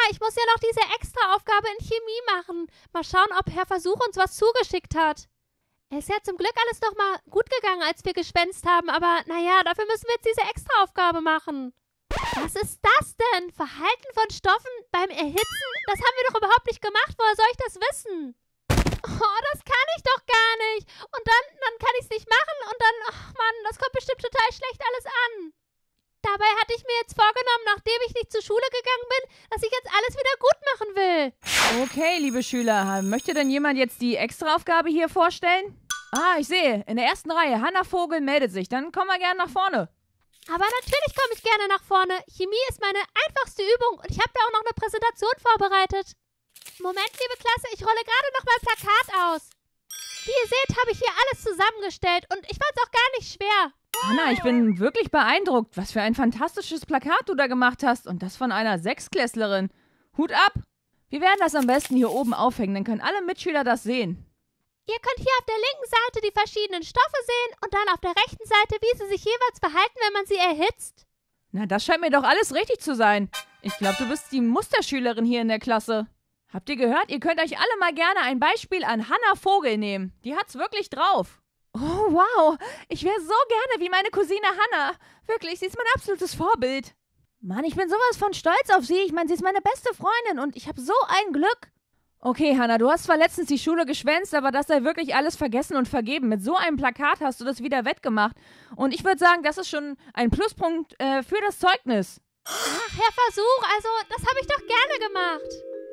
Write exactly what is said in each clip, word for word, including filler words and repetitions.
ich muss ja noch diese Extraaufgabe in Chemie machen. Mal schauen, ob Herr Versuch uns was zugeschickt hat. Es ist ja zum Glück alles noch mal gut gegangen, als wir geschwänzt haben, aber naja, dafür müssen wir jetzt diese Extraaufgabe machen. Was ist das denn? Verhalten von Stoffen beim Erhitzen? Das haben wir doch überhaupt nicht gemacht. Woher soll ich das wissen? Oh, das kann ich doch gar nicht. Und dann, dann kann ich es nicht machen und dann, ach Mann, das kommt bestimmt total schlecht alles an. Dabei hatte ich mir jetzt vorgenommen, nachdem ich nicht zur Schule gegangen bin, dass ich jetzt alles wieder gut machen will. Okay, liebe Schüler, möchte denn jemand jetzt die Extraaufgabe hier vorstellen? Ah, ich sehe, in der ersten Reihe, Hanna Vogel meldet sich. Dann kommen wir gerne nach vorne. Aber natürlich komme ich gerne nach vorne. Chemie ist meine einfachste Übung und ich habe da auch noch eine Präsentation vorbereitet. Moment, liebe Klasse, ich rolle gerade noch mein Plakat aus. Wie ihr seht, habe ich hier alles zusammengestellt und ich fand es auch gar nicht schwer. Hanna, ich bin wirklich beeindruckt, was für ein fantastisches Plakat du da gemacht hast. Und das von einer Sechsklässlerin. Hut ab! Wir werden das am besten hier oben aufhängen, dann können alle Mitschüler das sehen. Ihr könnt hier auf der linken Seite die verschiedenen Stoffe sehen und dann auf der rechten Seite, wie sie sich jeweils verhalten, wenn man sie erhitzt. Na, das scheint mir doch alles richtig zu sein. Ich glaube, du bist die Musterschülerin hier in der Klasse. Habt ihr gehört? Ihr könnt euch alle mal gerne ein Beispiel an Hanna Vogel nehmen. Die hat's wirklich drauf. Oh, wow. Ich wäre so gerne wie meine Cousine Hanna. Wirklich, sie ist mein absolutes Vorbild. Mann, ich bin sowas von stolz auf sie. Ich meine, sie ist meine beste Freundin und ich habe so ein Glück. Okay, Hanna, du hast zwar letztens die Schule geschwänzt, aber das sei wirklich alles vergessen und vergeben. Mit so einem Plakat hast du das wieder wettgemacht. Und ich würde sagen, das ist schon ein Pluspunkt äh, für das Zeugnis. Ach, Herr Versuch, also, das habe ich doch gerne gemacht.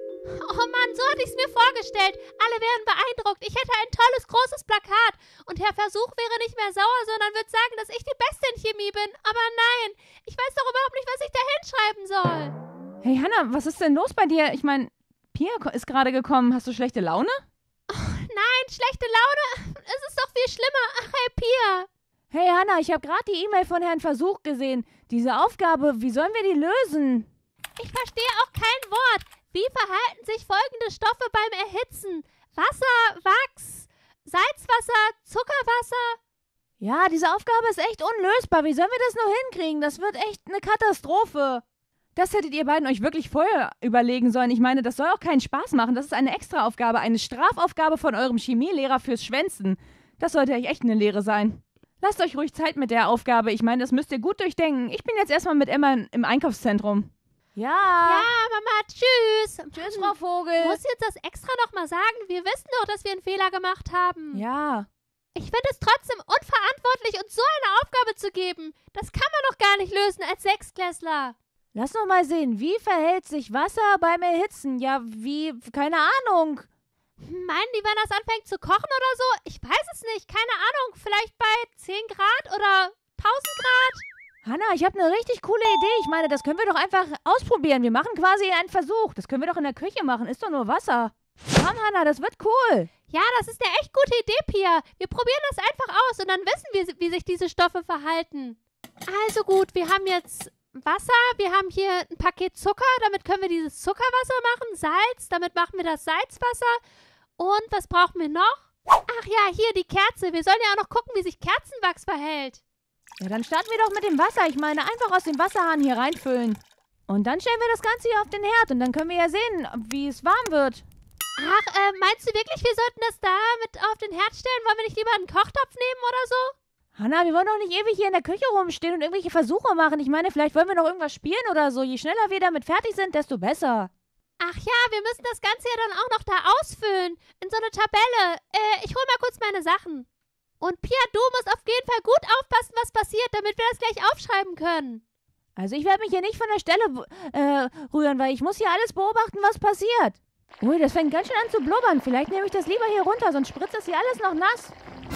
Oh Mann, so hatte ich es mir vorgestellt. Alle wären beeindruckt. Ich hätte ein tolles, großes Plakat. Und Herr Versuch wäre nicht mehr sauer, sondern würde sagen, dass ich die Beste in Chemie bin. Aber nein, ich weiß doch überhaupt nicht, was ich da hinschreiben soll. Hey, Hanna, was ist denn los bei dir? Ich meine, Pia ist gerade gekommen. Hast du schlechte Laune? Oh, nein, schlechte Laune? Es ist doch viel schlimmer. Ach, hey, Pia. Hey, Hanna, ich habe gerade die E-Mail von Herrn Versuch gesehen. Diese Aufgabe, wie sollen wir die lösen? Ich verstehe auch kein Wort. Wie verhalten sich folgende Stoffe beim Erhitzen? Wasser, Wachs, Salzwasser, Zuckerwasser? Ja, diese Aufgabe ist echt unlösbar. Wie sollen wir das nur hinkriegen? Das wird echt eine Katastrophe. Das hättet ihr beiden euch wirklich vorher überlegen sollen. Ich meine, das soll auch keinen Spaß machen. Das ist eine Extraaufgabe, eine Strafaufgabe von eurem Chemielehrer fürs Schwänzen. Das sollte euch echt eine Lehre sein. Lasst euch ruhig Zeit mit der Aufgabe. Ich meine, das müsst ihr gut durchdenken. Ich bin jetzt erstmal mit Emma im Einkaufszentrum. Ja. Ja, Mama, tschüss. Tschüss, Frau Vogel. Muss ich jetzt das extra nochmal sagen? Wir wissen doch, dass wir einen Fehler gemacht haben. Ja. Ich finde es trotzdem unverantwortlich, uns so eine Aufgabe zu geben. Das kann man doch gar nicht lösen als Sechstklässler. Lass noch mal sehen, wie verhält sich Wasser beim Erhitzen? Ja, wie, keine Ahnung. Meinen die, wenn das anfängt zu kochen oder so? Ich weiß es nicht, keine Ahnung. Vielleicht bei zehn Grad oder tausend Grad? Hanna, ich habe eine richtig coole Idee. Ich meine, das können wir doch einfach ausprobieren. Wir machen quasi einen Versuch. Das können wir doch in der Küche machen. Ist doch nur Wasser. Komm, Hanna, das wird cool. Ja, das ist eine echt gute Idee, Pia. Wir probieren das einfach aus und dann wissen wir, wie sich diese Stoffe verhalten. Also gut, wir haben jetzt Wasser. Wir haben hier ein Paket Zucker. Damit können wir dieses Zuckerwasser machen. Salz, damit machen wir das Salzwasser. Und was brauchen wir noch? Ach ja, hier die Kerze. Wir sollen ja auch noch gucken, wie sich Kerzenwachs verhält. Ja, dann starten wir doch mit dem Wasser. Ich meine, einfach aus dem Wasserhahn hier reinfüllen. Und dann stellen wir das Ganze hier auf den Herd und dann können wir ja sehen, wie es warm wird. Ach, äh, meinst du wirklich, wir sollten das da mit auf den Herd stellen? Wollen wir nicht lieber einen Kochtopf nehmen oder so? Hanna, wir wollen doch nicht ewig hier in der Küche rumstehen und irgendwelche Versuche machen. Ich meine, vielleicht wollen wir noch irgendwas spielen oder so. Je schneller wir damit fertig sind, desto besser. Ach ja, wir müssen das Ganze ja dann auch noch da ausfüllen. In so eine Tabelle. Äh, ich hol mal kurz meine Sachen. Und Pia, du musst auf jeden Fall gut aufpassen, was passiert, damit wir das gleich aufschreiben können. Also ich werde mich hier nicht von der Stelle äh, rühren, weil ich muss hier alles beobachten, was passiert. Ui, das fängt ganz schön an zu blubbern. Vielleicht nehme ich das lieber hier runter, sonst spritzt das hier alles noch nass.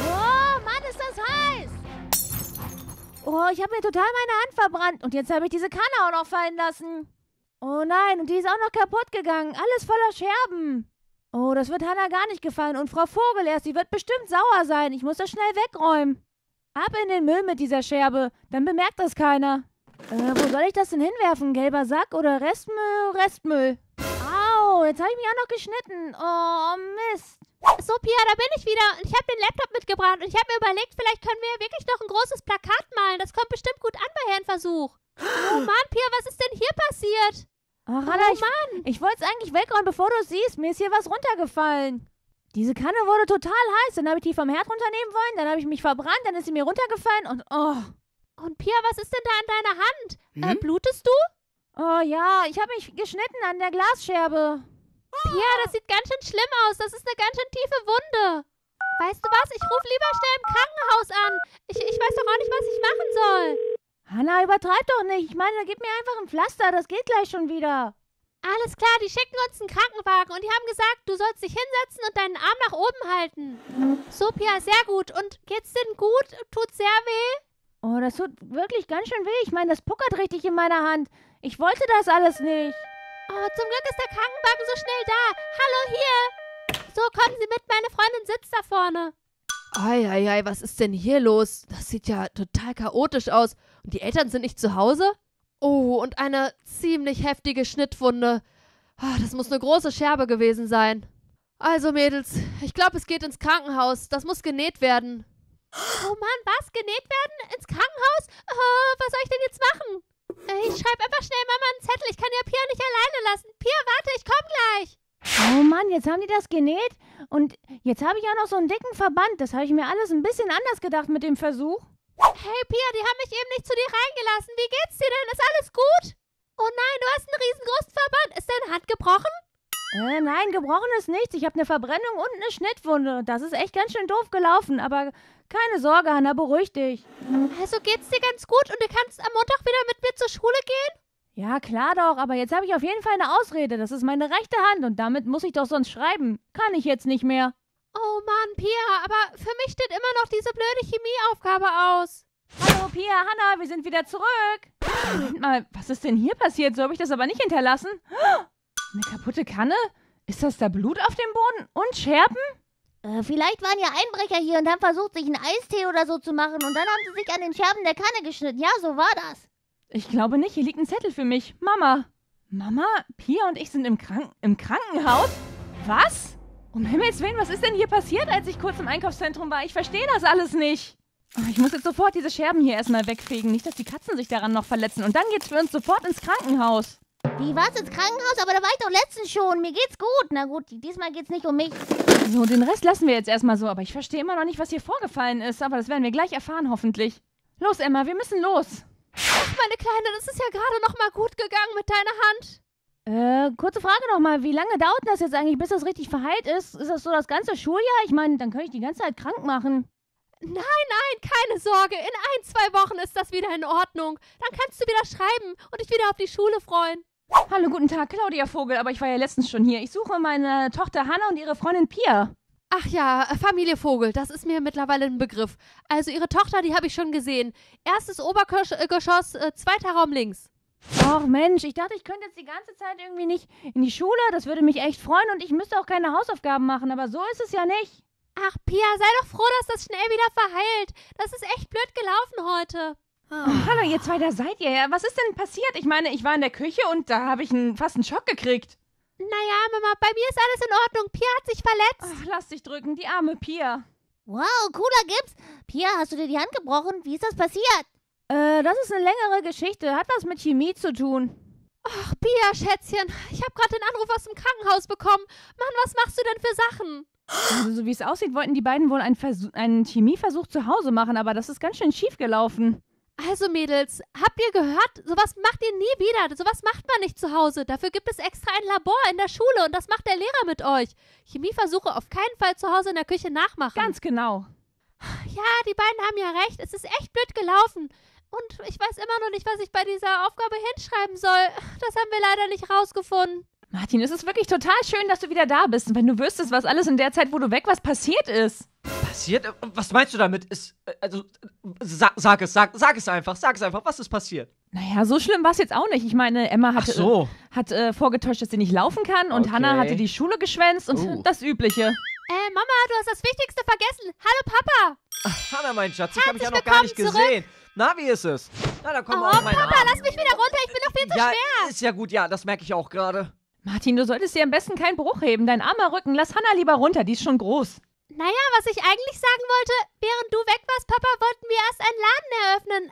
Oh, Mann, ist das heiß. Oh, ich habe mir total meine Hand verbrannt. Und jetzt habe ich diese Kanne auch noch fallen lassen. Oh nein, und die ist auch noch kaputt gegangen. Alles voller Scherben. Oh, das wird Hanna gar nicht gefallen. Und Frau Vogel erst, die wird bestimmt sauer sein. Ich muss das schnell wegräumen. Ab in den Müll mit dieser Scherbe. Dann bemerkt das keiner. Äh, wo soll ich das denn hinwerfen? Gelber Sack oder Restmüll? Restmüll. Au, jetzt habe ich mich auch noch geschnitten. Oh, Mist. So, Pia, da bin ich wieder. Und ich habe den Laptop mitgebracht. Und ich habe mir überlegt, vielleicht können wir ja wirklich noch ein großes Plakat malen. Das kommt bestimmt gut an bei Herrn Versuch. Oh Mann, Pia, was ist denn hier passiert? Ach, Hannah, Oh ich, Mann! ich wollte es eigentlich wegräumen, bevor du es siehst. Mir ist hier was runtergefallen. Diese Kanne wurde total heiß. Dann habe ich die vom Herd runternehmen wollen. Dann habe ich mich verbrannt. Dann ist sie mir runtergefallen. Und oh, Und Pia, was ist denn da in deiner Hand? Hm? Äh, blutest du? oh ja, ich habe mich geschnitten an der Glasscherbe. Pia, das sieht ganz schön schlimm aus. Das ist eine ganz schön tiefe Wunde. Weißt du was? Ich rufe lieber schnell im Krankenhaus an. Ich, ich weiß doch auch nicht, was ich machen soll. Hannah, übertreib doch nicht. Ich meine, gib mir einfach ein Pflaster. Das geht gleich schon wieder. Alles klar, die schicken uns einen Krankenwagen und die haben gesagt, du sollst dich hinsetzen und deinen Arm nach oben halten. So, Pia, sehr gut. Und geht's denn gut? Tut sehr weh? Oh, das tut wirklich ganz schön weh. Ich meine, das puckert richtig in meiner Hand. Ich wollte das alles nicht. Oh, zum Glück ist der Krankenwagen so schnell da. Hallo, hier. So, kommen Sie mit, meine Freundin sitzt da vorne. Eieiei, was ist denn hier los? Das sieht ja total chaotisch aus. Und die Eltern sind nicht zu Hause? Oh, und eine ziemlich heftige Schnittwunde. Ah, das muss eine große Scherbe gewesen sein. Also, Mädels, ich glaube, es geht ins Krankenhaus. Das muss genäht werden. Oh Mann, was? Genäht werden? Ins Krankenhaus? Oh, was soll ich denn jetzt machen? Äh, Ich schreibe einfach schnell Mama einen Zettel. Ich kann ja Pia nicht alleine lassen. Pia, warte, ich komm gleich. Oh Mann, jetzt haben die das genäht. Und jetzt habe ich auch noch so einen dicken Verband. Das habe ich mir alles ein bisschen anders gedacht mit dem Versuch. Hey Pia, die haben mich eben nicht zu dir reingelassen. Wie geht's dir denn? Ist alles gut? Oh nein, du hast einen riesengroßen Verband. Ist deine Hand gebrochen? Äh, nein, gebrochen ist nichts. Ich habe eine Verbrennung und eine Schnittwunde. Das ist echt ganz schön doof gelaufen. Aber keine Sorge, Hannah, beruhig dich. Also geht's dir ganz gut und du kannst am Montag wieder mit mir zur Schule gehen? Ja, klar doch. Aber jetzt habe ich auf jeden Fall eine Ausrede. Das ist meine rechte Hand. Und damit muss ich doch sonst schreiben. Kann ich jetzt nicht mehr. Oh Mann, Pia, aber für mich steht immer noch diese blöde Chemieaufgabe aus. Hallo, Pia, Hannah, wir sind wieder zurück. Moment mal, was ist denn hier passiert? So habe ich das aber nicht hinterlassen. Eine kaputte Kanne? Ist das da Blut auf dem Boden? Und Scherben? Äh, vielleicht waren ja Einbrecher hier und haben versucht, sich einen Eistee oder so zu machen. Und dann haben sie sich an den Scherben der Kanne geschnitten. Ja, so war das. Ich glaube nicht. Hier liegt ein Zettel für mich. Mama. Mama, Pia und ich sind im, Krank im Krankenhaus? Was? Um Himmels Willen, was ist denn hier passiert, als ich kurz im Einkaufszentrum war? Ich verstehe das alles nicht. Oh, ich muss jetzt sofort diese Scherben hier erstmal wegfegen. Nicht, dass die Katzen sich daran noch verletzen. Und dann geht's für uns sofort ins Krankenhaus. Wie war's ins Krankenhaus? Aber da war ich doch letztens schon. Mir geht's gut. Na gut, diesmal geht's nicht um mich. So, den Rest lassen wir jetzt erstmal so. Aber ich verstehe immer noch nicht, was hier vorgefallen ist. Aber das werden wir gleich erfahren, hoffentlich. Los, Emma, wir müssen los. Ach, meine Kleine, das ist ja gerade noch mal gut gegangen mit deiner Hand. Äh, kurze Frage nochmal. Wie lange dauert das jetzt eigentlich, bis das richtig verheilt ist? Ist das so das ganze Schuljahr? Ich meine, dann könnte ich die ganze Zeit krank machen. Nein, nein, keine Sorge. In ein, zwei Wochen ist das wieder in Ordnung. Dann kannst du wieder schreiben und dich wieder auf die Schule freuen. Hallo, guten Tag, Claudia Vogel, aber ich war ja letztens schon hier. Ich suche meine Tochter Hannah und ihre Freundin Pia. Ach ja, Familie Vogel, das ist mir mittlerweile ein Begriff. Also ihre Tochter, die habe ich schon gesehen. Erstes Obergeschoss, äh, zweiter Raum links. Ach Mensch, ich dachte, ich könnte jetzt die ganze Zeit irgendwie nicht in die Schule. Das würde mich echt freuen und ich müsste auch keine Hausaufgaben machen, aber so ist es ja nicht. Ach, Pia, sei doch froh, dass das schnell wieder verheilt. Das ist echt blöd gelaufen heute. Oh, hallo, ihr zwei, da seid ihr ja. Was ist denn passiert? Ich meine, ich war in der Küche und da habe ich einen, fast einen Schock gekriegt. Naja, Mama, bei mir ist alles in Ordnung. Pia hat sich verletzt. Ach, lass dich drücken, die arme Pia. Wow, cooler Gips. Pia, hast du dir die Hand gebrochen? Wie ist das passiert? Äh, das ist eine längere Geschichte. Hat was mit Chemie zu tun. Ach, Pia, Schätzchen, ich habe gerade den Anruf aus dem Krankenhaus bekommen. Mann, was machst du denn für Sachen? Also, so wie es aussieht, wollten die beiden wohl einen, Versuch, einen Chemieversuch zu Hause machen, aber das ist ganz schön schief gelaufen. Also, Mädels, habt ihr gehört? Sowas macht ihr nie wieder. Sowas macht man nicht zu Hause. Dafür gibt es extra ein Labor in der Schule und das macht der Lehrer mit euch. Chemieversuche auf keinen Fall zu Hause in der Küche nachmachen. Ganz genau. Ja, die beiden haben ja recht. Es ist echt blöd gelaufen. Und ich weiß immer noch nicht, was ich bei dieser Aufgabe hinschreiben soll. Das haben wir leider nicht rausgefunden. Martin, es ist wirklich total schön, dass du wieder da bist. Und wenn du wüsstest, was alles in der Zeit, wo du weg warst, passiert ist. Passiert? Was meinst du damit? Ist, äh, also, sag, sag es, sag, sag es einfach, sag es einfach. Was ist passiert? Naja, so schlimm war es jetzt auch nicht. Ich meine, Emma Ach hatte, so. hat äh, vorgetäuscht, dass sie nicht laufen kann. Und Okay. Hannah hatte die Schule geschwänzt und Oh. das Übliche. Äh, Mama, du hast das Wichtigste vergessen. Hallo, Papa. Ach, Hannah, mein Schatz, ich habe mich ja noch Herzlich gar nicht willkommen gesehen. Na, wie ist es? Na, da kommen Oh, wir auf meinen Papa, Arm. lass mich wieder runter. Ich bin doch viel zu Ja, schwer. ist ja gut, ja, das merke ich auch gerade. Martin, du solltest dir am besten keinen Bruch heben. Dein armer Rücken, lass Hannah lieber runter, die ist schon groß. Naja, was ich eigentlich sagen wollte, während du weg warst, Papa, wollten wir erst einen Laden eröffnen.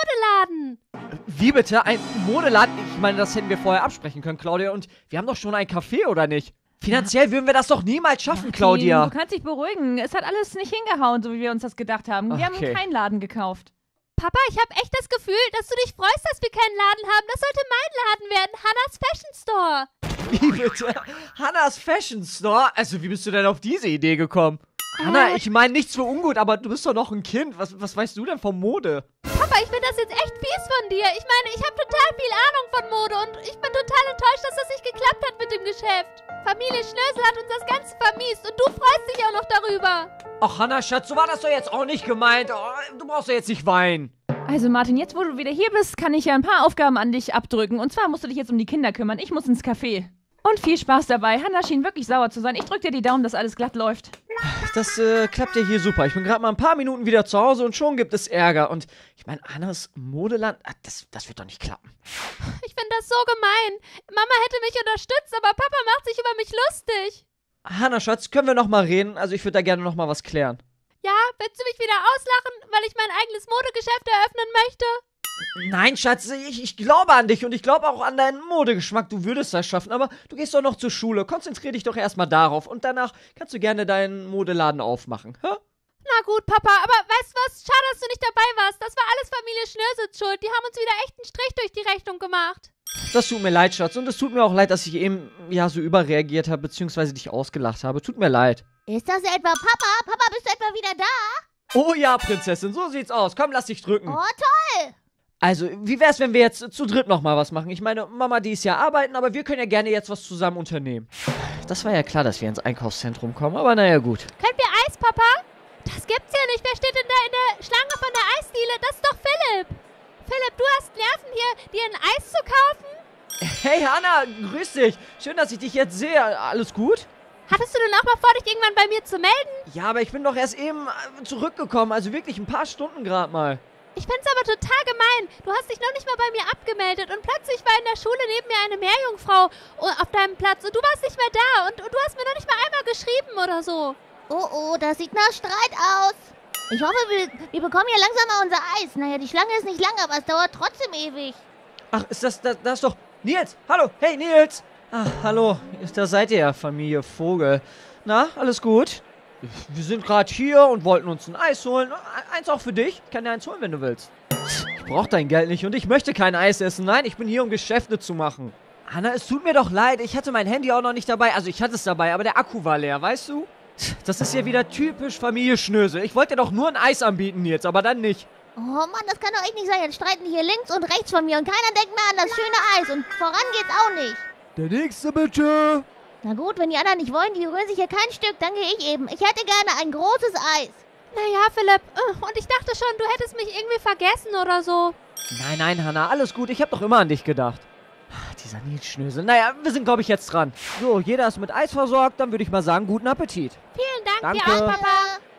Einen Modeladen. Wie bitte? Ein Modeladen? Ich meine, das hätten wir vorher absprechen können, Claudia. Und wir haben doch schon ein Café, oder nicht? Finanziell würden wir das doch niemals schaffen, Claudia. Du kannst dich beruhigen. Es hat alles nicht hingehauen, so wie wir uns das gedacht haben. Wir Okay. haben keinen Laden gekauft. Papa, ich habe echt das Gefühl, dass du dich freust, dass wir keinen Laden haben. Das sollte mein Laden werden, Hannas Fashion Store. Wie bitte? Hannas Fashion Store? Also, wie bist du denn auf diese Idee gekommen? Hanna, ich meine nichts für ungut, aber du bist doch noch ein Kind. Was, was weißt du denn von Mode? Papa, ich finde das jetzt echt fies von dir. Ich meine, ich habe total viel Ahnung von Mode und ich bin total enttäuscht, dass das nicht geklappt hat mit dem Geschäft. Familie Schnösel hat uns das Ganze vermiest und du freust dich auch noch darüber. Ach, Hanna, Schatz, so war das doch jetzt auch nicht gemeint. Oh, du brauchst ja jetzt nicht weinen. Also Martin, jetzt wo du wieder hier bist, kann ich ja ein paar Aufgaben an dich abdrücken. Und zwar musst du dich jetzt um die Kinder kümmern. Ich muss ins Café. Und viel Spaß dabei. Hanna schien wirklich sauer zu sein. Ich drück dir die Daumen, dass alles glatt läuft. Das äh, klappt ja hier super. Ich bin gerade mal ein paar Minuten wieder zu Hause und schon gibt es Ärger. Und ich meine, Hannas Modeland, ah, das, das wird doch nicht klappen. Ich finde das so gemein. Mama hätte mich unterstützt, aber Papa macht sich über mich lustig. Hanna, Schatz, können wir noch mal reden? Also ich würde da gerne noch mal was klären. Ja, willst du mich wieder auslachen, weil ich mein eigenes Modegeschäft eröffnen möchte? Nein, Schatz, ich, ich glaube an dich und ich glaube auch an deinen Modegeschmack. Du würdest das schaffen, aber du gehst doch noch zur Schule. Konzentrier dich doch erstmal darauf und danach kannst du gerne deinen Modeladen aufmachen. Hä? Na gut, Papa, aber weißt du was? Schade, dass du nicht dabei warst. Das war alles Familie Schnösels Schuld. Die haben uns wieder echt einen Strich durch die Rechnung gemacht. Das tut mir leid, Schatz. Und es tut mir auch leid, dass ich eben ja so überreagiert habe, beziehungsweise dich ausgelacht habe. Tut mir leid. Ist das etwa Papa? Papa, bist du etwa wieder da? Oh ja, Prinzessin, so sieht's aus. Komm, lass dich drücken. Oh, toll. Also, wie wär's, wenn wir jetzt zu dritt nochmal was machen? Ich meine, Mama, die ist ja arbeiten, aber wir können ja gerne jetzt was zusammen unternehmen. Das war ja klar, dass wir ins Einkaufszentrum kommen, aber naja, gut. Können wir Eis, Papa? Das gibt's ja nicht. Wer steht denn da in der Schlange von der Eisdiele? Das ist doch Philipp. Philipp, du hast Nerven hier, dir ein Eis zu kaufen? Hey, Hanna, grüß dich. Schön, dass ich dich jetzt sehe. Alles gut? Hattest du denn auch mal vor, dich irgendwann bei mir zu melden? Ja, aber ich bin doch erst eben äh, zurückgekommen, also wirklich ein paar Stunden gerade mal. Ich find's aber total gemein. Du hast dich noch nicht mal bei mir abgemeldet und plötzlich war in der Schule neben mir eine Meerjungfrau auf deinem Platz und du warst nicht mehr da und, und du hast mir noch nicht mal einmal geschrieben oder so. Oh, oh, das sieht nach Streit aus. Ich hoffe, wir, wir bekommen hier langsam mal unser Eis. Naja, die Schlange ist nicht lang, aber es dauert trotzdem ewig. Ach, ist das, das, das ist doch Nils. Hallo, hey Nils. Ach, hallo, da seid ihr ja, Familie Vogel. Na, alles gut? Wir sind gerade hier und wollten uns ein Eis holen. Eins auch für dich. Ich kann dir eins holen, wenn du willst. Ich brauche dein Geld nicht und ich möchte kein Eis essen. Nein, ich bin hier, um Geschäfte zu machen. Hanna, es tut mir doch leid. Ich hatte mein Handy auch noch nicht dabei. Also ich hatte es dabei, aber der Akku war leer, weißt du? Das ist ja wieder typisch Familie Schnösel. Ich wollte dir doch nur ein Eis anbieten jetzt, aber dann nicht. Oh Mann, das kann doch echt nicht sein. Jetzt streiten die hier links und rechts von mir und keiner denkt mehr an das schöne Eis. Und voran geht's auch nicht. Der nächste bitte. Na gut, wenn die anderen nicht wollen, die rühren sich hier kein Stück, dann gehe ich eben. Ich hätte gerne ein großes Eis. Naja, Philipp, und ich dachte schon, du hättest mich irgendwie vergessen oder so. Nein, nein, Hanna, alles gut. Ich habe doch immer an dich gedacht. Dieser Nils Schnösel. Naja, wir sind, glaube ich, jetzt dran. So, jeder ist mit Eis versorgt. Dann würde ich mal sagen, guten Appetit. Vielen Dank Danke. dir auch, Papa.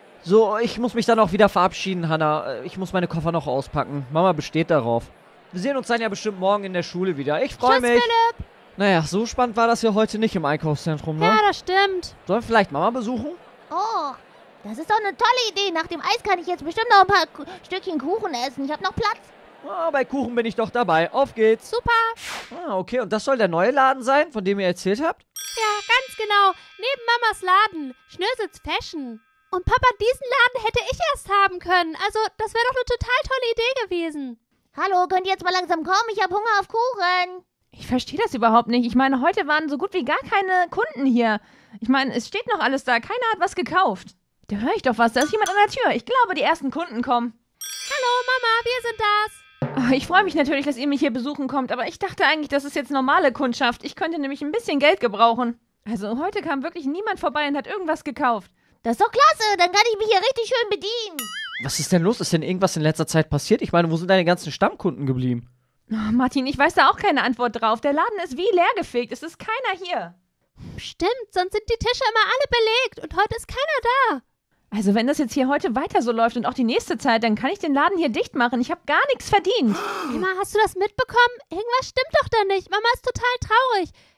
So, ich muss mich dann auch wieder verabschieden, Hanna. Ich muss meine Koffer noch auspacken. Mama besteht darauf. Wir sehen uns dann ja bestimmt morgen in der Schule wieder. Ich freue Tschüss, mich. Philipp. Naja, so spannend war das ja heute nicht im Einkaufszentrum, ne? Ja, das stimmt. Sollen wir vielleicht Mama besuchen? Oh, das ist doch eine tolle Idee. Nach dem Eis kann ich jetzt bestimmt noch ein paar Ku- Stückchen Kuchen essen. Ich habe noch Platz. Ah, bei Kuchen bin ich doch dabei. Auf geht's. Super. Ah, okay. Und das soll der neue Laden sein, von dem ihr erzählt habt? Ja, ganz genau. Neben Mamas Laden. Schnösels Fashion. Und Papa, diesen Laden hätte ich erst haben können. Also, das wäre doch eine total tolle Idee gewesen. Hallo, könnt ihr jetzt mal langsam kommen? Ich habe Hunger auf Kuchen. Ich verstehe das überhaupt nicht. Ich meine, heute waren so gut wie gar keine Kunden hier. Ich meine, es steht noch alles da. Keiner hat was gekauft. Da höre ich doch was. Da ist jemand an der Tür. Ich glaube, die ersten Kunden kommen. Hallo, Mama, wir sind das. Ah, Ich freue mich natürlich, dass ihr mich hier besuchen kommt, aber ich dachte eigentlich, das ist jetzt normale Kundschaft. Ich könnte nämlich ein bisschen Geld gebrauchen. Also heute kam wirklich niemand vorbei und hat irgendwas gekauft. Das ist doch klasse. Dann kann ich mich hier richtig schön bedienen. Was ist denn los? Ist denn irgendwas in letzter Zeit passiert? Ich meine, wo sind deine ganzen Stammkunden geblieben? Oh, Martin, ich weiß da auch keine Antwort drauf. Der Laden ist wie leergefegt. Es ist keiner hier. Stimmt, sonst sind die Tische immer alle belegt und heute ist keiner da. Also wenn das jetzt hier heute weiter so läuft und auch die nächste Zeit, dann kann ich den Laden hier dicht machen. Ich habe gar nichts verdient. Emma, hast du das mitbekommen? Irgendwas stimmt doch da nicht. Mama ist total traurig.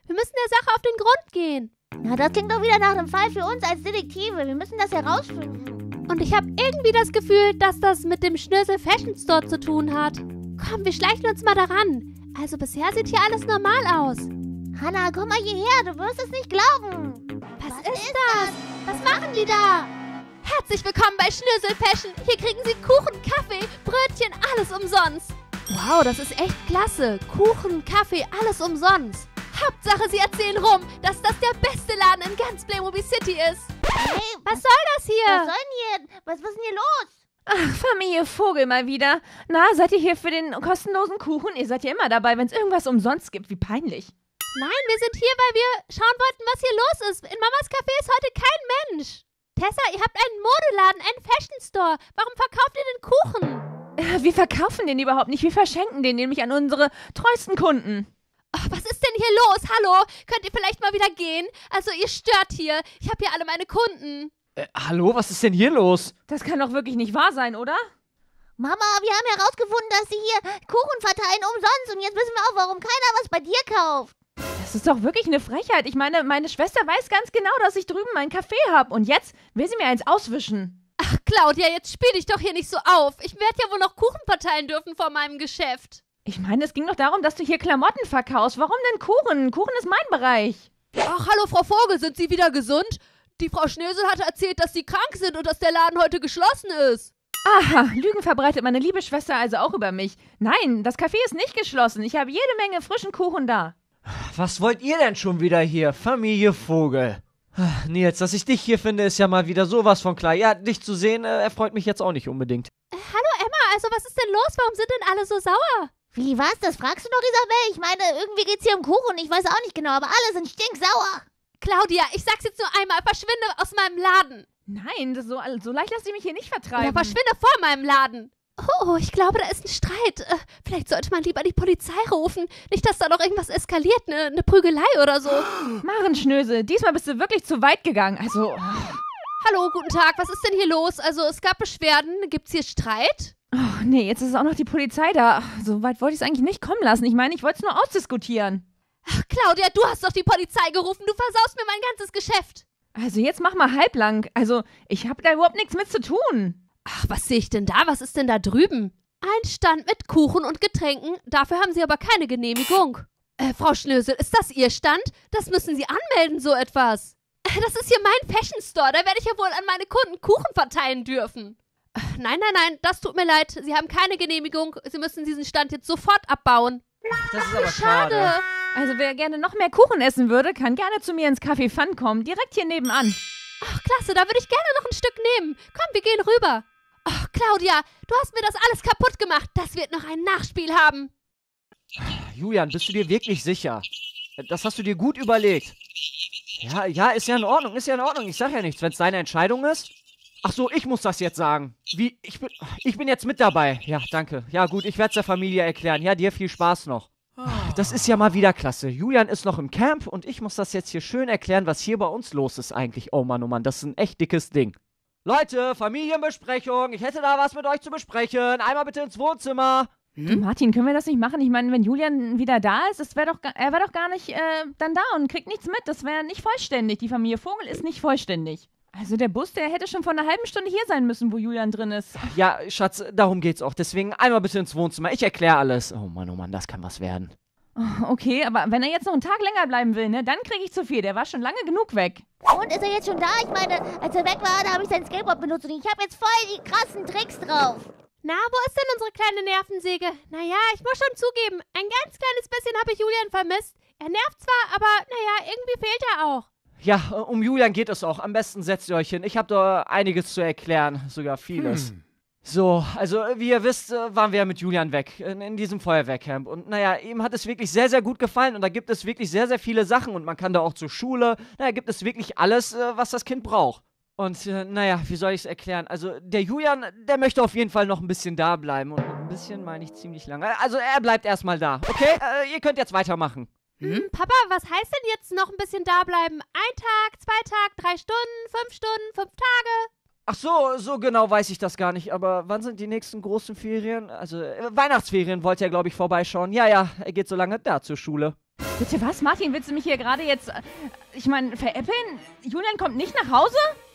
Wir müssen der Sache auf den Grund gehen. Na, das klingt doch wieder nach einem Fall für uns als Detektive. Wir müssen das herausfinden. Und ich habe irgendwie das Gefühl, dass das mit dem Schnösel Fashion Store zu tun hat. Komm, wir schleichen uns mal daran. Also bisher sieht hier alles normal aus. Hannah, komm mal hierher. Du wirst es nicht glauben. Was, Was ist, ist das? Was machen die da? Herzlich willkommen bei Schnösel Fashion. Hier kriegen Sie Kuchen, Kaffee, Brötchen, alles umsonst. Wow, das ist echt klasse. Kuchen, Kaffee, alles umsonst. Hauptsache, Sie erzählen rum, dass das der beste Laden in ganz Playmobil City ist. Hey, was soll das hier? Was soll denn hier? Was, was ist denn hier los? Ach, Familie Vogel mal wieder. Na, seid ihr hier für den kostenlosen Kuchen? Ihr seid ja immer dabei, wenn es irgendwas umsonst gibt. Wie peinlich. Nein, wir sind hier, weil wir schauen wollten, was hier los ist. In Mamas Café ist heute kein Mensch. Tessa, ihr habt einen Modeladen, einen Fashion Store. Warum verkauft ihr den Kuchen? Äh, wir verkaufen den überhaupt nicht. Wir verschenken den nämlich an unsere treuesten Kunden. Ach, was ist denn hier los? Hallo? Könnt ihr vielleicht mal wieder gehen? Also, ihr stört hier. Ich habe hier alle meine Kunden. Äh, hallo, was ist denn hier los? Das kann doch wirklich nicht wahr sein, oder? Mama, wir haben herausgefunden, dass sie hier Kuchen verteilen umsonst. Und jetzt wissen wir auch, warum keiner was bei dir kauft. Das ist doch wirklich eine Frechheit. Ich meine, meine Schwester weiß ganz genau, dass ich drüben meinen Kaffee habe. Und jetzt will sie mir eins auswischen. Ach, Claudia, jetzt spiel dich doch hier nicht so auf. Ich werde ja wohl noch Kuchen verteilen dürfen vor meinem Geschäft. Ich meine, es ging doch darum, dass du hier Klamotten verkaufst. Warum denn Kuchen? Kuchen ist mein Bereich. Ach, hallo, Frau Vogel, sind Sie wieder gesund? Die Frau Schnösel hatte erzählt, dass Sie krank sind und dass der Laden heute geschlossen ist. Aha, Lügen verbreitet meine liebe Schwester also auch über mich. Nein, das Café ist nicht geschlossen. Ich habe jede Menge frischen Kuchen da. Was wollt ihr denn schon wieder hier, Familie Vogel? Nils, dass ich dich hier finde, ist ja mal wieder sowas von klar. Ja, dich zu sehen, äh, erfreut mich jetzt auch nicht unbedingt. Äh, hallo Emma, also was ist denn los? Warum sind denn alle so sauer? Wie, was? Das fragst du doch, Isabel? Ich meine, irgendwie geht's hier um Kuchen. Ich weiß auch nicht genau, aber alle sind stinksauer. Claudia, ich sag's jetzt nur einmal, verschwinde aus meinem Laden. Nein, das so, so leicht lasse ich mich hier nicht vertreiben. Oder verschwinde vor meinem Laden. Oh, ich glaube, da ist ein Streit. Äh, vielleicht sollte man lieber die Polizei rufen. Nicht, dass da noch irgendwas eskaliert, eine, eine Prügelei oder so. Maren Schnösel, diesmal bist du wirklich zu weit gegangen. Also... Hallo, guten Tag, was ist denn hier los? Also, es gab Beschwerden. Gibt's hier Streit? Oh, nee, jetzt ist auch noch die Polizei da. So weit wollte ich es eigentlich nicht kommen lassen. Ich meine, ich wollte es nur ausdiskutieren. Ach, Claudia, du hast doch die Polizei gerufen. Du versaust mir mein ganzes Geschäft. Also, jetzt mach mal halblang. Also, ich habe da überhaupt nichts mit zu tun. Ach, was sehe ich denn da? Was ist denn da drüben? Ein Stand mit Kuchen und Getränken. Dafür haben Sie aber keine Genehmigung. Äh, Frau Schnösel, ist das Ihr Stand? Das müssen Sie anmelden, so etwas. Äh, das ist hier mein Fashion Store. Da werde ich ja wohl an meine Kunden Kuchen verteilen dürfen. Äh, nein, nein, nein, das tut mir leid. Sie haben keine Genehmigung. Sie müssen diesen Stand jetzt sofort abbauen. Das ist aber Schade. schade. Also, wer gerne noch mehr Kuchen essen würde, kann gerne zu mir ins Café Fun kommen. Direkt hier nebenan. Ach, klasse, da würde ich gerne noch ein Stück nehmen. Komm, wir gehen rüber. Ach, Claudia, du hast mir das alles kaputt gemacht. Das wird noch ein Nachspiel haben. Julian, bist du dir wirklich sicher? Das hast du dir gut überlegt. Ja, ja, ist ja in Ordnung, ist ja in Ordnung. Ich sag ja nichts, wenn es deine Entscheidung ist. Ach so, ich muss das jetzt sagen. Wie, ich bin, ich bin jetzt mit dabei. Ja, danke. Ja gut, ich werde es der Familie erklären. Ja, dir viel Spaß noch. Das ist ja mal wieder klasse. Julian ist noch im Camp und ich muss das jetzt hier schön erklären, was hier bei uns los ist eigentlich. Oh Mann, oh Mann, das ist ein echt dickes Ding. Leute, Familienbesprechung. Ich hätte da was mit euch zu besprechen. Einmal bitte ins Wohnzimmer. Du, Martin, können wir das nicht machen? Ich meine, wenn Julian wieder da ist, das wär doch, ga- er wäre doch gar nicht äh, dann da und kriegt nichts mit. Das wäre nicht vollständig. Die Familie Vogel ist nicht vollständig. Also der Bus, der hätte schon vor einer halben Stunde hier sein müssen, wo Julian drin ist. Ja, Schatz, darum geht's auch. Deswegen einmal bitte ins Wohnzimmer. Ich erkläre alles. Oh Mann, oh Mann, das kann was werden. Oh, okay, aber wenn er jetzt noch einen Tag länger bleiben will, ne, dann kriege ich zu viel. Der war schon lange genug weg. Und ist er jetzt schon da? Ich meine, als er weg war, da habe ich sein Skateboard benutzt und ich habe jetzt voll die krassen Tricks drauf. Na, wo ist denn unsere kleine Nervensäge? Naja, ich muss schon zugeben, ein ganz kleines bisschen habe ich Julian vermisst. Er nervt zwar, aber naja, irgendwie fehlt er auch. Ja, äh, um Julian geht es auch. Am besten setzt ihr euch hin. Ich habe da einiges zu erklären. Sogar vieles. Hm. So, also wie ihr wisst, äh, waren wir ja mit Julian weg. In, in diesem Feuerwehrcamp. Und naja, ihm hat es wirklich sehr, sehr gut gefallen. Und da gibt es wirklich sehr, sehr viele Sachen. Und man kann da auch zur Schule. Naja, gibt es wirklich alles, äh, was das Kind braucht. Und äh, naja, wie soll ich es erklären? Also der Julian, der möchte auf jeden Fall noch ein bisschen da bleiben. Und ein bisschen meine ich ziemlich lange. Also er bleibt erstmal da. Okay, äh, ihr könnt jetzt weitermachen. Hm? Papa, was heißt denn jetzt noch ein bisschen da bleiben? Ein Tag, zwei Tage, drei Stunden, fünf Stunden, fünf Tage? Ach so, so genau weiß ich das gar nicht. Aber wann sind die nächsten großen Ferien? Also, äh, Weihnachtsferien wollte er, glaube ich, vorbeischauen. Ja, ja, er geht so lange da zur Schule. Bitte was, Martin? Willst du mich hier gerade jetzt, äh, ich meine, veräppeln? Julian kommt nicht nach Hause?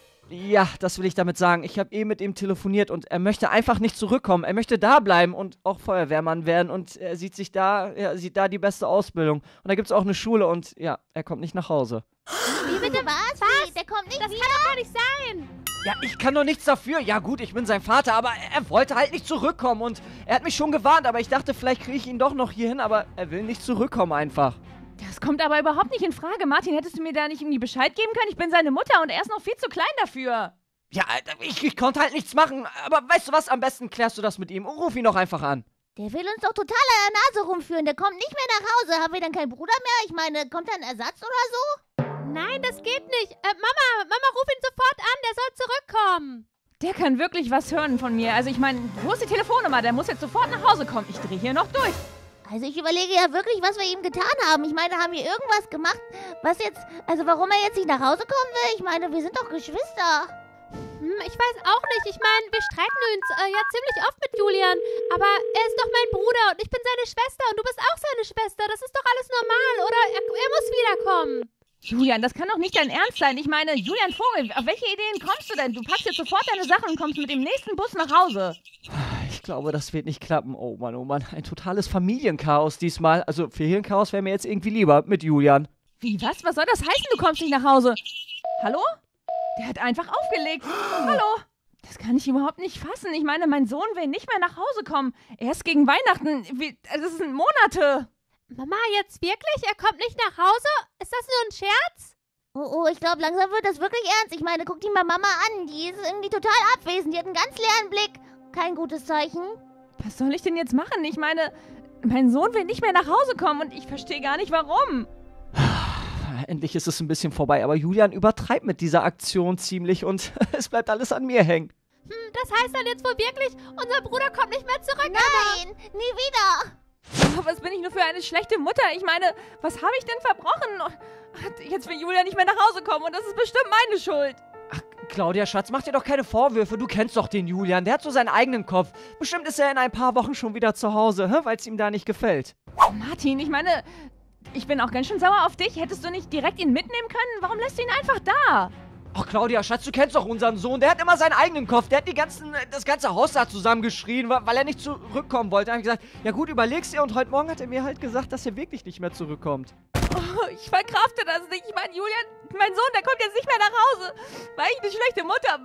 Ja, das will ich damit sagen. Ich habe eh mit ihm telefoniert und er möchte einfach nicht zurückkommen. Er möchte da bleiben und auch Feuerwehrmann werden und er sieht sich da, er sieht da die beste Ausbildung. Und da gibt es auch eine Schule und ja, er kommt nicht nach Hause. Wie bitte was? Was? Der kommt nicht Das wieder? kann doch gar nicht sein. Ja, ich kann doch nichts dafür. Ja gut, ich bin sein Vater, aber er wollte halt nicht zurückkommen und er hat mich schon gewarnt, aber ich dachte, vielleicht kriege ich ihn doch noch hier hin, aber er will nicht zurückkommen einfach. Das kommt aber überhaupt nicht in Frage. Martin, hättest du mir da nicht irgendwie Bescheid geben können? Ich bin seine Mutter und er ist noch viel zu klein dafür. Ja, ich, ich konnte halt nichts machen, aber weißt du was, am besten klärst du das mit ihm und ruf ihn doch einfach an. Der will uns doch total an der Nase rumführen. Der kommt nicht mehr nach Hause. Haben wir dann keinen Bruder mehr? Ich meine, kommt da ein Ersatz oder so? Nein, das geht nicht. Äh, Mama, Mama, ruf ihn sofort an. Der soll zurückkommen. Der kann wirklich was hören von mir. Also ich meine, wo ist die Telefonnummer? Der muss jetzt sofort nach Hause kommen. Ich drehe hier noch durch. Also ich überlege ja wirklich, was wir ihm getan haben. Ich meine, haben wir irgendwas gemacht, was jetzt, also warum er jetzt nicht nach Hause kommen will? Ich meine, wir sind doch Geschwister. Hm, ich weiß auch nicht. Ich meine, wir streiten uns äh, ja ziemlich oft mit Julian. Aber er ist doch mein Bruder und ich bin seine Schwester und du bist auch seine Schwester. Das ist doch alles normal, oder? Er, er muss wiederkommen. Julian, das kann doch nicht dein Ernst sein. Ich meine, Julian Vogel, auf welche Ideen kommst du denn? Du packst jetzt sofort deine Sachen und kommst mit dem nächsten Bus nach Hause. Ich glaube, das wird nicht klappen. Oh Mann, oh Mann, ein totales Familienchaos diesmal. Also Ferienchaos wäre mir jetzt irgendwie lieber mit Julian. Wie, was? Was soll das heißen, du kommst nicht nach Hause? Hallo? Der hat einfach aufgelegt. Hallo? Das kann ich überhaupt nicht fassen. Ich meine, mein Sohn will nicht mehr nach Hause kommen. Erst gegen Weihnachten. Wie, das sind Monate. Mama, jetzt wirklich? Er kommt nicht nach Hause? Ist das nur ein Scherz? Oh, oh, ich glaube, langsam wird das wirklich ernst. Ich meine, guck die mal Mama an. Die ist irgendwie total abwesend. Die hat einen ganz leeren Blick. Kein gutes Zeichen. Was soll ich denn jetzt machen? Ich meine, mein Sohn will nicht mehr nach Hause kommen und ich verstehe gar nicht, warum. Endlich ist es ein bisschen vorbei, aber Julian übertreibt mit dieser Aktion ziemlich und es bleibt alles an mir hängen. Hm, das heißt dann jetzt wohl wirklich, unser Bruder kommt nicht mehr zurück, Nein, nie wieder. Oh, was bin ich nur für eine schlechte Mutter? Ich meine, was habe ich denn verbrochen? Jetzt will Julian nicht mehr nach Hause kommen und das ist bestimmt meine Schuld. Ach, Claudia, Schatz, mach dir doch keine Vorwürfe. Du kennst doch den Julian. Der hat so seinen eigenen Kopf. Bestimmt ist er in ein paar Wochen schon wieder zu Hause, weil es ihm da nicht gefällt. Martin, ich meine, ich bin auch ganz schön sauer auf dich. Hättest du nicht direkt ihn mitnehmen können? Warum lässt du ihn einfach da? Ach, Claudia, Schatz, du kennst doch unseren Sohn. Der hat immer seinen eigenen Kopf. Der hat die ganzen, das ganze Haus da zusammengeschrien, weil er nicht zurückkommen wollte. Da habe ich gesagt, ja gut, überleg's dir. Und heute Morgen hat er mir halt gesagt, dass er wirklich nicht mehr zurückkommt. Oh, ich verkrafte das nicht. Ich meine, Julian, mein Sohn, der kommt jetzt nicht mehr nach Hause, weil ich eine schlechte Mutter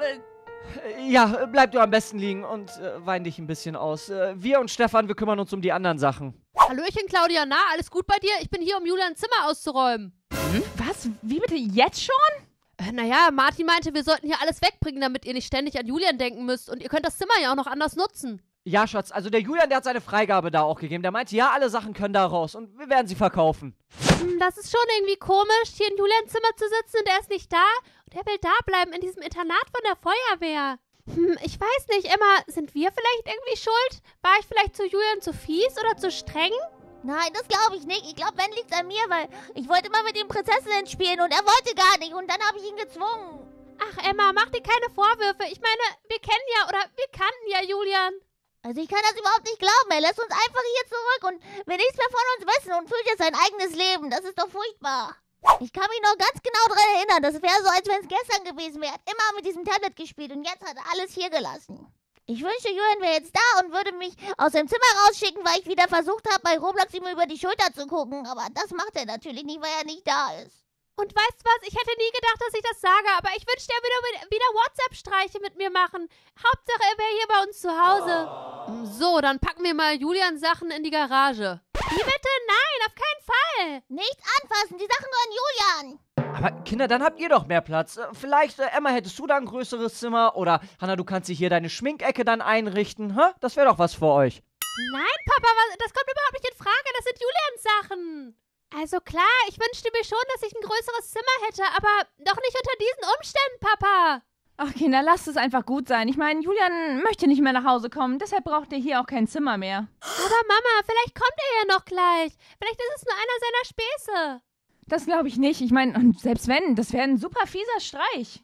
bin. Ja, bleib du am besten liegen und äh, wein dich ein bisschen aus. Äh, wir und Stefan, wir kümmern uns um die anderen Sachen. Hallöchen, Claudia, na, alles gut bei dir? Ich bin hier, um Julians Zimmer auszuräumen. Hm? Was? Wie bitte? Jetzt schon? Äh, naja, Martin meinte, wir sollten hier alles wegbringen, damit ihr nicht ständig an Julian denken müsst. Und ihr könnt das Zimmer ja auch noch anders nutzen. Ja, Schatz, also der Julian, der hat seine Freigabe da auch gegeben. Der meinte, ja, alle Sachen können da raus und wir werden sie verkaufen. Hm, das ist schon irgendwie komisch, hier in Julians Zimmer zu sitzen und er ist nicht da. Und er will da bleiben, in diesem Internat von der Feuerwehr. Hm, ich weiß nicht, Emma, sind wir vielleicht irgendwie schuld? War ich vielleicht zu Julian zu fies oder zu streng? Nein, das glaube ich nicht. Ich glaube, wenn, liegt's an mir, weil ich wollte immer mit ihm Prinzessinnen spielen und er wollte gar nicht und dann habe ich ihn gezwungen. Ach, Emma, mach dir keine Vorwürfe. Ich meine, wir kennen ja oder wir kannten ja Julian. Also ich kann das überhaupt nicht glauben. Er lässt uns einfach hier zurück und will nichts mehr von uns wissen und führt jetzt sein eigenes Leben. Das ist doch furchtbar. Ich kann mich noch ganz genau daran erinnern. Das wäre so, als wenn es gestern gewesen wäre. Er hat immer mit diesem Tablet gespielt und jetzt hat er alles hier gelassen. Ich wünschte, Julian wäre jetzt da und würde mich aus dem Zimmer rausschicken, weil ich wieder versucht habe, bei Roblox ihm über die Schulter zu gucken. Aber das macht er natürlich nicht, weil er nicht da ist. Und weißt du was? Ich hätte nie gedacht, dass ich das sage, aber ich wünschte, er würde wieder WhatsApp-Streiche mit mir machen. Hauptsache, er wäre hier bei uns zu Hause. So, dann packen wir mal Julians Sachen in die Garage. Wie bitte? Nein, auf keinen Fall. Nichts anfassen, die Sachen gehören Julian. Aber Kinder, dann habt ihr doch mehr Platz. Äh, Vielleicht, äh, Emma, hättest du da ein größeres Zimmer? Oder, Hannah, du kannst dir hier deine Schminkecke dann einrichten. Hä? Das wäre doch was für euch. Nein, Papa, was, das kommt überhaupt nicht in Frage. Das sind Julians Sachen. Also klar, ich wünschte mir schon, dass ich ein größeres Zimmer hätte, aber doch nicht unter diesen Umständen, Papa. Ach, Kinder, lasst es einfach gut sein. Ich meine, Julian möchte nicht mehr nach Hause kommen, deshalb braucht ihr hier auch kein Zimmer mehr. Aber Mama, vielleicht kommt er ja noch gleich. Vielleicht ist es nur einer seiner Späße. Das glaube ich nicht. Ich meine, und selbst wenn, das wäre ein super fieser Streich.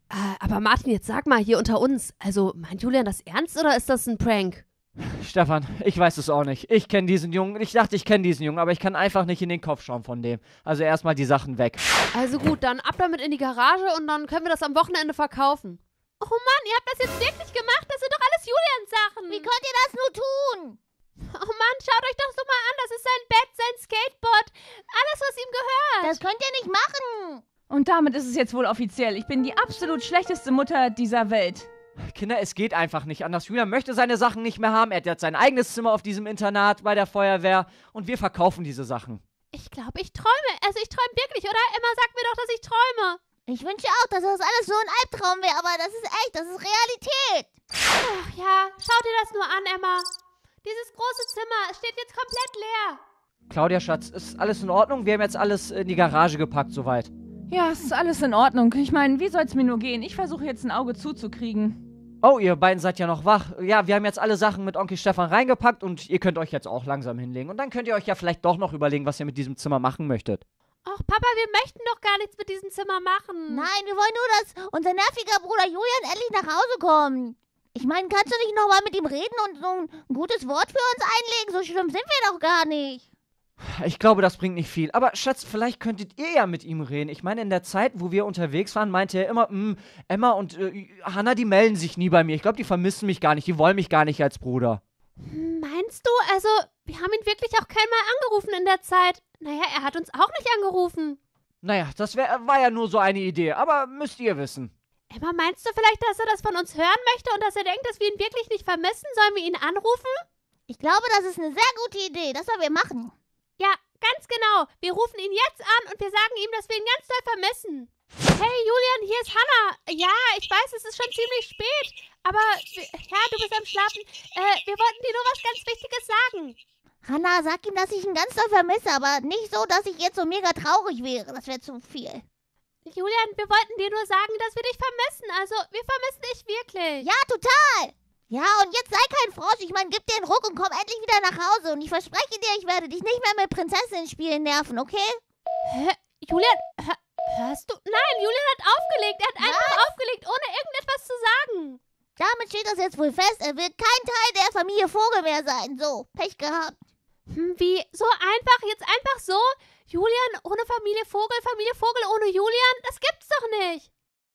Äh, aber Martin, jetzt sag mal hier unter uns, also meint Julian das ernst oder ist das ein Prank? Stefan, ich weiß es auch nicht. Ich kenne diesen Jungen. Ich dachte, ich kenne diesen Jungen, aber ich kann einfach nicht in den Kopf schauen von dem. Also erstmal die Sachen weg. Also gut, dann ab damit in die Garage und dann können wir das am Wochenende verkaufen. Oh Mann, ihr habt das jetzt wirklich gemacht? Das sind doch alles Julians Sachen. Wie könnt ihr das nur tun? Oh Mann, schaut euch doch so mal an. Das ist sein Bett, sein Skateboard. Alles, was ihm gehört. Das könnt ihr nicht machen. Und damit ist es jetzt wohl offiziell. Ich bin die absolut schlechteste Mutter dieser Welt. Kinder, es geht einfach nicht anders. Julian möchte seine Sachen nicht mehr haben. Er hat jetzt sein eigenes Zimmer auf diesem Internat bei der Feuerwehr und wir verkaufen diese Sachen. Ich glaube, ich träume. Also ich träume wirklich, oder? Emma, sag mir doch, dass ich träume. Ich wünsche auch, dass das alles so ein Albtraum wäre, aber das ist echt, das ist Realität. Ach ja, schau dir das nur an, Emma. Dieses große Zimmer, es steht jetzt komplett leer. Claudia, Schatz, ist alles in Ordnung? Wir haben jetzt alles in die Garage gepackt soweit. Ja, es ist alles in Ordnung. Ich meine, wie soll's mir nur gehen? Ich versuche jetzt ein Auge zuzukriegen. Oh, ihr beiden seid ja noch wach. Ja, wir haben jetzt alle Sachen mit Onkel Stefan reingepackt und ihr könnt euch jetzt auch langsam hinlegen. Und dann könnt ihr euch ja vielleicht doch noch überlegen, was ihr mit diesem Zimmer machen möchtet. Ach, Papa, wir möchten doch gar nichts mit diesem Zimmer machen. Nein, wir wollen nur, dass unser nerviger Bruder Julian endlich nach Hause kommt. Ich meine, kannst du nicht nochmal mit ihm reden und so ein gutes Wort für uns einlegen? So schlimm sind wir doch gar nicht. Ich glaube, das bringt nicht viel. Aber Schatz, vielleicht könntet ihr ja mit ihm reden. Ich meine, in der Zeit, wo wir unterwegs waren, meinte er immer, Emma und äh, Hannah, die melden sich nie bei mir. Ich glaube, die vermissen mich gar nicht. Die wollen mich gar nicht als Bruder. Meinst du? Also, wir haben ihn wirklich auch keinmal angerufen in der Zeit. Naja, er hat uns auch nicht angerufen. Naja, das wär, war ja nur so eine Idee. Aber müsst ihr wissen. Emma, meinst du vielleicht, dass er das von uns hören möchte und dass er denkt, dass wir ihn wirklich nicht vermissen? Sollen wir ihn anrufen? Ich glaube, das ist eine sehr gute Idee. Das sollen wir machen. Ja, ganz genau. Wir rufen ihn jetzt an und wir sagen ihm, dass wir ihn ganz doll vermissen. Hey, Julian, hier ist Hannah. Ja, ich weiß, es ist schon ziemlich spät. Aber, ja, du bist am Schlafen. Äh, wir wollten dir nur was ganz Wichtiges sagen. Hannah, sag ihm, dass ich ihn ganz doll vermisse, aber nicht so, dass ich jetzt so mega traurig wäre. Das wäre zu viel. Julian, wir wollten dir nur sagen, dass wir dich vermissen. Also, wir vermissen dich wirklich. Ja, total. Ja, und jetzt sei kein Frosch. Ich meine, gib dir den Ruck und komm endlich wieder nach Hause. Und ich verspreche dir, ich werde dich nicht mehr mit Prinzessinnen-Spielen nerven, okay? Hä? Julian, hör, hörst du? Nein, Julian hat aufgelegt. Er hat einfach aufgelegt, ohne irgendetwas zu sagen. Damit steht das jetzt wohl fest. Er wird kein Teil der Familie Vogel mehr sein. So, Pech gehabt. Hm, wie? So einfach? Jetzt einfach so? Julian ohne Familie Vogel, Familie Vogel ohne Julian? Das gibt's doch nicht.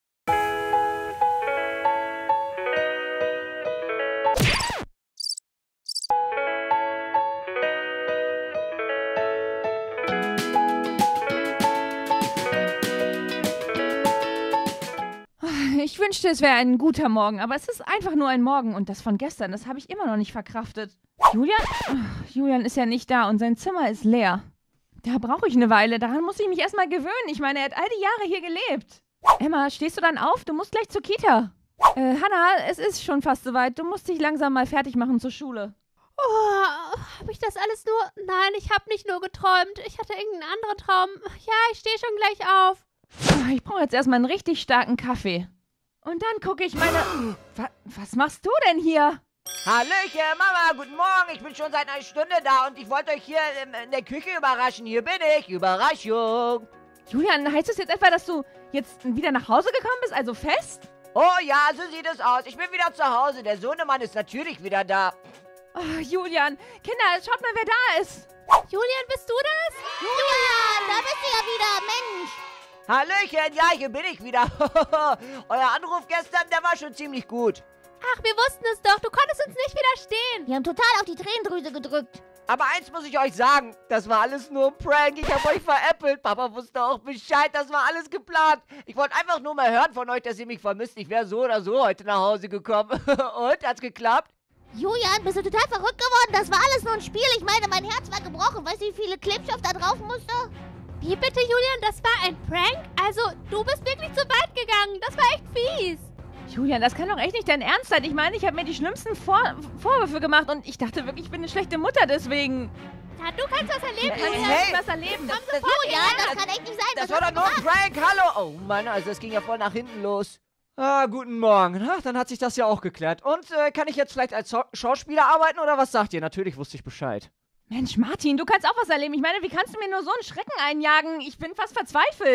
Ich wünschte, es wäre ein guter Morgen, aber es ist einfach nur ein Morgen und das von gestern, das habe ich immer noch nicht verkraftet. Julian? Ach, Julian ist ja nicht da und sein Zimmer ist leer. Da brauche ich eine Weile, daran muss ich mich erstmal gewöhnen. Ich meine, er hat all die Jahre hier gelebt. Emma, stehst du dann auf? Du musst gleich zur Kita. Äh, Hannah, es ist schon fast soweit. Du musst dich langsam mal fertig machen zur Schule. Oh, habe ich das alles nur... Nein, ich habe nicht nur geträumt. Ich hatte irgendeinen anderen Traum. Ja, ich stehe schon gleich auf. Ich brauche jetzt erstmal einen richtig starken Kaffee. Und dann gucke ich meine... Was, was machst du denn hier? Hallöchen, Mama, guten Morgen. Ich bin schon seit einer Stunde da und ich wollte euch hier in, in der Küche überraschen. Hier bin ich. Überraschung. Julian, heißt das jetzt etwa, dass du jetzt wieder nach Hause gekommen bist, also fest? Oh ja, so sieht es aus. Ich bin wieder zu Hause. Der Sohnemann ist natürlich wieder da. Oh, Julian, Kinder, schaut mal, wer da ist. Julian, bist du das? Julian, da bist du ja wieder, Mensch. Hallöchen, ja, hier bin ich wieder. Euer Anruf gestern, der war schon ziemlich gut. Ach, wir wussten es doch. Du konntest uns nicht widerstehen. Wir haben total auf die Tränendrüse gedrückt. Aber eins muss ich euch sagen, das war alles nur ein Prank. Ich habe euch veräppelt. Papa wusste auch Bescheid, das war alles geplant. Ich wollte einfach nur mal hören von euch, dass ihr mich vermisst. Ich wäre so oder so heute nach Hause gekommen. Und, hat's geklappt? Julian, bist du total verrückt geworden? Das war alles nur ein Spiel. Ich meine, mein Herz war gebrochen. Weißt du, wie viele Klebstoff da drauf musste? Wie bitte, Julian? Das war ein Prank? Also, du bist wirklich zu weit gegangen. Das war echt fies. Julian, das kann doch echt nicht dein Ernst sein. Ich meine, ich habe mir die schlimmsten Vor Vorwürfe gemacht und ich dachte wirklich, ich bin eine schlechte Mutter deswegen. Ja, du kannst was erleben, Ja, Julian. hey. was erleben. Das, das, Julian, das kann echt nicht sein. das Was war doch hast du nur ein gemacht? Prank. Hallo. Oh Mann, also das ging ja voll nach hinten los. Ah, guten Morgen. Na, dann hat sich das ja auch geklärt. Und äh, kann ich jetzt vielleicht als Schau- Schauspieler arbeiten oder was sagt ihr? Natürlich wusste ich Bescheid. Mensch, Martin, du kannst auch was erleben. Ich meine, wie kannst du mir nur so einen Schrecken einjagen? Ich bin fast verzweifelt.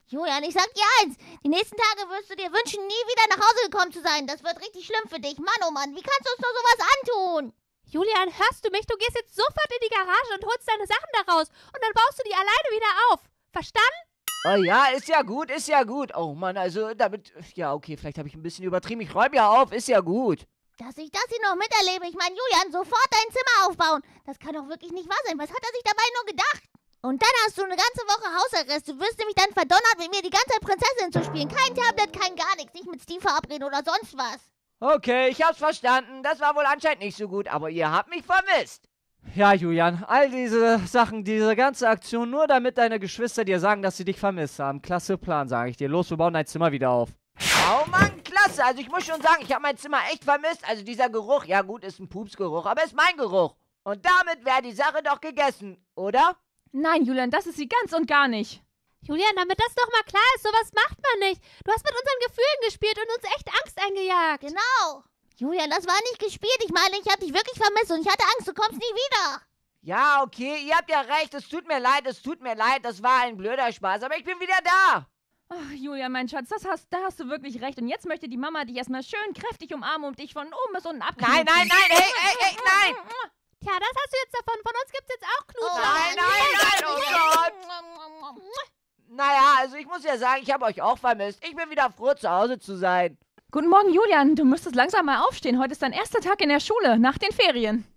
Julian, ich sag dir eins. Die nächsten Tage wirst du dir wünschen, nie wieder nach Hause gekommen zu sein. Das wird richtig schlimm für dich. Mann, oh Mann, wie kannst du uns nur sowas antun? Julian, hörst du mich? Du gehst jetzt sofort in die Garage und holst deine Sachen da raus. Und dann baust du die alleine wieder auf. Verstanden? Oh ja, ist ja gut, ist ja gut. Oh Mann, also damit... Ja, okay, vielleicht habe ich ein bisschen übertrieben. Ich räume ja auf, ist ja gut. Dass ich das hier noch miterlebe. Ich meine, Julian, sofort dein Zimmer aufbauen. Das kann doch wirklich nicht wahr sein. Was hat er sich dabei nur gedacht? Und dann hast du eine ganze Woche Hausarrest. Du wirst nämlich dann verdonnert, mit mir die ganze Zeit Prinzessin zu spielen. Kein Tablet, kein gar nichts. Nicht mit Steve verabreden oder sonst was. Okay, ich hab's verstanden. Das war wohl anscheinend nicht so gut, aber ihr habt mich vermisst. Ja, Julian, all diese Sachen, diese ganze Aktion, nur damit deine Geschwister dir sagen, dass sie dich vermisst haben. Klasse Plan, sage ich dir. Los, wir bauen dein Zimmer wieder auf. Oh Mann, klasse. Also ich muss schon sagen, ich habe mein Zimmer echt vermisst. Also dieser Geruch, ja gut, ist ein Pupsgeruch, aber ist mein Geruch. Und damit wäre die Sache doch gegessen, oder? Nein, Julian, das ist sie ganz und gar nicht. Julian, damit das doch mal klar ist, sowas macht man nicht. Du hast mit unseren Gefühlen gespielt und uns echt Angst eingejagt. Genau. Julian, das war nicht gespielt. Ich meine, ich habe dich wirklich vermisst und ich hatte Angst, du kommst nie wieder. Ja, okay, ihr habt ja recht. Es tut mir leid, es tut mir leid. Das war ein blöder Spaß, aber ich bin wieder da. Ach, Julian, mein Schatz, das hast, da hast du wirklich recht. Und jetzt möchte die Mama dich erstmal schön kräftig umarmen und dich von oben bis unten abknutschen. Nein, nein, nein, hey, hey, hey, nein. Tja, das hast du jetzt davon. Von uns gibt's jetzt auch Knutschen. Nein, nein, nein, oh Gott. Naja, also ich muss ja sagen, ich habe euch auch vermisst. Ich bin wieder froh, zu Hause zu sein. Guten Morgen, Julian. Du müsstest langsam mal aufstehen. Heute ist dein erster Tag in der Schule, nach den Ferien.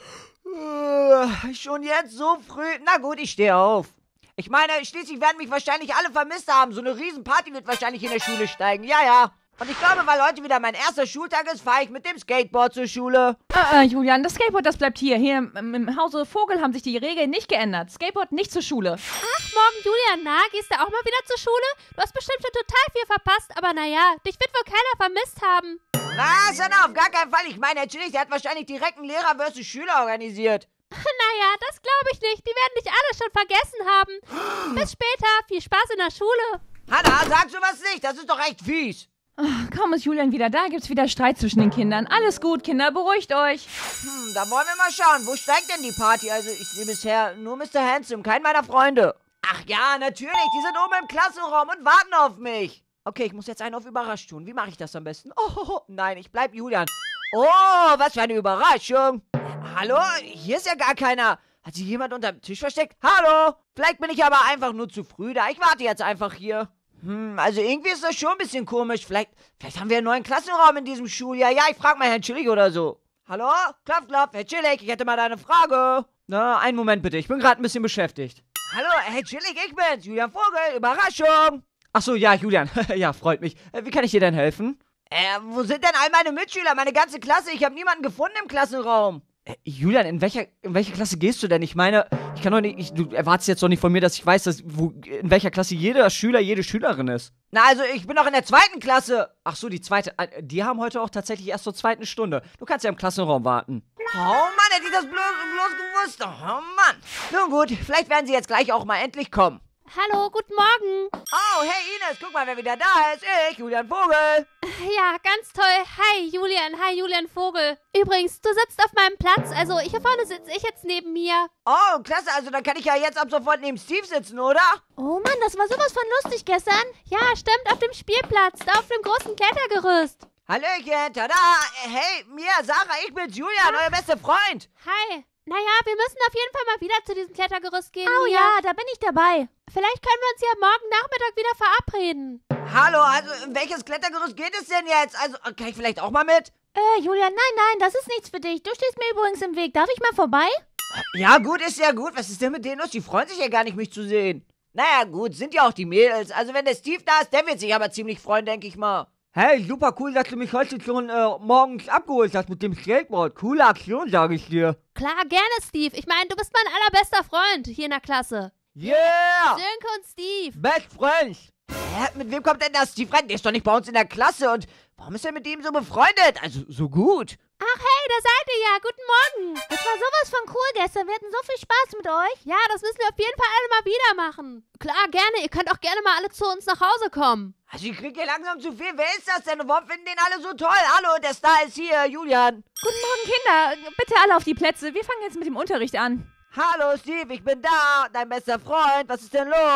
Uh, schon jetzt so früh? Na gut, ich stehe auf. Ich meine, schließlich werden mich wahrscheinlich alle vermisst haben. So eine Riesenparty wird wahrscheinlich in der Schule steigen. Ja, ja. Und ich glaube, weil heute wieder mein erster Schultag ist, fahre ich mit dem Skateboard zur Schule. Äh, äh, Julian, das Skateboard, das bleibt hier. Hier im, im Hause Vogel haben sich die Regeln nicht geändert. Skateboard nicht zur Schule. Ach, morgen, Julian, na, gehst du auch mal wieder zur Schule? Du hast bestimmt schon total viel verpasst, aber naja, dich wird wohl keiner vermisst haben. Was? Na, auf gar keinen Fall. Ich meine, natürlich, der hat wahrscheinlich direkt einen Lehrer versus Schüler organisiert. Naja, das glaube ich nicht. Die werden dich alle schon vergessen haben. Bis später. Viel Spaß in der Schule. Hanna, sag sowas nicht. Das ist doch echt fies. Ach, kaum ist Julian wieder da, gibt's wieder Streit zwischen den Kindern. Alles gut, Kinder, beruhigt euch. Hm, da wollen wir mal schauen. Wo steigt denn die Party? Also, ich sehe bisher nur Mister Handsome, keinen meiner Freunde. Ach ja, natürlich. Die sind oben im Klassenraum und warten auf mich. Okay, ich muss jetzt einen auf überrascht tun. Wie mache ich das am besten? Oh, nein, ich bleib Julian. Oh, was für eine Überraschung. Hallo? Hier ist ja gar keiner. Hat sich jemand unter dem Tisch versteckt? Hallo? Vielleicht bin ich aber einfach nur zu früh da. Ich warte jetzt einfach hier. Hm, also irgendwie ist das schon ein bisschen komisch. Vielleicht, vielleicht haben wir einen neuen Klassenraum in diesem Schuljahr. Ja, ich frage mal Herrn Chillig oder so. Hallo? Klopf, klopf. Herr Chillig, ich hätte mal eine Frage. Na, einen Moment bitte. Ich bin gerade ein bisschen beschäftigt. Hallo, Herr Chillig, ich bin's. Julian Vogel. Überraschung. Ach so, ja, Julian. Ja, freut mich. Äh, Wie kann ich dir denn helfen? Äh, wo sind denn all meine Mitschüler, meine ganze Klasse? Ich habe niemanden gefunden im Klassenraum. Äh, Julian, in welcher, in welche Klasse gehst du denn? Ich meine, ich kann doch nicht, ich, du erwartest jetzt doch nicht von mir, dass ich weiß, dass, wo, in welcher Klasse jeder Schüler, jede Schülerin ist. Na, also ich bin doch in der zweiten Klasse. Ach so, die zweite, äh, die haben heute auch tatsächlich erst zur zweiten Stunde. Du kannst ja im Klassenraum warten. Oh Mann, hätte ich das bloß, bloß gewusst. Oh Mann. Nun gut, vielleicht werden sie jetzt gleich auch mal endlich kommen. Hallo, guten Morgen. Oh, hey Ines, guck mal, wer wieder da ist. Ich, Julian Vogel. Ja, ganz toll. Hi, Julian. Hi, Julian Vogel. Übrigens, du sitzt auf meinem Platz. Also, hier vorne sitze ich jetzt neben mir. Oh, klasse, also dann kann ich ja jetzt ab sofort neben Steve sitzen, oder? Oh Mann, das war sowas von lustig gestern. Ja, stimmt, auf dem Spielplatz. Da auf dem großen Klettergerüst. Hallöchen, tada. Hey, mir, Sarah, ich bin's, Julian, euer bester Freund. Hi. Naja, wir müssen auf jeden Fall mal wieder zu diesem Klettergerüst gehen. Oh Mia. ja, da bin ich dabei. Vielleicht können wir uns ja morgen Nachmittag wieder verabreden. Hallo, also in welches Klettergerüst geht es denn jetzt? Also, kann ich vielleicht auch mal mit? Äh, Julian, nein, nein, das ist nichts für dich. Du stehst mir übrigens im Weg. Darf ich mal vorbei? Ja, gut, ist ja gut. Was ist denn mit denen los? Die freuen sich ja gar nicht, mich zu sehen. Naja, gut, sind ja auch die Mädels. Also, wenn der Steve da ist, der wird sich aber ziemlich freuen, denke ich mal. Hey, super cool, dass du mich heute schon äh, morgens abgeholt hast mit dem Skateboard. Coole Aktion, sage ich dir. Klar, gerne, Steve. Ich meine, du bist mein allerbester Freund hier in der Klasse. Yeah! Sönke und Steve. Best Friends! Hä, mit wem kommt denn das Steve rein? Der ist doch nicht bei uns in der Klasse. Und warum ist er mit ihm so befreundet? Also, so gut. Ach, hey, da seid ihr ja. Guten Morgen. Das war sowas von cool gestern. Wir hatten so viel Spaß mit euch. Ja, das müssen wir auf jeden Fall alle mal wieder machen. Klar, gerne. Ihr könnt auch gerne mal alle zu uns nach Hause kommen. Also, ich krieg hier langsam zu viel. Wer ist das denn? Und warum finden den alle so toll? Hallo, der Star ist hier, Julian. Guten Morgen, Kinder. Bitte alle auf die Plätze. Wir fangen jetzt mit dem Unterricht an. Hallo, Steve, ich bin da. Dein bester Freund. Was ist denn los?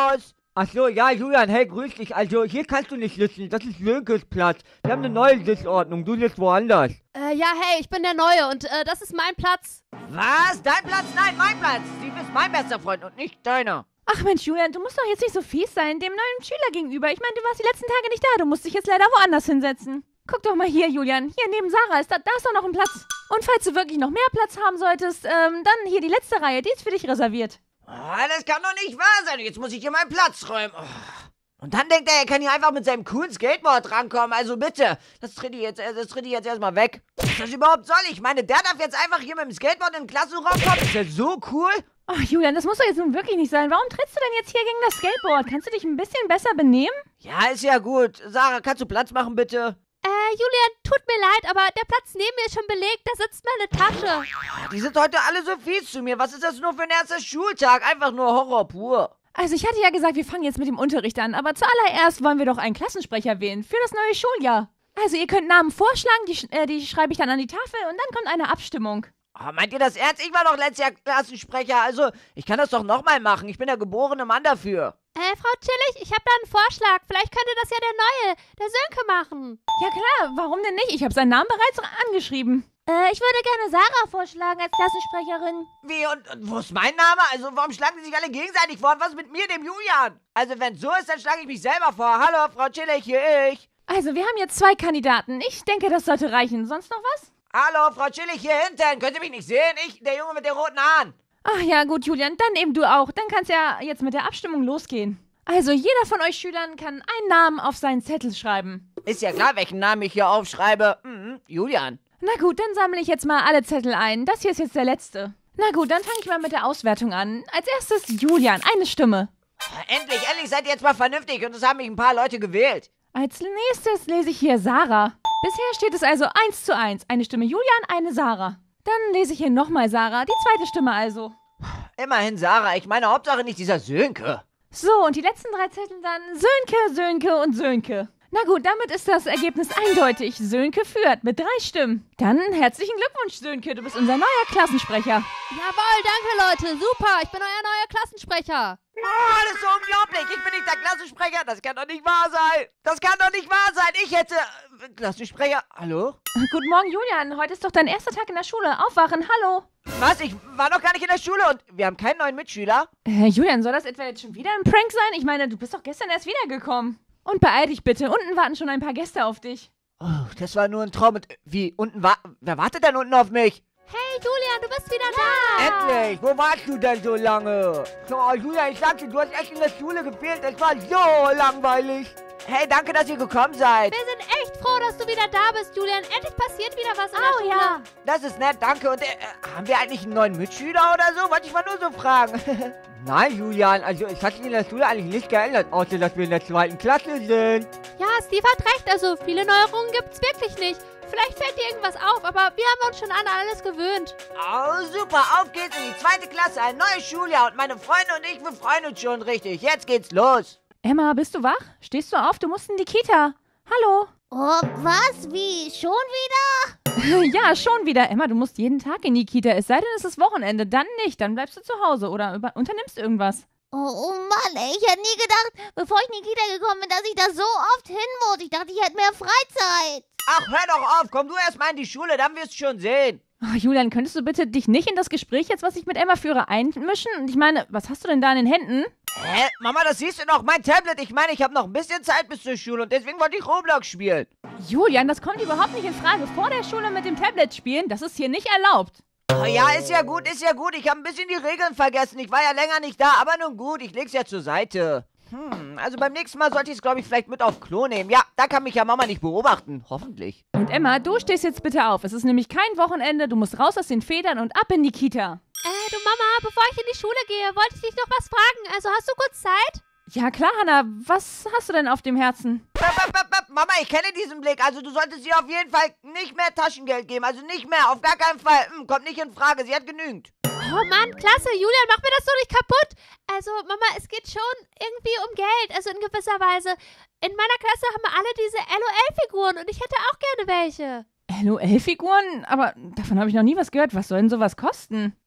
Ach so, ja, Julian, hey, grüß dich. Also, hier kannst du nicht sitzen. Das ist Sönkes Platz. Wir haben eine neue Sitzordnung. Du sitzt woanders. Äh, ja, hey, ich bin der Neue und äh, das ist mein Platz. Was? Dein Platz? Nein, mein Platz. Steve ist mein bester Freund und nicht deiner. Ach Mensch, Julian, du musst doch jetzt nicht so fies sein, dem neuen Schüler gegenüber. Ich meine, du warst die letzten Tage nicht da. Du musst dich jetzt leider woanders hinsetzen. Guck doch mal hier, Julian. Hier neben Sarah ist da, da ist doch noch ein Platz. Und falls du wirklich noch mehr Platz haben solltest, ähm, dann hier die letzte Reihe. Die ist für dich reserviert. Oh, das kann doch nicht wahr sein. Jetzt muss ich hier meinen Platz räumen. Oh. Und dann denkt er, er kann hier einfach mit seinem coolen Skateboard rankommen. Also bitte, das tritt ich jetzt, das tritt ich jetzt erstmal weg. Was das überhaupt soll? Ich meine, der darf jetzt einfach hier mit dem Skateboard in den Klassenraum kommen. Ist das so cool? Ach, Julian, das muss doch jetzt nun wirklich nicht sein. Warum trittst du denn jetzt hier gegen das Skateboard? Kannst du dich ein bisschen besser benehmen? Ja, ist ja gut. Sarah, kannst du Platz machen, bitte? Äh, Julian, tut mir leid, aber der Platz neben mir ist schon belegt. Da sitzt meine Tasche. Die sind heute alle so fies zu mir. Was ist das nur für ein erster Schultag? Einfach nur Horror pur. Also ich hatte ja gesagt, wir fangen jetzt mit dem Unterricht an, aber zuallererst wollen wir doch einen Klassensprecher wählen für das neue Schuljahr. Also ihr könnt Namen vorschlagen, die, sch- äh, die schreibe ich dann an die Tafel und dann kommt eine Abstimmung. Oh, meint ihr das ernst? Ich war doch letztes Jahr Klassensprecher. Also, ich kann das doch nochmal machen. Ich bin der geborene Mann dafür. Äh, Frau Chillig, ich habe da einen Vorschlag. Vielleicht könnte das ja der Neue, der Sönke, machen. Ja klar, warum denn nicht? Ich habe seinen Namen bereits angeschrieben. Äh, ich würde gerne Sarah vorschlagen als Klassensprecherin. Wie, und, und wo ist mein Name? Also, warum schlagen die sich alle gegenseitig vor? Und was mit mir, dem Julian? Also, wenn so ist, dann schlage ich mich selber vor. Hallo, Frau Chillig, hier ich. Also wir haben jetzt zwei Kandidaten. Ich denke, das sollte reichen. Sonst noch was? Hallo, Frau Chillig, hier hinten. Könnt ihr mich nicht sehen? Ich, der Junge mit den roten Haaren. Ach ja, gut, Julian, dann eben du auch. Dann kann's ja jetzt mit der Abstimmung losgehen. Also, jeder von euch Schülern kann einen Namen auf seinen Zettel schreiben. Ist ja klar, welchen Namen ich hier aufschreibe. Mhm, Julian. Na gut, dann sammle ich jetzt mal alle Zettel ein. Das hier ist jetzt der letzte. Na gut, dann fange ich mal mit der Auswertung an. Als erstes Julian, eine Stimme. Endlich, endlich seid ihr jetzt mal vernünftig und es haben mich ein paar Leute gewählt. Als nächstes lese ich hier Sarah. Bisher steht es also eins zu eins. Eine Stimme Julian, eine Sarah. Dann lese ich hier nochmal Sarah, die zweite Stimme also. Immerhin Sarah, ich meine Hauptsache nicht dieser Sönke. So, und die letzten drei Zettel dann Sönke, Sönke und Sönke. Na gut, damit ist das Ergebnis eindeutig. Sönke führt mit drei Stimmen. Dann herzlichen Glückwunsch, Sönke, du bist unser neuer Klassensprecher. Jawohl, danke Leute, super, ich bin euer neuer Klassensprecher. Oh, das ist so unglaublich. Ich bin nicht der Klassensprecher. Das kann doch nicht wahr sein. Das kann doch nicht wahr sein. Ich hätte... Äh, Klassensprecher... Hallo? Guten Morgen, Julian. Heute ist doch dein erster Tag in der Schule. Aufwachen, hallo. Was? Ich war noch gar nicht in der Schule und wir haben keinen neuen Mitschüler? Äh, Julian, soll das etwa jetzt schon wieder ein Prank sein? Ich meine, du bist doch gestern erst wiedergekommen. Und beeil dich bitte. Unten warten schon ein paar Gäste auf dich. Oh, das war nur ein Traum. Und wie? Unten war... Wer wartet denn unten auf mich? Hey, Julian, du bist wieder da. Endlich! Wo warst du denn so lange? Oh, Julian, ich sagte, du hast echt in der Schule gefehlt. Es war so langweilig. Hey, danke, dass ihr gekommen seid. Wir sind echt froh, dass du wieder da bist, Julian. Endlich passiert wieder was in der Oh Schule. ja. Das ist nett, danke. Und äh, haben wir eigentlich einen neuen Mitschüler oder so? Wollte ich mal nur so fragen. Nein, Julian, also es hat sich in der Schule eigentlich nicht geändert, außer dass wir in der zweiten Klasse sind. Ja, Steve hat recht. Also viele Neuerungen gibt's wirklich nicht. Vielleicht fällt dir irgendwas auf, aber wir haben uns schon an alles gewöhnt. Oh, super, auf geht's in die zweite Klasse, ein neues Schuljahr und meine Freunde und ich, wir freuen uns schon richtig. Jetzt geht's los. Emma, bist du wach? Stehst du auf? Du musst in die Kita. Hallo. Oh, was? Wie? Schon wieder? Ja, schon wieder. Emma, du musst jeden Tag in die Kita. Es sei denn, es ist Wochenende. Dann nicht. Dann bleibst du zu Hause oder über unternimmst irgendwas. Oh, oh Mann, ey, ich hätte nie gedacht, bevor ich in die Kita gekommen bin, dass ich da so oft hin muss. Ich dachte, ich hätte mehr Freizeit. Ach, hör doch auf, komm du erst mal in die Schule, dann wirst du schon sehen. Oh, Julian, könntest du bitte dich nicht in das Gespräch jetzt, was ich mit Emma führe, einmischen? Und ich meine, was hast du denn da in den Händen? Hä? Mama, das siehst du noch, mein Tablet. Ich meine, ich habe noch ein bisschen Zeit bis zur Schule und deswegen wollte ich Roblox spielen. Julian, das kommt überhaupt nicht in Frage. Vor der Schule mit dem Tablet spielen, das ist hier nicht erlaubt. Oh ja, ist ja gut, ist ja gut. Ich habe ein bisschen die Regeln vergessen. Ich war ja länger nicht da, aber nun gut, ich leg's ja zur Seite. Hm, also beim nächsten Mal sollte ich es, glaube ich, vielleicht mit auf Klo nehmen. Ja, da kann mich ja Mama nicht beobachten. Hoffentlich. Und Emma, du stehst jetzt bitte auf. Es ist nämlich kein Wochenende. Du musst raus aus den Federn und ab in die Kita. Äh, du Mama, bevor ich in die Schule gehe, wollte ich dich noch was fragen. Also hast du kurz Zeit? Ja klar, Hannah. Was hast du denn auf dem Herzen? Bap, bap, bap, bap. Mama, ich kenne diesen Blick. Also du solltest ihr auf jeden Fall nicht mehr Taschengeld geben. Also nicht mehr, auf gar keinen Fall. Hm, kommt nicht in Frage, sie hat genügend. Oh Mann, klasse. Julian, mach mir das doch nicht kaputt. Also, Mama, es geht schon irgendwie um Geld. Also in gewisser Weise. In meiner Klasse haben wir alle diese L O L-Figuren und ich hätte auch gerne welche. L O L-Figuren? Aber davon habe ich noch nie was gehört. Was soll denn sowas kosten?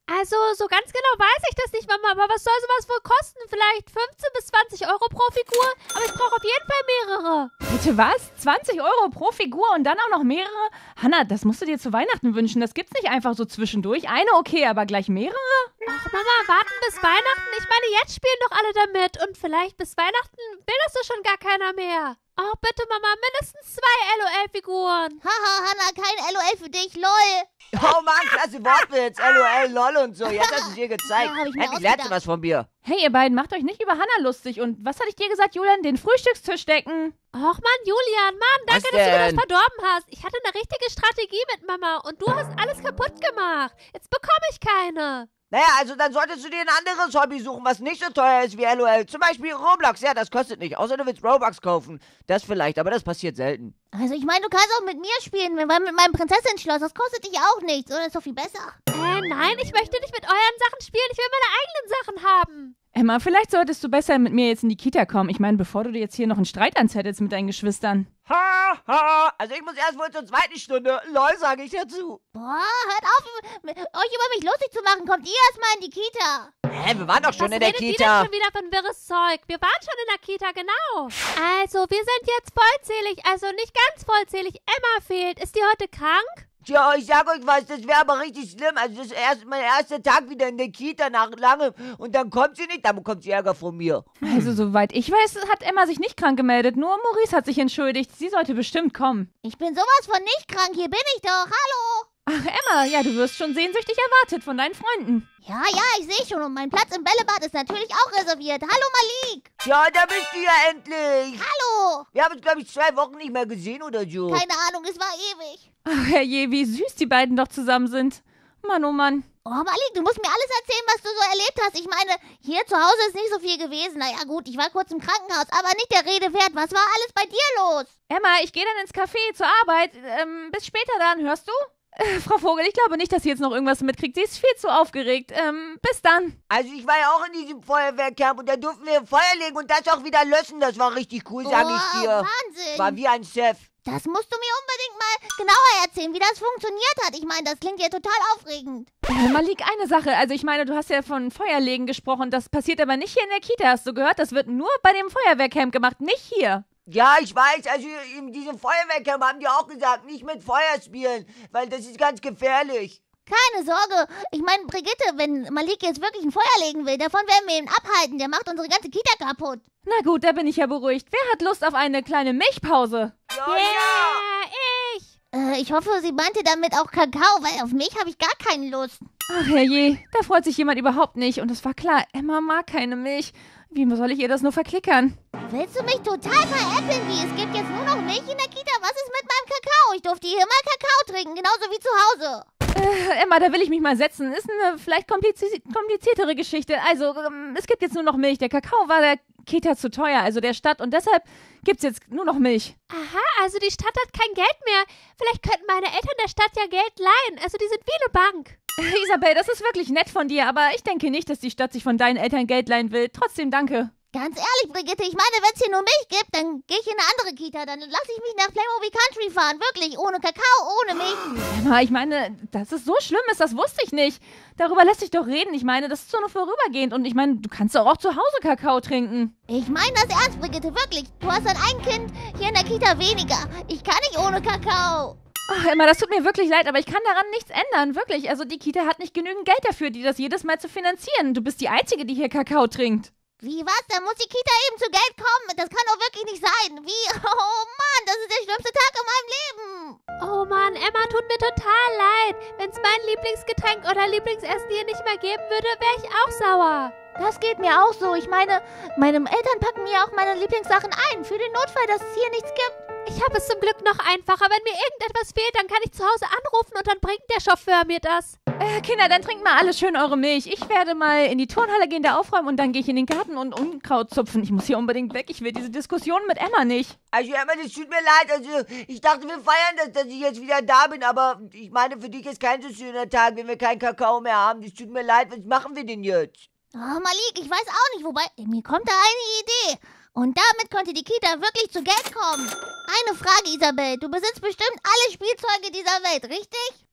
Also, so ganz genau weiß ich das nicht, Mama, aber was soll sowas wohl kosten? Vielleicht fünfzehn bis zwanzig Euro pro Figur? Aber ich brauche auf jeden Fall mehrere. Bitte was? zwanzig Euro pro Figur und dann auch noch mehrere? Hannah, das musst du dir zu Weihnachten wünschen. Das gibt's nicht einfach so zwischendurch. Eine okay, aber gleich mehrere? Ach, Mama, warten bis Weihnachten? Ich meine, jetzt spielen doch alle damit. Und vielleicht bis Weihnachten will das doch schon gar keiner mehr. Oh, bitte, Mama, mindestens zwei L O L-Figuren. Haha, Hannah, kein L O L für dich, lol. Oh Mann, klasse Wortwitz. L O L, LOL und so. Jetzt hast du es dir gezeigt. Ja, hab ich mir Endlich lernst du ausgedacht. was von mir. Hey, ihr beiden, macht euch nicht über Hannah lustig. Und was hatte ich dir gesagt, Julian? Den Frühstückstisch decken. Och, Mann, Julian, Mann, danke, Was dass du mir das denn? verdorben hast. Ich hatte eine richtige Strategie mit Mama und du hast alles kaputt gemacht. Jetzt bekomme ich keine. Naja, also dann solltest du dir ein anderes Hobby suchen, was nicht so teuer ist wie L O L. Zum Beispiel Roblox. Ja, das kostet nicht. Außer du willst Robux kaufen. Das vielleicht, aber das passiert selten. Also ich meine, du kannst auch mit mir spielen, weil mit meinem Prinzessin-Schloss, das kostet dich auch nichts, oder? Ist doch viel besser. Äh, nein, ich möchte nicht mit euren Sachen spielen. Ich will meine eigenen Sachen haben. Emma, vielleicht solltest du besser mit mir jetzt in die Kita kommen. Ich meine, bevor du dir jetzt hier noch einen Streit anzettelst mit deinen Geschwistern. Ha, ha. Also ich muss erst wohl zur zweiten Stunde. LOL, sage ich dazu. Boah, hört auf, über- euch über mich lustig zu machen. Kommt ihr erstmal in die Kita. Hä, wir waren doch schon Was in der redet die Kita. denn schon wieder von wirres Zeug? Wir waren schon in der Kita, genau. Also, wir sind jetzt vollzählig. Also nicht ganz vollzählig. Emma fehlt. Ist die heute krank? Tja, ich sag euch was, das wäre aber richtig schlimm. Also das ist erst mein erster Tag wieder in der Kita nach langem. Und dann kommt sie nicht, dann bekommt sie Ärger von mir. Also, soweit ich weiß, hat Emma sich nicht krank gemeldet. Nur Maurice hat sich entschuldigt. Sie sollte bestimmt kommen. Ich bin sowas von nicht krank. Hier bin ich doch. Hallo. Ach, Emma, ja, du wirst schon sehnsüchtig erwartet von deinen Freunden. Ja, ja, ich sehe schon. Und mein Platz im Bällebad ist natürlich auch reserviert. Hallo, Malik. Ja, da bist du ja endlich. Hallo. Wir haben uns, glaube ich, zwei Wochen nicht mehr gesehen oder so. Keine Ahnung, es war ewig. Ach, herrje, wie süß die beiden doch zusammen sind. Mann, oh Mann. Oh, Malik, du musst mir alles erzählen, was du so erlebt hast. Ich meine, hier zu Hause ist nicht so viel gewesen. Naja, gut, ich war kurz im Krankenhaus, aber nicht der Rede wert. Was war alles bei dir los? Emma, ich gehe dann ins Café zur Arbeit. Ähm, bis später dann, hörst du? Äh, Frau Vogel, ich glaube nicht, dass sie jetzt noch irgendwas mitkriegt. Sie ist viel zu aufgeregt. Ähm, bis dann. Also ich war ja auch in diesem Feuerwehrcamp und da durften wir Feuer legen und das auch wieder löschen. Das war richtig cool, sag ich dir. Wahnsinn. War wie ein Chef. Das musst du mir unbedingt mal genauer erzählen, wie das funktioniert hat. Ich meine, das klingt ja total aufregend. Äh, Malik, eine Sache. Also ich meine, du hast ja von Feuerlegen gesprochen. Das passiert aber nicht hier in der Kita. Hast du gehört? Das wird nur bei dem Feuerwehrcamp gemacht, nicht hier. Ja, ich weiß, also in diesem Feuerwehrcamp haben die auch gesagt, nicht mit Feuer spielen, weil das ist ganz gefährlich. Keine Sorge. Ich meine, Brigitte, wenn Malik jetzt wirklich ein Feuer legen will, davon werden wir ihn abhalten. Der macht unsere ganze Kita kaputt. Na gut, da bin ich ja beruhigt. Wer hat Lust auf eine kleine Milchpause? Ja, Yeah, ja. ich. Äh, ich hoffe, sie meinte damit auch Kakao, weil auf mich habe ich gar keine Lust. Ach herrje, da freut sich jemand überhaupt nicht. Und es war klar, Emma mag keine Milch. Wie soll ich ihr das nur verklickern? Willst du mich total veräppeln? Wie? Es gibt jetzt nur noch Milch in der Kita? Was ist mit meinem Kakao? Ich durfte hier mal Kakao trinken, genauso wie zu Hause. Äh, Emma, da will ich mich mal setzen. Ist eine vielleicht komplizi kompliziertere Geschichte. Also, ähm, es gibt jetzt nur noch Milch. Der Kakao war der Kita zu teuer, also der Stadt. Und deshalb gibt's jetzt nur noch Milch. Aha, also die Stadt hat kein Geld mehr. Vielleicht könnten meine Eltern der Stadt ja Geld leihen. Also die sind wie eine Bank. Äh, Isabel, das ist wirklich nett von dir, aber ich denke nicht, dass die Stadt sich von deinen Eltern Geld leihen will. Trotzdem danke. Ganz ehrlich, Brigitte, ich meine, wenn es hier nur Milch gibt, dann gehe ich in eine andere Kita. Dann lasse ich mich nach Playmobil Country fahren. Wirklich, ohne Kakao, ohne Milch. Emma, ich meine, dass es so schlimm ist, das wusste ich nicht. Darüber lässt sich doch reden. Ich meine, das ist so nur vorübergehend. Und ich meine, du kannst doch auch zu Hause Kakao trinken. Ich meine das ernst, Brigitte, wirklich. Du hast dann ein Kind hier in der Kita weniger. Ich kann nicht ohne Kakao. Ach, Emma, das tut mir wirklich leid, aber ich kann daran nichts ändern. Wirklich. Also die Kita hat nicht genügend Geld dafür, die das jedes Mal zu finanzieren. Du bist die Einzige, die hier Kakao trinkt. Wie, was? Da muss die Kita eben zu Geld kommen. Das kann doch wirklich nicht sein. Wie? Oh Mann, das ist der schlimmste Tag in meinem Leben. Oh Mann, Emma, tut mir total leid. Wenn es mein Lieblingsgetränk oder Lieblingsessen hier nicht mehr geben würde, wäre ich auch sauer. Das geht mir auch so. Ich meine, meine Eltern packen mir auch meine Lieblingssachen ein. Für den Notfall, dass es hier nichts gibt. Ich habe es zum Glück noch einfacher. Wenn mir irgendetwas fehlt, dann kann ich zu Hause anrufen und dann bringt der Chauffeur mir das. Äh, Kinder, dann trinkt mal alle schön eure Milch. Ich werde mal in die Turnhalle gehen, da aufräumen und dann gehe ich in den Garten und Unkraut zupfen. Ich muss hier unbedingt weg. Ich will diese Diskussion mit Emma nicht. Also Emma, das tut mir leid. Also ich dachte, wir feiern das, dass ich jetzt wieder da bin. Aber ich meine, für dich ist kein so schöner Tag, wenn wir keinen Kakao mehr haben. Das tut mir leid. Was machen wir denn jetzt? Oh, Malik, ich weiß auch nicht, wobei, mir kommt da eine Idee. Und damit könnte die Kita wirklich zu Geld kommen. Eine Frage, Isabel. Du besitzt bestimmt alle Spielzeuge dieser Welt, richtig?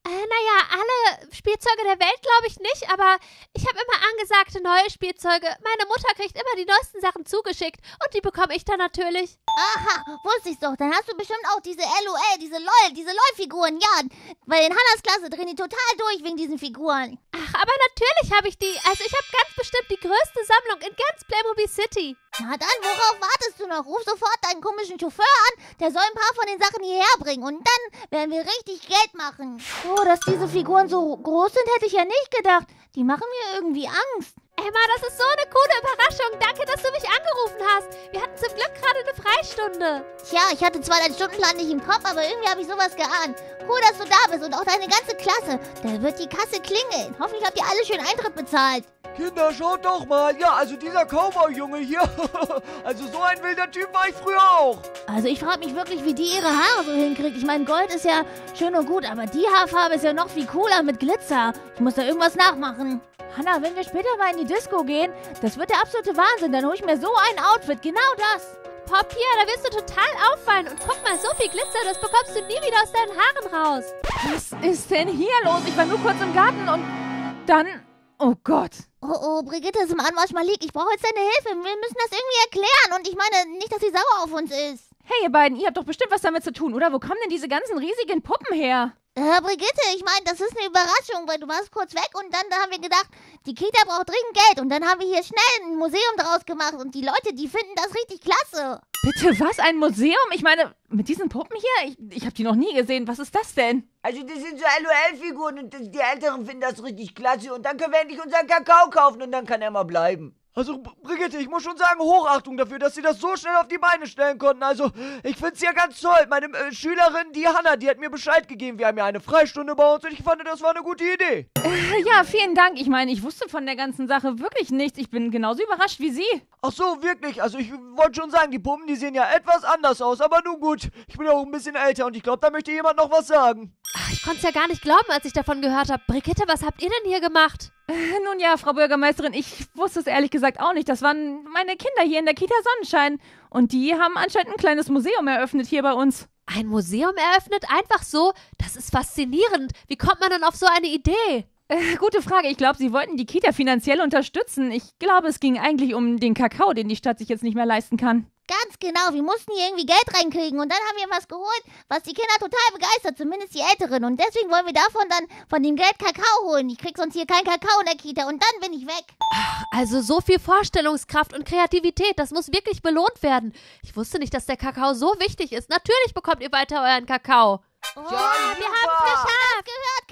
Äh, naja, alle Spielzeuge der Welt glaube ich nicht, aber ich habe immer angesagte neue Spielzeuge. Meine Mutter kriegt immer die neuesten Sachen zugeschickt und die bekomme ich dann natürlich. Aha, wusste ich's doch. Dann hast du bestimmt auch diese LOL, diese LOL, diese LOL-Figuren. Ja, weil in Hannas Klasse drehen die total durch wegen diesen Figuren. Ach, aber natürlich habe ich die. Also ich habe ganz bestimmt die größte Sammlung in ganz Playmobil City. Na dann, worauf wartest du noch? Ruf sofort deinen komischen Chauffeur an, der soll ein paar von den Sachen hierher bringen und dann werden wir richtig Geld machen. Oh, dass diese Figuren so groß sind, hätte ich ja nicht gedacht. Die machen mir irgendwie Angst. Emma, das ist so eine coole Überraschung. Danke, dass du mich angerufen hast. Wir hatten zum Glück gerade eine Freistunde. Tja, ich hatte zwar deinen Stundenplan nicht im Kopf, aber irgendwie habe ich sowas geahnt. Cool, dass du da bist und auch deine ganze Klasse. Da wird die Kasse klingeln. Hoffentlich habt ihr alle schön Eintritt bezahlt. Kinder, schaut doch mal. Ja, also dieser Cowboy-Junge hier. Also so ein wilder Typ war ich früher auch. Also ich frage mich wirklich, wie die ihre Haare so hinkriegt. Ich meine, Gold ist ja schön und gut, aber die Haarfarbe ist ja noch viel cooler mit Glitzer. Ich muss da irgendwas nachmachen. Hanna, wenn wir später mal in die Disco gehen, das wird der absolute Wahnsinn. Dann hole ich mir so ein Outfit, genau das. Pop, hier, da wirst du total auffallen. Und guck mal, so viel Glitzer, das bekommst du nie wieder aus deinen Haaren raus. Was ist denn hier los? Ich war nur kurz im Garten und dann... Oh Gott. Oh, oh, Brigitte ist im Anmarsch, Malik. Ich brauche jetzt deine Hilfe. Wir müssen das irgendwie erklären. Und ich meine, nicht, dass sie sauer auf uns ist. Hey, ihr beiden, ihr habt doch bestimmt was damit zu tun, oder? Wo kommen denn diese ganzen riesigen Puppen her? Äh, Brigitte, ich meine, das ist eine Überraschung, weil du warst kurz weg und dann da haben wir gedacht, die Kita braucht dringend Geld. Und dann haben wir hier schnell ein Museum draus gemacht. Und die Leute, die finden das richtig klasse. Bitte, was? Ein Museum? Ich meine, mit diesen Puppen hier? Ich, ich habe die noch nie gesehen. Was ist das denn? Also das sind so LOL-Figuren und die Älteren finden das richtig klasse. Und dann können wir endlich unseren Kakao kaufen und dann kann er mal bleiben. Also, Brigitte, ich muss schon sagen, Hochachtung dafür, dass sie das so schnell auf die Beine stellen konnten. Also, ich find's ja ganz toll. Meine äh, Schülerin, die Hanna, die hat mir Bescheid gegeben. Wir haben ja eine Freistunde bei uns und ich fand, das war eine gute Idee. Äh, ja, vielen Dank. Ich meine, ich wusste von der ganzen Sache wirklich nichts. Ich bin genauso überrascht wie Sie. Ach so, wirklich. Also, ich wollte schon sagen, die Puppen, die sehen ja etwas anders aus. Aber nun gut, ich bin ja auch ein bisschen älter und ich glaube, da möchte jemand noch was sagen. Ach, ich konnte es ja gar nicht glauben, als ich davon gehört habe. Brigitte, was habt ihr denn hier gemacht? Äh, nun ja, Frau Bürgermeisterin, ich wusste es ehrlich gesagt auch nicht. Das waren meine Kinder hier in der Kita Sonnenschein. Und die haben anscheinend ein kleines Museum eröffnet hier bei uns. Ein Museum eröffnet? Einfach so? Das ist faszinierend. Wie kommt man denn auf so eine Idee? Äh, gute Frage. Ich glaube, sie wollten die Kita finanziell unterstützen. Ich glaube, es ging eigentlich um den Kakao, den die Stadt sich jetzt nicht mehr leisten kann. Ganz genau, wir mussten hier irgendwie Geld reinkriegen und dann haben wir was geholt, was die Kinder total begeistert, zumindest die Älteren. Und deswegen wollen wir davon dann von dem Geld Kakao holen. Ich krieg sonst hier keinen Kakao in der Kita und dann bin ich weg. Ach, also so viel Vorstellungskraft und Kreativität, das muss wirklich belohnt werden. Ich wusste nicht, dass der Kakao so wichtig ist. Natürlich bekommt ihr weiter euren Kakao. Oh, Ja, wir haben super. es geschafft. Gehört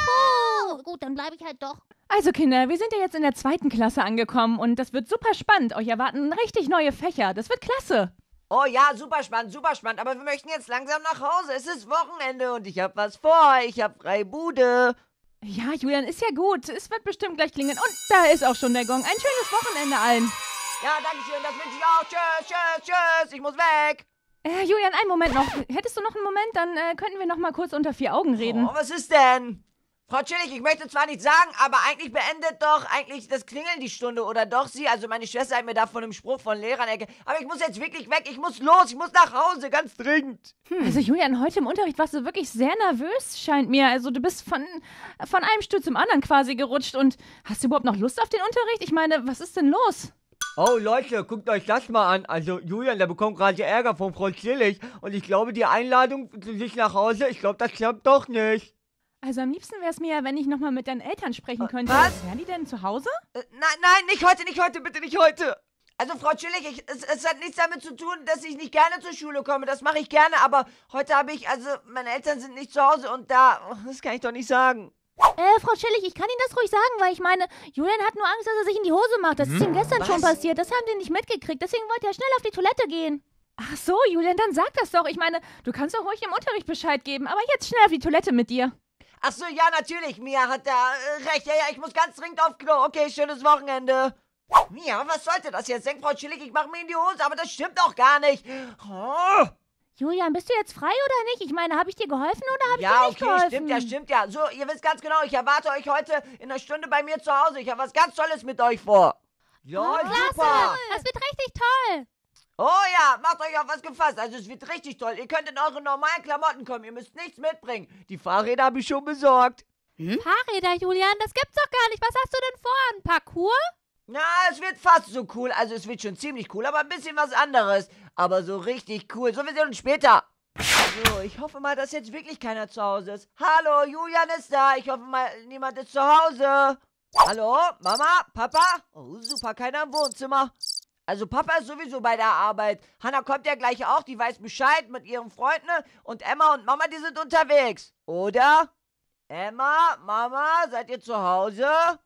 Kakao. Gut, dann bleibe ich halt doch. Also Kinder, wir sind ja jetzt in der zweiten Klasse angekommen und das wird super spannend. Euch erwarten richtig neue Fächer. Das wird klasse. Oh ja, super spannend, super spannend. Aber wir möchten jetzt langsam nach Hause. Es ist Wochenende und ich hab was vor. Ich hab freie Bude. Ja, Julian, ist ja gut. Es wird bestimmt gleich klingeln. Und da ist auch schon der Gong. Ein schönes Wochenende allen. Ja, danke schön. Das wünsche ich auch. Tschüss, tschüss, tschüss. Ich muss weg. Äh, Julian, einen Moment noch. Hättest du noch einen Moment? Dann äh, könnten wir noch mal kurz unter vier Augen reden. Oh, was ist denn? Frau Chillig, ich möchte zwar nicht sagen, aber eigentlich beendet doch eigentlich das Klingeln die Stunde, oder doch sie? Also meine Schwester hat mir da von einem Spruch von Lehrern erklärt. Aber ich muss jetzt wirklich weg, ich muss los, ich muss nach Hause, ganz dringend. Hm. Also Julian, heute im Unterricht warst du wirklich sehr nervös, scheint mir. Also du bist von, von einem Stuhl zum anderen quasi gerutscht. Und hast du überhaupt noch Lust auf den Unterricht? Ich meine, was ist denn los? Oh Leute, guckt euch das mal an. Also Julian, der bekommt gerade Ärger von Frau Chillig. Und ich glaube, die Einladung zu sich nach Hause, ich glaube, das klappt doch nicht. Also am liebsten wäre es mir ja, wenn ich nochmal mit deinen Eltern sprechen könnte. Was? Wären die denn zu Hause? Äh, nein, nein, nicht heute, nicht heute, bitte nicht heute. Also Frau Chillig, ich, es, es hat nichts damit zu tun, dass ich nicht gerne zur Schule komme. Das mache ich gerne, aber heute habe ich, also meine Eltern sind nicht zu Hause und da, das kann ich doch nicht sagen. Äh, Frau Schillig, ich kann Ihnen das ruhig sagen, weil ich meine, Julian hat nur Angst, dass er sich in die Hose macht. Das ist ihm gestern Was? schon passiert. Das haben die nicht mitgekriegt. Deswegen wollte er schnell auf die Toilette gehen. Ach so, Julian, dann sag das doch. Ich meine, du kannst doch ruhig im Unterricht Bescheid geben. Aber jetzt schnell auf die Toilette mit dir. Ach so, ja, natürlich, Mia hat da äh, recht. Ja, ja, ich muss ganz dringend auf Klo. Okay, schönes Wochenende. Mia, was sollte das jetzt? Denkt Frau Chillig, ich mache mir in die Hose, aber das stimmt doch gar nicht. Oh. Julian, bist du jetzt frei oder nicht? Ich meine, habe ich dir geholfen oder habe ich Ja, dir nicht okay, geholfen? stimmt ja, stimmt ja. So, ihr wisst ganz genau, ich erwarte euch heute in einer Stunde bei mir zu Hause. Ich habe was ganz Tolles mit euch vor. Ja, super. Das wird richtig toll. Oh ja, macht euch auf was gefasst. Also es wird richtig toll. Ihr könnt in eure normalen Klamotten kommen. Ihr müsst nichts mitbringen. Die Fahrräder habe ich schon besorgt. Hm? Fahrräder, Julian, das gibt's doch gar nicht. Was hast du denn vor? Ein Parcours? Na, es wird fast so cool. Also es wird schon ziemlich cool, aber ein bisschen was anderes. Aber so richtig cool. So, wir sehen uns später. So, ich hoffe mal, dass jetzt wirklich keiner zu Hause ist. Hallo, Julian ist da. Ich hoffe mal, niemand ist zu Hause. Hallo, Mama, Papa? Oh, super, keiner im Wohnzimmer. Also Papa ist sowieso bei der Arbeit. Hannah kommt ja gleich auch, die weiß Bescheid mit ihren Freunden. Und Emma und Mama, die sind unterwegs. Oder? Emma, Mama, seid ihr zu Hause?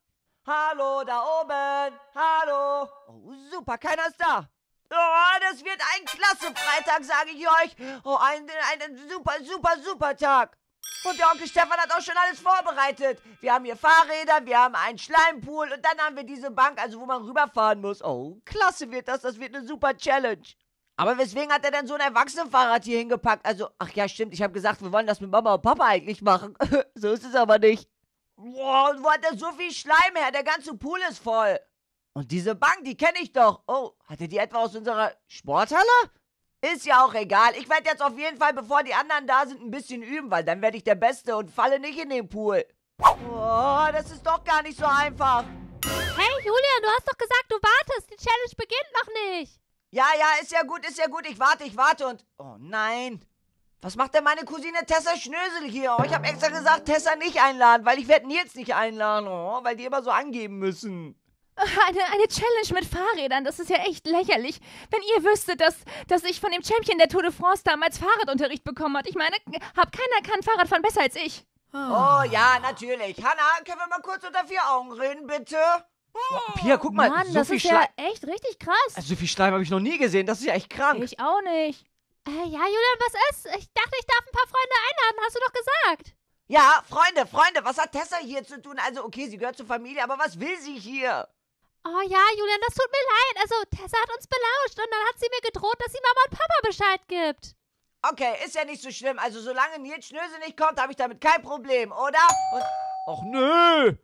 Hallo, da oben. Hallo. Oh, super, keiner ist da. Oh, das wird ein klasse Freitag, sage ich euch. Oh, ein, ein super, super, super Tag. Und der Onkel Stefan hat auch schon alles vorbereitet. Wir haben hier Fahrräder, wir haben einen Schleimpool und dann haben wir diese Bank, also wo man rüberfahren muss. Oh, klasse wird das, das wird eine super Challenge. Aber weswegen hat er denn so ein Erwachsenenfahrrad hier hingepackt? Also, ach ja, stimmt, ich habe gesagt, wir wollen das mit Mama und Papa eigentlich machen. So ist es aber nicht. Boah, und wo hat er so viel Schleim her? Der ganze Pool ist voll. Und diese Bank, die kenne ich doch. Oh, hat er die etwa aus unserer Sporthalle? Ist ja auch egal. Ich werde jetzt auf jeden Fall, bevor die anderen da sind, ein bisschen üben, weil dann werde ich der Beste und falle nicht in den Pool. Oh, das ist doch gar nicht so einfach. Hey, Julian, du hast doch gesagt, du wartest. Die Challenge beginnt noch nicht. Ja, ja, ist ja gut, ist ja gut. Ich warte, ich warte und... Oh nein. Was macht denn meine Cousine Tessa Schnösel hier? Oh, ich habe extra gesagt, Tessa nicht einladen, weil ich werde Nils nicht einladen. Oh, weil die immer so angeben müssen. Eine, eine Challenge mit Fahrrädern, das ist ja echt lächerlich. Wenn ihr wüsstet, dass, dass ich von dem Champion der Tour de France damals Fahrradunterricht bekommen hat. Ich meine, hab keiner kann Fahrradfahren besser als ich. Oh ja, natürlich. Hannah, können wir mal kurz unter vier Augen reden, bitte? Oh, Pia, guck mal, Mann, so das viel ist Schleim. ja echt richtig krass. Also, so viel Schleim habe ich noch nie gesehen. Das ist ja echt krank. Ich auch nicht. Äh, ja, Julian, was ist? Ich dachte, ich darf ein paar Freunde einladen. Hast du doch gesagt. Ja, Freunde, Freunde, was hat Tessa hier zu tun? Also, okay, sie gehört zur Familie, aber was will sie hier? Oh ja, Julian, das tut mir leid. Also, Tessa hat uns belauscht und dann hat sie mir gedroht, dass sie Mama und Papa Bescheid gibt. Okay, ist ja nicht so schlimm. Also, solange Nils Schnösel nicht kommt, habe ich damit kein Problem, oder? Und Ach nö.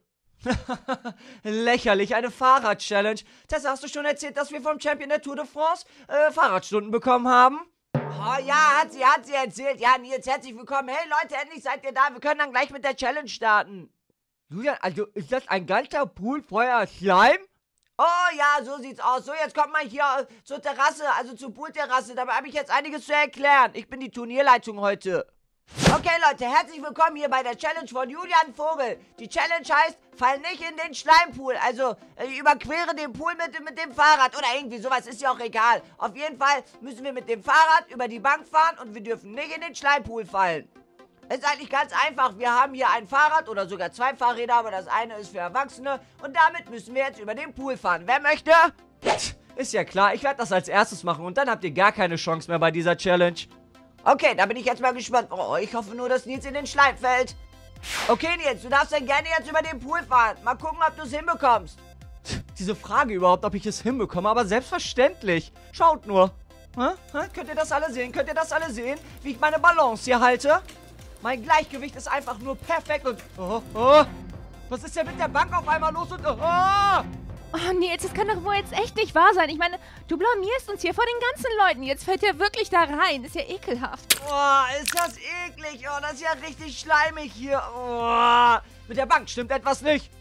Lächerlich, eine Fahrrad-Challenge. Tessa, hast du schon erzählt, dass wir vom Champion der Tour de France äh, Fahrradstunden bekommen haben? Oh ja, hat sie, hat sie erzählt. Ja, Nils, herzlich willkommen. Hey Leute, endlich seid ihr da. Wir können dann gleich mit der Challenge starten. Julian, also ist das ein ganzer Pool voller Schleim? Oh ja, so sieht's aus. So, jetzt kommt mal hier zur Terrasse, also zur Poolterrasse. Dabei habe ich jetzt einiges zu erklären. Ich bin die Turnierleitung heute. Okay, Leute, herzlich willkommen hier bei der Challenge von Julian Vogel. Die Challenge heißt, fall nicht in den Schleimpool. Also, äh, überquere den Pool mit, mit dem Fahrrad oder irgendwie sowas, ist ja auch egal. Auf jeden Fall müssen wir mit dem Fahrrad über die Bank fahren und wir dürfen nicht in den Schleimpool fallen. Ist eigentlich ganz einfach. Wir haben hier ein Fahrrad oder sogar zwei Fahrräder, aber das eine ist für Erwachsene. Und damit müssen wir jetzt über den Pool fahren. Wer möchte? Ist ja klar, ich werde das als erstes machen und dann habt ihr gar keine Chance mehr bei dieser Challenge. Okay, da bin ich jetzt mal gespannt. Oh, ich hoffe nur, dass Nils in den Schleim fällt. Okay, Nils, du darfst dann gerne jetzt über den Pool fahren. Mal gucken, ob du es hinbekommst. Diese Frage überhaupt, ob ich es hinbekomme, aber selbstverständlich. Schaut nur. Hä? Hä? Könnt ihr das alle sehen? Könnt ihr das alle sehen? Wie ich meine Balance hier halte? Mein Gleichgewicht ist einfach nur perfekt und... Oh, oh. Was ist denn mit der Bank auf einmal los und... Oh! Oh, Nils, das kann doch wohl jetzt echt nicht wahr sein. Ich meine, du blamierst uns hier vor den ganzen Leuten. Jetzt fällt er wirklich da rein. Ist ja ekelhaft. Oh, ist das eklig. Oh, das ist ja richtig schleimig hier. Oh, mit der Bank stimmt etwas nicht.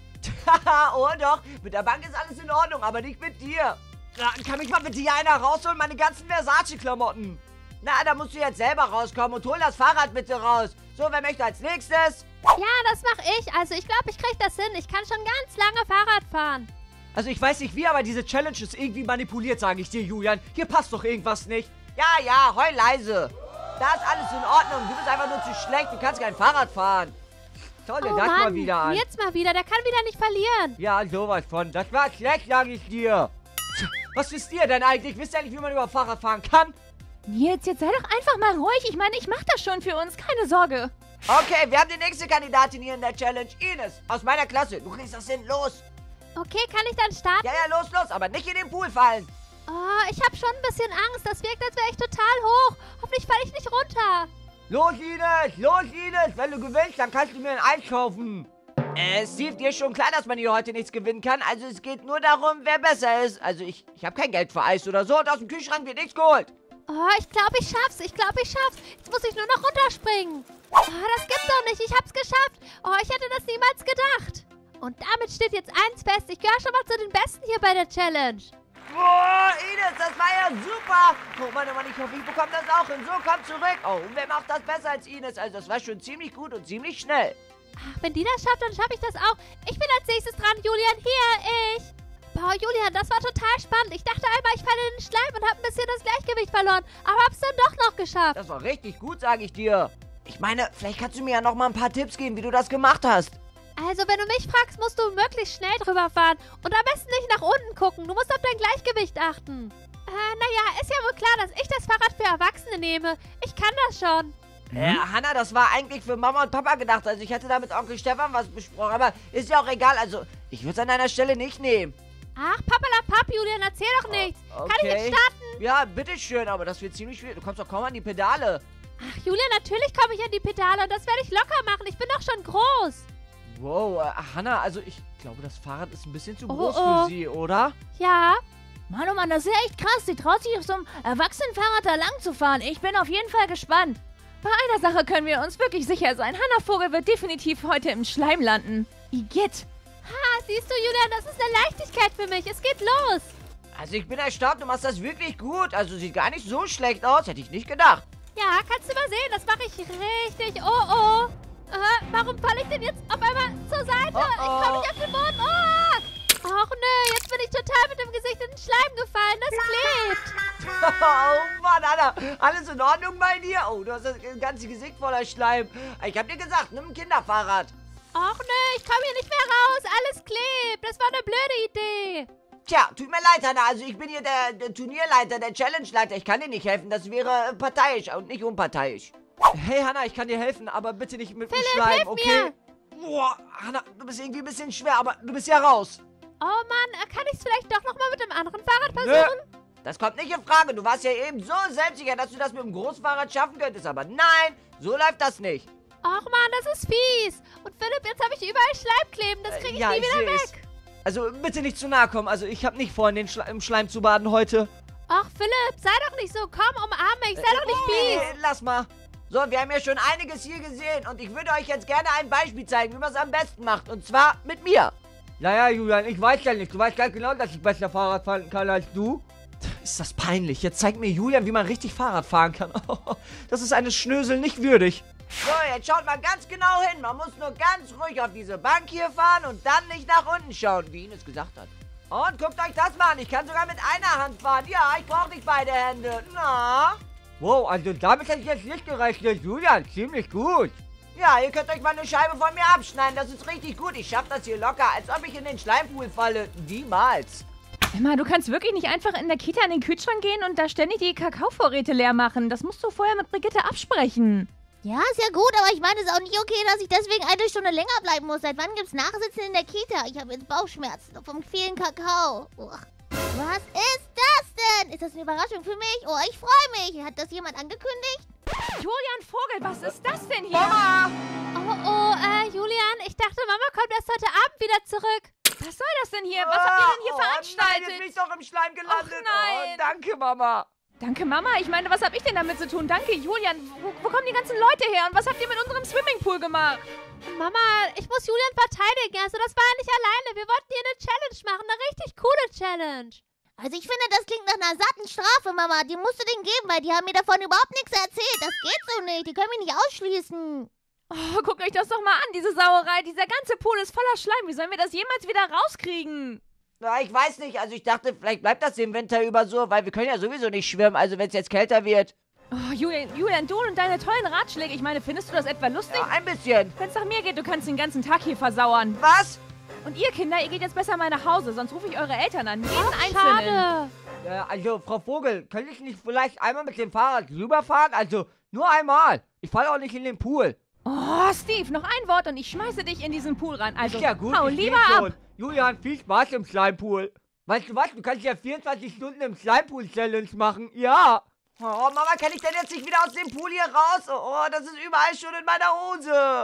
Oh doch, mit der Bank ist alles in Ordnung, aber nicht mit dir. Ja, kann mich mal bitte hier einer rausholen, meine ganzen Versace-Klamotten? Na, da musst du jetzt selber rauskommen und hol das Fahrrad bitte raus. So, wer möchte als nächstes? Ja, das mache ich. Also, ich glaube, ich kriege das hin. Ich kann schon ganz lange Fahrrad fahren. Also ich weiß nicht wie, aber diese Challenge ist irgendwie manipuliert, sage ich dir, Julian. Hier passt doch irgendwas nicht. Ja, ja, heul leise. Da ist alles in Ordnung. Du bist einfach nur zu schlecht. Du kannst kein Fahrrad fahren. Schau dir Oh das Mann, mal wieder an. jetzt mal wieder. Der kann wieder nicht verlieren. Ja, sowas von. Das war schlecht, sage ich dir. Was wisst ihr denn eigentlich? Wisst ihr eigentlich, wie man über Fahrrad fahren kann? Nils, jetzt sei doch einfach mal ruhig. Ich meine, ich mach das schon für uns. Keine Sorge. Okay, wir haben die nächste Kandidatin hier in der Challenge. Ines, aus meiner Klasse. Du kriegst das hin. Los. Okay, kann ich dann starten? Ja, ja, los, los. Aber nicht in den Pool fallen. Oh, ich habe schon ein bisschen Angst. Das wirkt, als wäre ich total hoch. Hoffentlich falle ich nicht runter. Los, Ines! Los, Ines! Wenn du gewinnst, dann kannst du mir ein Eis kaufen. Äh, Steve, dir ist schon klar, dass man hier heute nichts gewinnen kann. Also es geht nur darum, wer besser ist. Also ich, ich habe kein Geld für Eis oder so und aus dem Kühlschrank wird nichts geholt. Oh, ich glaube, ich schaff's. Ich glaube, ich schaff's. Jetzt muss ich nur noch runterspringen. Oh, das gibt's doch nicht. Ich hab's geschafft. Oh, ich hätte das niemals gedacht. Und damit steht jetzt eins fest. Ich gehöre schon mal zu den Besten hier bei der Challenge. Boah, Ines, das war ja super. Oh Mann, oh Mann, ich hoffe, ich bekomme das auch hin. So, komm zurück. Oh, und wer macht das besser als Ines? Also das war schon ziemlich gut und ziemlich schnell. Ach, wenn die das schafft, dann schaffe ich das auch. Ich bin als nächstes dran, Julian. Hier, ich. Boah, Julian, das war total spannend. Ich dachte einmal, ich falle in den Schleim und habe ein bisschen das Gleichgewicht verloren. Aber hab's dann doch noch geschafft. Das war richtig gut, sage ich dir. Ich meine, vielleicht kannst du mir ja noch mal ein paar Tipps geben, wie du das gemacht hast. Also, wenn du mich fragst, musst du möglichst schnell drüber fahren. Und am besten nicht nach unten gucken. Du musst auf dein Gleichgewicht achten. Äh, naja, ist ja wohl klar, dass ich das Fahrrad für Erwachsene nehme. Ich kann das schon. Äh, Hannah, das war eigentlich für Mama und Papa gedacht. Also ich hatte da mit Onkel Stefan was besprochen, aber ist ja auch egal. Also, ich würde es an deiner Stelle nicht nehmen. Ach, Papalapap, Julian, erzähl doch nichts. Okay. Kann ich jetzt starten? Ja, bitteschön, aber das wird ziemlich schwierig. Du kommst doch kaum an die Pedale. Ach, Julian, natürlich komme ich an die Pedale und das werde ich locker machen. Ich bin doch schon groß. Wow, äh, Hannah, also ich glaube, das Fahrrad ist ein bisschen zu Oh, groß oh. für sie, oder? Ja. Mann, oh Mann, das ist ja echt krass. Sie traut sich auf so einem Erwachsenenfahrrad da lang zu fahren. Ich bin auf jeden Fall gespannt. Bei einer Sache können wir uns wirklich sicher sein. Hannah Vogel wird definitiv heute im Schleim landen. Igitt. Ah, siehst du, Julian, das ist eine Leichtigkeit für mich. Es geht los. Also ich bin erstaunt, du machst das wirklich gut. Also sieht gar nicht so schlecht aus, hätte ich nicht gedacht. Ja, kannst du mal sehen, das mache ich richtig. Oh, oh. Äh, warum falle ich denn jetzt auf einmal zur Seite? Oh, oh. Ich komme nicht auf den Boden. Oh. Och, nö, jetzt bin ich total mit dem Gesicht in den Schleim gefallen. Das klebt. Oh Mann, Anna, alles in Ordnung bei dir? Oh, du hast das ganze Gesicht voller Schleim. Ich hab dir gesagt, nimm ein Kinderfahrrad. Och, nö, ich komme hier nicht mehr raus. Alles klebt. Das war eine blöde Idee. Tja, tut mir leid, Hannah. Also ich bin hier der, der Turnierleiter, der Challenge-Leiter. Ich kann dir nicht helfen. Das wäre parteiisch und nicht unparteiisch. Hey, Hannah, ich kann dir helfen, aber bitte nicht mit dem Schleim, hilf okay? mir. Boah, Hannah, du bist irgendwie ein bisschen schwer, aber du bist ja raus. Oh Mann, kann ich es vielleicht doch nochmal mit dem anderen Fahrrad versuchen? Nö, das kommt nicht in Frage. Du warst ja eben so selbstsicher, dass du das mit dem Großfahrrad schaffen könntest. Aber nein, so läuft das nicht. Och Mann, das ist fies. Und Philipp, jetzt habe ich überall Schleim kleben. Das kriege ich ja, nie ich wieder seh's. weg. Also bitte nicht zu nahe kommen. Also ich habe nicht vor, in den Schla im Schleim zu baden heute. Och Philipp, sei doch nicht so. Komm, umarme mich. Sei doch nicht Nee, fies. lass mal. So, wir haben ja schon einiges hier gesehen. Und ich würde euch jetzt gerne ein Beispiel zeigen, wie man es am besten macht. Und zwar mit mir. Naja, Julian, ich weiß ja nicht. Du weißt ganz genau, dass ich besser Fahrrad fahren kann als du. Ist das peinlich. Jetzt zeigt mir Julian, wie man richtig Fahrrad fahren kann. Das ist eines Schnösel nicht würdig. So, jetzt schaut mal ganz genau hin. Man muss nur ganz ruhig auf diese Bank hier fahren und dann nicht nach unten schauen, wie Ines gesagt hat. Und guckt euch das mal an. Ich kann sogar mit einer Hand fahren. Ja, ich brauche nicht beide Hände. Na? Wow, also damit hätte ich jetzt nicht gerechnet. Julian, ziemlich gut. Ja, ihr könnt euch mal eine Scheibe von mir abschneiden. Das ist richtig gut. Ich schaffe das hier locker, als ob ich in den Schleimpool falle. Niemals. Emma, du kannst wirklich nicht einfach in der Kita in den Kühlschrank gehen und da ständig die Kakaovorräte leer machen. Das musst du vorher mit Brigitte absprechen. Ja, ist ja gut, aber ich meine, es ist auch nicht okay, dass ich deswegen eine Stunde länger bleiben muss. Seit wann gibt's Nachsitzen in der Kita? Ich habe jetzt Bauchschmerzen vom vielen Kakao. Uah. Was ist das denn? Ist das eine Überraschung für mich? Oh, ich freue mich. Hat das jemand angekündigt? Julian Vogel, was ist das denn hier? Mama! Oh, oh, äh, Julian, ich dachte, Mama kommt erst heute Abend wieder zurück. Was soll das denn hier? Was habt ihr denn hier oh, Nein, veranstaltet? jetzt bin ich doch im Schleim gelandet. Och, nein. Oh, danke, Mama. Danke, Mama. Ich meine, was hab ich denn damit zu tun? Danke, Julian. Wo, wo kommen die ganzen Leute her? Und was habt ihr mit unserem Swimmingpool gemacht? Mama, ich muss Julian verteidigen. Also das war ja nicht alleine. Wir wollten hier eine Challenge machen. Eine richtig coole Challenge. Also ich finde, das klingt nach einer satten Strafe, Mama. Die musst du denen geben, weil die haben mir davon überhaupt nichts erzählt. Das geht so nicht. Die können mich nicht ausschließen. Oh, guckt euch das doch mal an, diese Sauerei. Dieser ganze Pool ist voller Schleim. Wie sollen wir das jemals wieder rauskriegen? Na, ich weiß nicht. Also ich dachte, vielleicht bleibt das im Winter über so, weil wir können ja sowieso nicht schwimmen. Also wenn es jetzt kälter wird. Oh, Julian, Julian, du und deine tollen Ratschläge. Ich meine, findest du das etwa lustig? Ja, ein bisschen. Wenn es nach mir geht, du kannst den ganzen Tag hier versauern. Was? Und ihr Kinder, ihr geht jetzt besser mal nach Hause, sonst rufe ich eure Eltern an. Jeden Einzelnen. Schade. Ja, also, Frau Vogel, könnte ich nicht vielleicht einmal mit dem Fahrrad rüberfahren? Also, nur einmal. Ich falle auch nicht in den Pool. Oh, Steve, noch ein Wort und ich schmeiße dich in diesen Pool rein. Also, Ja gut, hau ich lieber geh ab. schon. Julian, viel Spaß im Schleimpool. Weißt du was, du kannst ja vierundzwanzig Stunden im Schleimpool-Challenge machen. Ja. Oh, Mama, kann ich denn jetzt nicht wieder aus dem Pool hier raus? Oh, das ist überall schon in meiner Hose.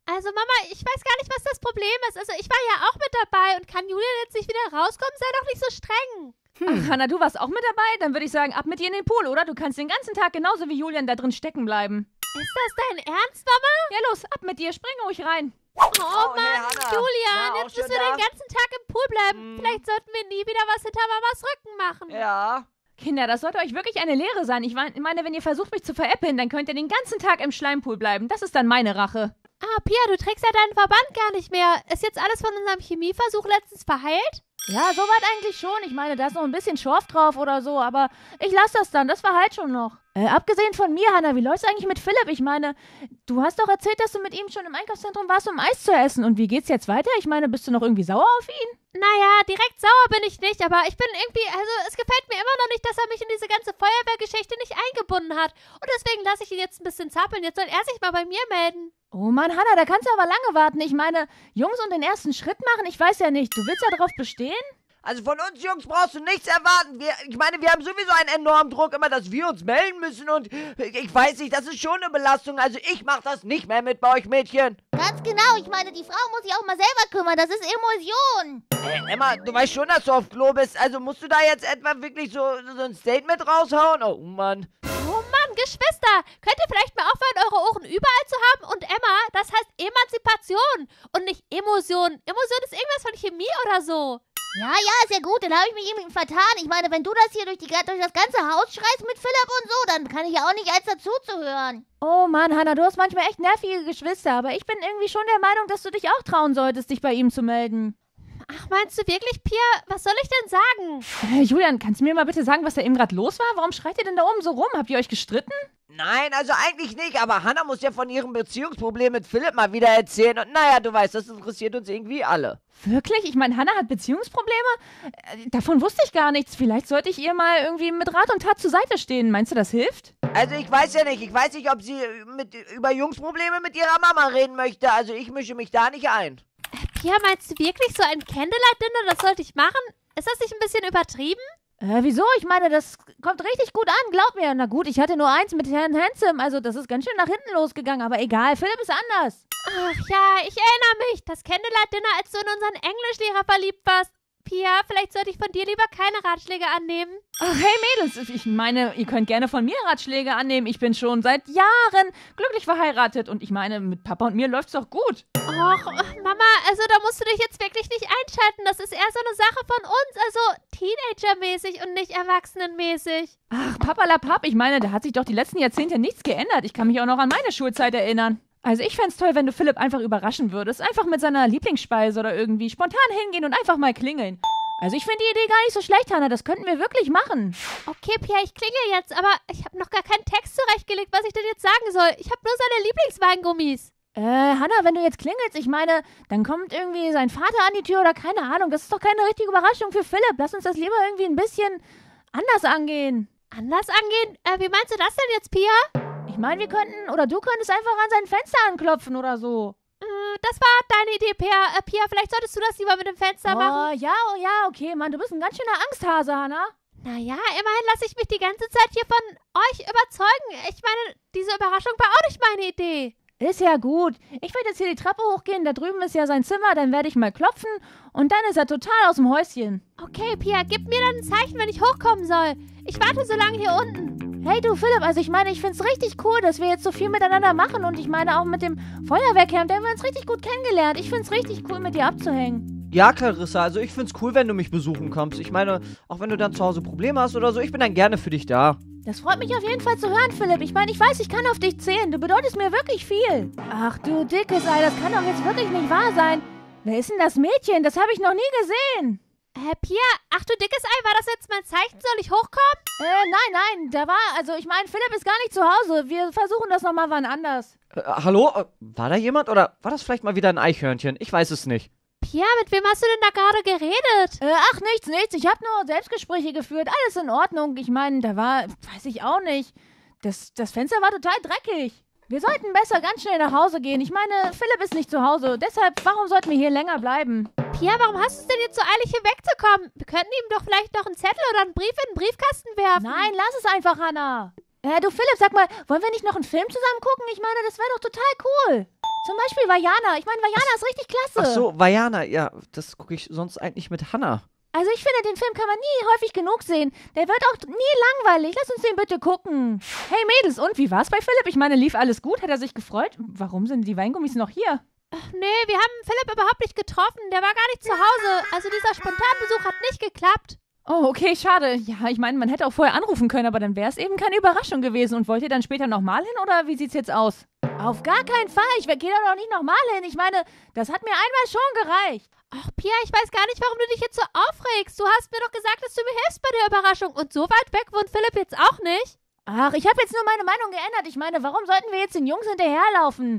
Also Mama, ich weiß gar nicht, was das Problem ist. Also ich war ja auch mit dabei und kann Julian jetzt nicht wieder rauskommen? Sei doch nicht so streng. Ach, Hannah, du warst auch mit dabei? Dann würde ich sagen, ab mit dir in den Pool, oder? Du kannst den ganzen Tag genauso wie Julian da drin stecken bleiben. Ist das dein Ernst, Mama? Ja, los, ab mit dir, spring ruhig rein. Oh, Oh, Mann, hey, Hannah. Julian, Na, auch jetzt müssen schon wir da? den ganzen Tag im Pool bleiben. Hm. Vielleicht sollten wir nie wieder was hinter Mamas Rücken machen. Ja. Kinder, das sollte euch wirklich eine Lehre sein. Ich meine, wenn ihr versucht, mich zu veräppeln, dann könnt ihr den ganzen Tag im Schleimpool bleiben. Das ist dann meine Rache. Ah, Pia, du trägst ja deinen Verband gar nicht mehr. Ist jetzt alles von unserem Chemieversuch letztens verheilt? Ja, soweit eigentlich schon. Ich meine, da ist noch ein bisschen Schorf drauf oder so, aber ich lasse das dann. Das war halt schon noch. Äh, abgesehen von mir, Hannah, wie läuft's eigentlich mit Philipp? Ich meine, du hast doch erzählt, dass du mit ihm schon im Einkaufszentrum warst, um Eis zu essen. Und wie geht's jetzt weiter? Ich meine, bist du noch irgendwie sauer auf ihn? Naja, direkt sauer bin ich nicht, aber ich bin irgendwie, also es gefällt mir immer noch nicht, dass er mich in diese ganze Feuerwehrgeschichte nicht eingebunden hat. Und deswegen lasse ich ihn jetzt ein bisschen zappeln. Jetzt soll er sich mal bei mir melden. Oh Mann, Hannah, da kannst du aber lange warten. Ich meine, Jungs und den ersten Schritt machen, ich weiß ja nicht. Du willst ja darauf bestehen? Also von uns Jungs brauchst du nichts erwarten. Wir, ich meine, wir haben sowieso einen enormen Druck, immer, dass wir uns melden müssen. Und ich weiß nicht, das ist schon eine Belastung. Also ich mach das nicht mehr mit bei euch Mädchen. Ganz genau, ich meine, die Frau muss sich auch mal selber kümmern, das ist Emotion. Äh, Emma, du weißt schon, dass du auf Klo bist. Also musst du da jetzt etwa wirklich so, so ein Statement raushauen? Oh Mann. Oh Mann, Geschwister, könnt ihr vielleicht mal aufhören, eure Ohren überall zu haben? Und Emma, das heißt Emanzipation und nicht Emotion. Emotion ist irgendwas von Chemie oder so. Ja, ja, ist ja gut, dann habe ich mich irgendwie vertan. Ich meine, wenn du das hier durch, die, durch das ganze Haus schreist mit Philipp und so, dann kann ich ja auch nicht als dazuzuhören. Oh Mann, Hannah, du hast manchmal echt nervige Geschwister, aber ich bin irgendwie schon der Meinung, dass du dich auch trauen solltest, dich bei ihm zu melden. Ach, meinst du wirklich, Pia? Was soll ich denn sagen? Äh, Julian, kannst du mir mal bitte sagen, was da eben gerade los war? Warum schreit ihr denn da oben so rum? Habt ihr euch gestritten? Nein, also eigentlich nicht, aber Hannah muss ja von ihrem Beziehungsproblem mit Philipp mal wieder erzählen. Und naja, du weißt, das interessiert uns irgendwie alle. Wirklich? Ich meine, Hannah hat Beziehungsprobleme? Äh, davon wusste ich gar nichts. Vielleicht sollte ich ihr mal irgendwie mit Rat und Tat zur Seite stehen. Meinst du, das hilft? Also ich weiß ja nicht, ich weiß nicht, ob sie mit, über Jungsprobleme mit ihrer Mama reden möchte. Also ich mische mich da nicht ein. Pia, meinst du wirklich so ein Candlelight-Dinner, das sollte ich machen? Ist das nicht ein bisschen übertrieben? Äh, wieso? Ich meine, das kommt richtig gut an, glaub mir. Na gut, ich hatte nur eins mit Herrn Handsome, also das ist ganz schön nach hinten losgegangen, aber egal, Philipp ist anders. Ach ja, ich erinnere mich. Das Candlelight-Dinner, als du in unseren Englischlehrer verliebt warst. Pia, vielleicht sollte ich von dir lieber keine Ratschläge annehmen. Ach, hey Mädels, ich meine, ihr könnt gerne von mir Ratschläge annehmen. Ich bin schon seit Jahren glücklich verheiratet und ich meine, mit Papa und mir läuft's doch gut. Och, Mama, also da musst du dich jetzt wirklich nicht einschalten. Das ist eher so eine Sache von uns, also Teenager-mäßig und nicht Erwachsenenmäßig. Ach, Papa la Papp, ich meine, da hat sich doch die letzten Jahrzehnte nichts geändert. Ich kann mich auch noch an meine Schulzeit erinnern. Also ich fänd's toll, wenn du Philipp einfach überraschen würdest. Einfach mit seiner Lieblingsspeise oder irgendwie spontan hingehen und einfach mal klingeln. Also ich finde die Idee gar nicht so schlecht, Hannah. Das könnten wir wirklich machen. Okay, Pia, ich klingel jetzt, aber ich habe noch gar keinen Text zurechtgelegt, was ich denn jetzt sagen soll. Ich habe nur seine Lieblingsweingummis. Äh, Hannah, wenn du jetzt klingelst, ich meine, dann kommt irgendwie sein Vater an die Tür oder keine Ahnung. Das ist doch keine richtige Überraschung für Philipp. Lass uns das lieber irgendwie ein bisschen anders angehen. Anders angehen? Äh, wie meinst du das denn jetzt, Pia? Ich meine, wir könnten, oder du könntest einfach an sein Fenster anklopfen oder so. Äh, das war deine Idee, Pia. Äh, Pia, vielleicht solltest du das lieber mit dem Fenster Oh, machen. ja, oh ja, okay, Mann, du bist ein ganz schöner Angsthase, Hannah. Naja, immerhin lasse ich mich die ganze Zeit hier von euch überzeugen. Ich meine, diese Überraschung war auch nicht meine Idee. Ist ja gut. Ich werde jetzt hier die Treppe hochgehen, da drüben ist ja sein Zimmer, dann werde ich mal klopfen und dann ist er total aus dem Häuschen. Okay, Pia, gib mir dann ein Zeichen, wenn ich hochkommen soll. Ich warte so lange hier unten. Hey du Philipp, also ich meine, ich find's richtig cool, dass wir jetzt so viel miteinander machen und ich meine auch mit dem Feuerwehrcamp, da haben wir uns richtig gut kennengelernt. Ich find's richtig cool, mit dir abzuhängen. Ja, Clarissa, also ich find's cool, wenn du mich besuchen kommst. Ich meine, auch wenn du dann zu Hause Probleme hast oder so, ich bin dann gerne für dich da. Das freut mich auf jeden Fall zu hören, Philipp. Ich meine, ich weiß, ich kann auf dich zählen. Du bedeutest mir wirklich viel. Ach du dickes Ei, das kann doch jetzt wirklich nicht wahr sein. Wer ist denn das Mädchen? Das habe ich noch nie gesehen. Äh, Pia, ach du dickes Ei, war das jetzt mein Zeichen? Soll ich hochkommen? Äh, nein, nein, da war, also ich meine, Philipp ist gar nicht zu Hause. Wir versuchen das nochmal wann anders. Äh, hallo? Äh, war da jemand oder war das vielleicht mal wieder ein Eichhörnchen? Ich weiß es nicht. Pia, mit wem hast du denn da gerade geredet? Äh, ach, nichts, nichts. Ich habe nur Selbstgespräche geführt. Alles in Ordnung. Ich meine, da war, weiß ich auch nicht. Das, das Fenster war total dreckig. Wir sollten besser ganz schnell nach Hause gehen. Ich meine, Philipp ist nicht zu Hause. Deshalb, warum sollten wir hier länger bleiben? Pia, warum hast du es denn jetzt so eilig, hier wegzukommen? Wir könnten ihm doch vielleicht noch einen Zettel oder einen Brief in den Briefkasten werfen. Nein, lass es einfach, Hannah. Äh, du Philipp, sag mal, wollen wir nicht noch einen Film zusammen gucken? Ich meine, das wäre doch total cool. Zum Beispiel Vajana. Ich meine, Vajana ist richtig klasse. Ach so, Vajana, ja, das gucke ich sonst eigentlich mit Hannah. Also ich finde, den Film kann man nie häufig genug sehen. Der wird auch nie langweilig. Lass uns den bitte gucken. Hey Mädels, und wie war's bei Philipp? Ich meine, lief alles gut? Hat er sich gefreut? Warum sind die Weingummis noch hier? Ach nee, wir haben Philipp überhaupt nicht getroffen. Der war gar nicht zu Hause. Also dieser Spontanbesuch hat nicht geklappt. Oh, okay, schade. Ja, ich meine, man hätte auch vorher anrufen können, aber dann wäre es eben keine Überraschung gewesen. Und wollt ihr dann später nochmal hin, oder wie sieht's jetzt aus? Auf gar keinen Fall. Ich gehe da doch nicht nochmal hin. Ich meine, das hat mir einmal schon gereicht. Ach, Pia, ich weiß gar nicht, warum du dich jetzt so aufregst. Du hast mir doch gesagt, dass du mir hilfst bei der Überraschung. Und so weit weg wohnt Philipp jetzt auch nicht. Ach, ich habe jetzt nur meine Meinung geändert. Ich meine, warum sollten wir jetzt den Jungs hinterherlaufen?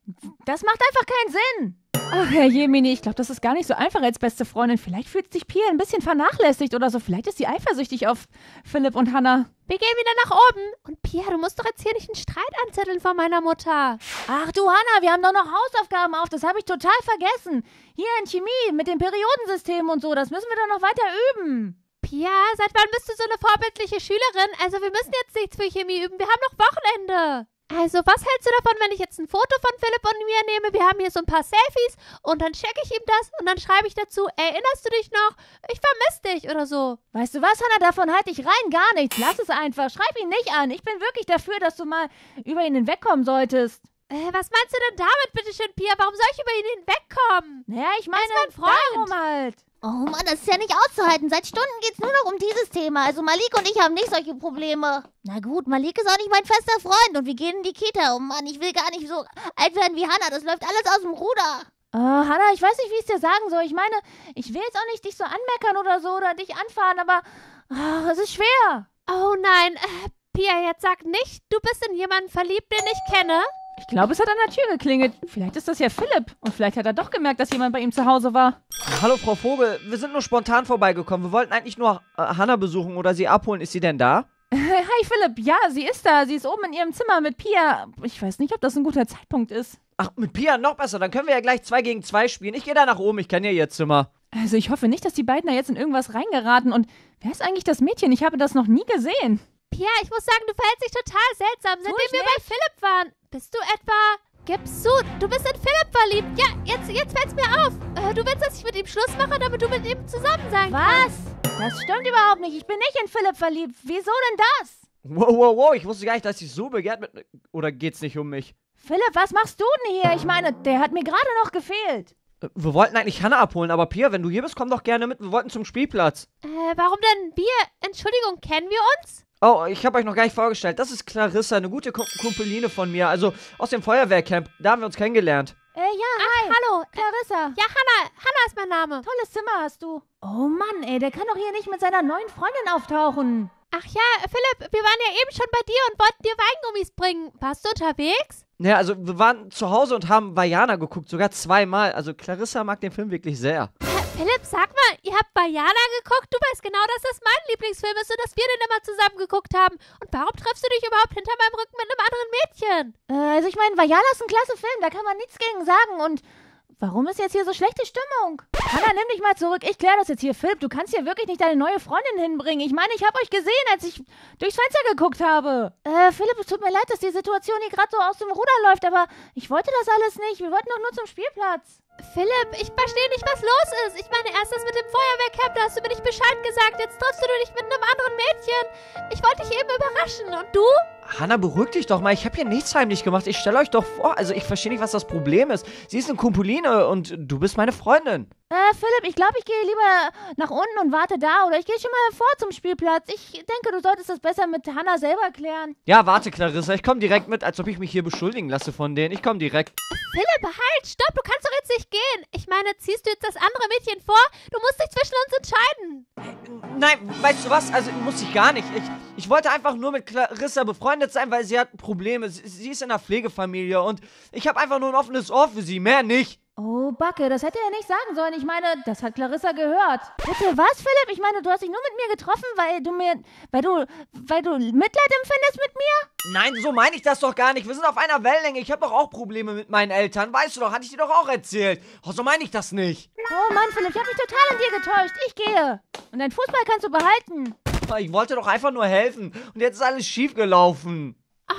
Das macht einfach keinen Sinn. Ach, Herr Jemini, ich glaube, das ist gar nicht so einfach als beste Freundin. Vielleicht fühlt sich Pia ein bisschen vernachlässigt oder so. Vielleicht ist sie eifersüchtig auf Philipp und Hannah. Wir gehen wieder nach oben. Und Pia, du musst doch jetzt hier nicht einen Streit anzetteln vor meiner Mutter. Ach du Hannah, wir haben doch noch Hausaufgaben auf. Das habe ich total vergessen. Hier in Chemie mit dem Periodensystem und so. Das müssen wir doch noch weiter üben. Pia, seit wann bist du so eine vorbildliche Schülerin? Also wir müssen jetzt nichts für Chemie üben. Wir haben noch Wochenende. Also, was hältst du davon, wenn ich jetzt ein Foto von Philipp und mir nehme? Wir haben hier so ein paar Selfies und dann checke ich ihm das und dann schreibe ich dazu, erinnerst du dich noch? Ich vermisse dich oder so. Weißt du was, Hannah, davon halte ich rein gar nichts. Lass es einfach. Schreib ihn nicht an. Ich bin wirklich dafür, dass du mal über ihn hinwegkommen solltest. Äh, was meinst du denn damit, bitteschön, Pia? Warum soll ich über ihn hinwegkommen? Naja, ich meine, Er ist mein Freund. darum halt. Oh Mann, das ist ja nicht auszuhalten. Seit Stunden geht's nur noch um dieses Thema. Also Malik und ich haben nicht solche Probleme. Na gut, Malik ist auch nicht mein fester Freund und wir gehen in die Kita. Oh Mann, ich will gar nicht so alt werden wie Hannah. Das läuft alles aus dem Ruder. Oh, Hannah, ich weiß nicht, wie ich es dir sagen soll. Ich meine, ich will jetzt auch nicht dich so anmeckern oder so oder dich anfahren, aber oh, es ist schwer. Oh nein, äh, Pia, jetzt sag nicht, du bist in jemanden verliebt, den ich kenne. Ich glaube, es hat an der Tür geklingelt. Vielleicht ist das ja Philipp. Und vielleicht hat er doch gemerkt, dass jemand bei ihm zu Hause war. Hallo, Frau Vogel. Wir sind nur spontan vorbeigekommen. Wir wollten eigentlich nur äh, Hannah besuchen oder sie abholen. Ist sie denn da? Hi, Philipp. Ja, sie ist da. Sie ist oben in ihrem Zimmer mit Pia. Ich weiß nicht, ob das ein guter Zeitpunkt ist. Ach, mit Pia noch besser. Dann können wir ja gleich zwei gegen zwei spielen. Ich gehe da nach oben. Ich kenne ja ihr Zimmer. Also ich hoffe nicht, dass die beiden da jetzt in irgendwas reingeraten. Und wer ist eigentlich das Mädchen? Ich habe das noch nie gesehen. Pia, ich muss sagen, du verhältst dich total seltsam, seitdem wir bei Philipp waren. Bist du etwa... Gibst du, du bist in Philipp verliebt. Ja, jetzt, jetzt fällt's mir auf. Äh, du willst, dass ich mit ihm Schluss mache, damit du mit ihm zusammen sein kannst. Was? Das stimmt überhaupt nicht. Ich bin nicht in Philipp verliebt. Wieso denn das? Wow, wow, wow. Ich wusste gar nicht, dass sie so begehrt mit... Oder geht's nicht um mich? Philipp, was machst du denn hier? Ich meine, der hat mir gerade noch gefehlt. Äh, Wir wollten eigentlich Hannah abholen, aber Pia, wenn du hier bist, komm doch gerne mit. Wir wollten zum Spielplatz. Äh, warum denn wir? Entschuldigung, kennen wir uns? Oh, ich habe euch noch gar nicht vorgestellt. Das ist Clarissa, eine gute Ku- Kumpeline von mir. Also aus dem Feuerwehrcamp. Da haben wir uns kennengelernt. Äh, ja, hi. Hallo. Clarissa. Ja, Hannah. Hannah ist mein Name. Tolles Zimmer hast du. Oh Mann, ey, der kann doch hier nicht mit seiner neuen Freundin auftauchen. Ach ja, Philipp, wir waren ja eben schon bei dir und wollten dir Weingummis bringen. Warst du unterwegs? Naja, also wir waren zu Hause und haben Vajana geguckt. Sogar zweimal. Also Clarissa mag den Film wirklich sehr. Äh, Philipp, sag mal, ihr habt Vajana geguckt? Du weißt genau, dass das mein Lieblingsfilm ist und dass wir den immer zusammen geguckt haben. Und warum triffst du dich überhaupt hinter meinem Rücken mit einem anderen Mädchen? Äh, also ich meine, Vajana ist ein klasse Film, da kann man nichts gegen sagen. Und warum ist jetzt hier so schlechte Stimmung? Hannah, nimm dich mal zurück. Ich kläre das jetzt hier. Philipp, du kannst hier wirklich nicht deine neue Freundin hinbringen. Ich meine, ich habe euch gesehen, als ich durchs Fenster geguckt habe. Äh, Philipp, es tut mir leid, dass die Situation hier gerade so aus dem Ruder läuft, aber ich wollte das alles nicht. Wir wollten doch nur zum Spielplatz. Philipp, ich verstehe nicht, was los ist. Ich meine, erst das mit dem Feuerwehrcamp, da hast du mir nicht Bescheid gesagt. Jetzt triffst du dich mit einem anderen Mädchen. Ich wollte dich eben überraschen. Und du? Hannah, beruhig dich doch mal. Ich habe hier nichts heimlich gemacht. Ich stelle euch doch vor. Also ich verstehe nicht, was das Problem ist. Sie ist eine Kumpuline und du bist meine Freundin. Äh, Philipp, ich glaube, ich gehe lieber nach unten und warte da. Oder ich gehe schon mal vor zum Spielplatz. Ich denke, du solltest das besser mit Hannah selber klären. Ja, warte, Clarissa. Ich komme direkt mit, als ob ich mich hier beschuldigen lasse von denen. Ich komme direkt. Philipp, halt, stopp, du kannst doch jetzt nicht gehen. Ich meine, ziehst du jetzt das andere Mädchen vor? Du musst dich zwischen uns entscheiden. Nein, weißt du was? Also muss ich gar nicht. Ich, ich wollte einfach nur mit Clarissa befreundet sein, weil sie hat Probleme. Sie, sie ist in einer Pflegefamilie und ich habe einfach nur ein offenes Ohr für sie. Mehr nicht. Oh, Backe, das hätte er nicht sagen sollen. Ich meine, das hat Clarissa gehört. Bitte was, Philipp? Ich meine, du hast dich nur mit mir getroffen, weil du mir, weil du, weil du Mitleid empfindest mit mir? Nein, so meine ich das doch gar nicht. Wir sind auf einer Wellenlänge. Ich habe doch auch Probleme mit meinen Eltern. Weißt du doch, hatte ich dir doch auch erzählt. Oh, so meine ich das nicht. Oh Mann, Philipp, ich habe mich total an dir getäuscht. Ich gehe. Und dein Fußball kannst du behalten. Ich wollte doch einfach nur helfen. Und jetzt ist alles schief gelaufen. Oh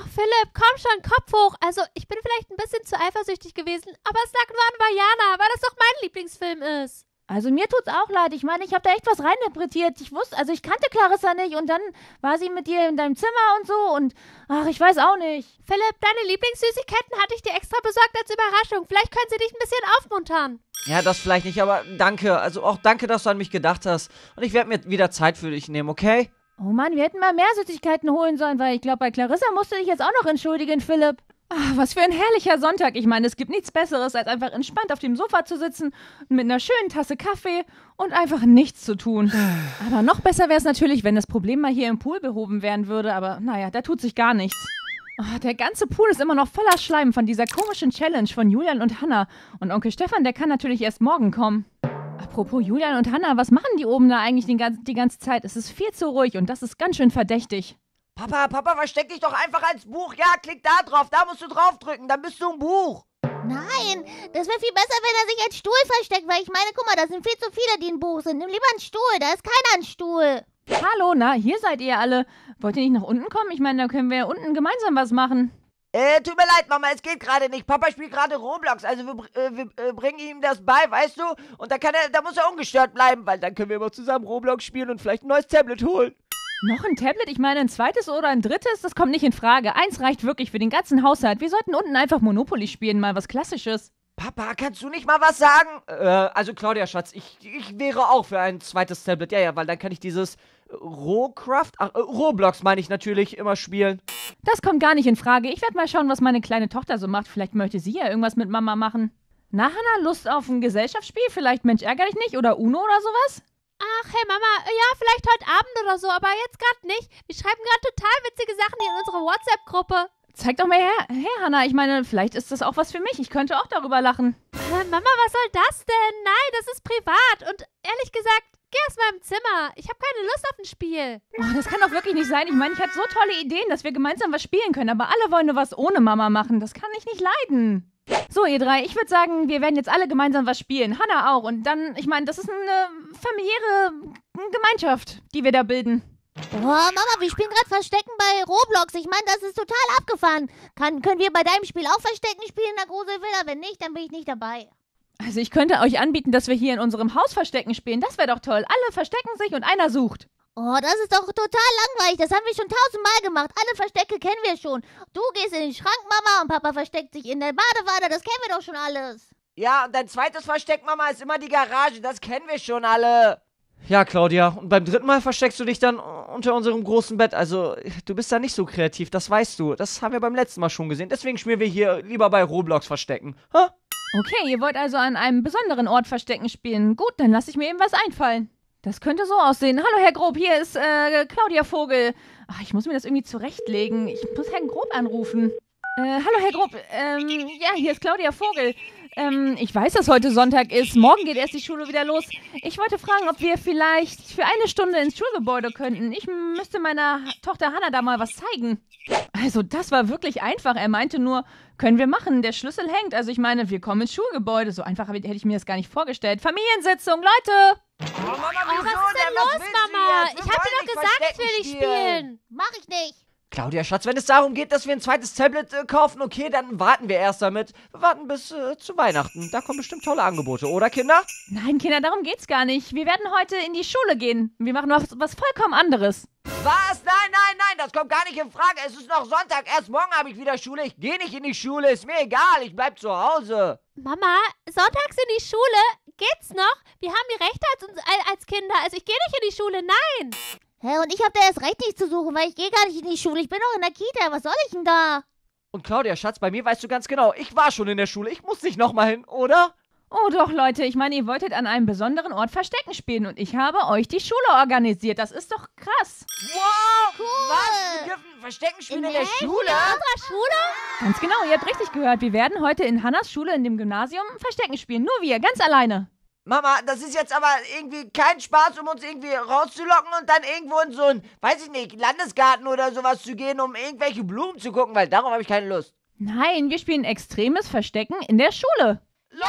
Ach, Philipp, komm schon, Kopf hoch. Also, ich bin vielleicht ein bisschen zu eifersüchtig gewesen, aber es lag nur an Vajana, weil das doch mein Lieblingsfilm ist. Also mir tut's auch leid. Ich meine, ich habe da echt was reininterpretiert. Ich wusste, also ich kannte Clarissa nicht und dann war sie mit dir in deinem Zimmer und so und ach, ich weiß auch nicht. Philipp, deine Lieblingssüßigkeiten hatte ich dir extra besorgt als Überraschung. Vielleicht können sie dich ein bisschen aufmuntern. Ja, das vielleicht nicht, aber danke. Also auch danke, dass du an mich gedacht hast. Und ich werde mir wieder Zeit für dich nehmen, okay? Oh Mann, wir hätten mal mehr Süßigkeiten holen sollen, weil ich glaube, bei Clarissa musst du dich jetzt auch noch entschuldigen, Philipp. Ach, was für ein herrlicher Sonntag. Ich meine, es gibt nichts Besseres, als einfach entspannt auf dem Sofa zu sitzen mit einer schönen Tasse Kaffee und einfach nichts zu tun. Aber noch besser wäre es natürlich, wenn das Problem mal hier im Pool behoben werden würde, aber naja, da tut sich gar nichts. Oh, der ganze Pool ist immer noch voller Schleim von dieser komischen Challenge von Julian und Hannah. Und Onkel Stefan, der kann natürlich erst morgen kommen. Apropos Julian und Hannah, was machen die oben da eigentlich die ganze, die ganze Zeit? Es ist viel zu ruhig und das ist ganz schön verdächtig. Papa, Papa, versteck dich doch einfach als Buch. Ja, klick da drauf, da musst du draufdrücken, dann bist du ein Buch. Nein, das wäre viel besser, wenn er sich als Stuhl versteckt, weil ich meine, guck mal, da sind viel zu viele, die ein Buch sind. Nimm lieber einen Stuhl, da ist keiner ein Stuhl. Hallo, na, hier seid ihr alle. Wollt ihr nicht nach unten kommen? Ich meine, da können wir unten gemeinsam was machen. Äh, tut mir leid, Mama, es geht gerade nicht. Papa spielt gerade Roblox, also wir, br- äh, wir äh, bringen ihm das bei, weißt du? Und da kann er, da muss er ungestört bleiben, weil dann können wir immer zusammen Roblox spielen und vielleicht ein neues Tablet holen. Noch ein Tablet? Ich meine, ein zweites oder ein drittes? Das kommt nicht in Frage. Eins reicht wirklich für den ganzen Haushalt. Wir sollten unten einfach Monopoly spielen, mal was Klassisches. Papa, kannst du nicht mal was sagen? Äh, also Claudia, Schatz, ich, ich wäre auch für ein zweites Tablet. Ja, ja, weil dann kann ich dieses äh, Robcraft, ach, äh, Roblox meine ich natürlich, immer spielen. Das kommt gar nicht in Frage. Ich werde mal schauen, was meine kleine Tochter so macht. Vielleicht möchte sie ja irgendwas mit Mama machen. Na, Hannah, Lust auf ein Gesellschaftsspiel? Vielleicht Mensch, ärger dich nicht oder Uno oder sowas? Ach, hey Mama, ja, vielleicht heute Abend oder so, aber jetzt gerade nicht. Wir schreiben gerade total witzige Sachen hier in unsere WhatsApp-Gruppe. Zeig doch mal her, her, Hannah. Ich meine, vielleicht ist das auch was für mich. Ich könnte auch darüber lachen. Äh, Mama, was soll das denn? Nein, das ist privat. Und ehrlich gesagt, geh aus meinem Zimmer. Ich habe keine Lust auf ein Spiel. Oh, das kann doch wirklich nicht sein. Ich meine, ich hatte so tolle Ideen, dass wir gemeinsam was spielen können. Aber alle wollen nur was ohne Mama machen. Das kann ich nicht leiden. So, ihr drei, ich würde sagen, wir werden jetzt alle gemeinsam was spielen. Hannah auch. Und dann, ich meine, das ist eine familiäre Gemeinschaft, die wir da bilden. Boah, Mama, wir spielen gerade Verstecken bei Roblox. Ich meine, das ist total abgefahren. Kann, können wir bei deinem Spiel auch Verstecken spielen in der Gruselvilla? Wenn nicht, dann bin ich nicht dabei. Also ich könnte euch anbieten, dass wir hier in unserem Haus Verstecken spielen. Das wäre doch toll. Alle verstecken sich und einer sucht. Oh, das ist doch total langweilig. Das haben wir schon tausendmal gemacht. Alle Verstecke kennen wir schon. Du gehst in den Schrank, Mama, und Papa versteckt sich in der Badewanne. Das kennen wir doch schon alles. Ja, und dein zweites Versteck, Mama, ist immer die Garage. Das kennen wir schon alle. Ja, Claudia, und beim dritten Mal versteckst du dich dann unter unserem großen Bett. Also, du bist da nicht so kreativ, das weißt du. Das haben wir beim letzten Mal schon gesehen. Deswegen spielen wir hier lieber bei Roblox verstecken. Ha? Okay, ihr wollt also an einem besonderen Ort Verstecken spielen. Gut, dann lasse ich mir eben was einfallen. Das könnte so aussehen. Hallo, Herr Grob, hier ist äh, Claudia Vogel. Ach, ich muss mir das irgendwie zurechtlegen. Ich muss Herrn Grob anrufen. Äh, hallo, Herr Grob. Ähm, ja, hier ist Claudia Vogel. Ähm, ich weiß, dass heute Sonntag ist. Morgen geht erst die Schule wieder los. Ich wollte fragen, ob wir vielleicht für eine Stunde ins Schulgebäude könnten. Ich müsste meiner Tochter Hannah da mal was zeigen. Also, das war wirklich einfach. Er meinte nur, können wir machen. Der Schlüssel hängt. Also, ich meine, wir kommen ins Schulgebäude. So einfach hätte ich mir das gar nicht vorgestellt. Familiensitzung, Leute! Oh, Mama, Oh, was ist denn los, Mama? Ich habe dir doch gesagt, ich will nicht spielen. Mach ich nicht. Claudia, Schatz, wenn es darum geht, dass wir ein zweites Tablet äh, kaufen, okay, dann warten wir erst damit. Wir warten bis äh, zu Weihnachten. Da kommen bestimmt tolle Angebote, oder, Kinder? Nein, Kinder, darum geht's gar nicht. Wir werden heute in die Schule gehen. Wir machen was, was vollkommen anderes. Was? Nein, nein, nein, das kommt gar nicht in Frage. Es ist noch Sonntag. Erst morgen habe ich wieder Schule. Ich gehe nicht in die Schule. Ist mir egal. Ich bleib zu Hause. Mama, sonntags in die Schule? Geht's noch? Wir haben die Rechte als, uns- als Kinder. Also ich gehe nicht in die Schule, nein. Hä, und ich hab da erst recht nicht zu suchen, weil ich gehe gar nicht in die Schule. Ich bin doch in der Kita. Was soll ich denn da? Und Claudia, Schatz, bei mir weißt du ganz genau, ich war schon in der Schule. Ich muss nicht nochmal hin, oder? Oh doch, Leute, ich meine, ihr wolltet an einem besonderen Ort Verstecken spielen und ich habe euch die Schule organisiert. Das ist doch krass. Wow, cool. Was? Wir dürfen Verstecken spielen in, der Schule? In unserer Schule? Ganz genau, ihr habt richtig gehört. Wir werden heute in Hannas Schule in dem Gymnasium Verstecken spielen. Nur wir, ganz alleine. Mama, das ist jetzt aber irgendwie kein Spaß, um uns irgendwie rauszulocken und dann irgendwo in so einen, weiß ich nicht, Landesgarten oder sowas zu gehen, um irgendwelche Blumen zu gucken, weil darauf habe ich keine Lust. Nein, wir spielen extremes Verstecken in der Schule. Los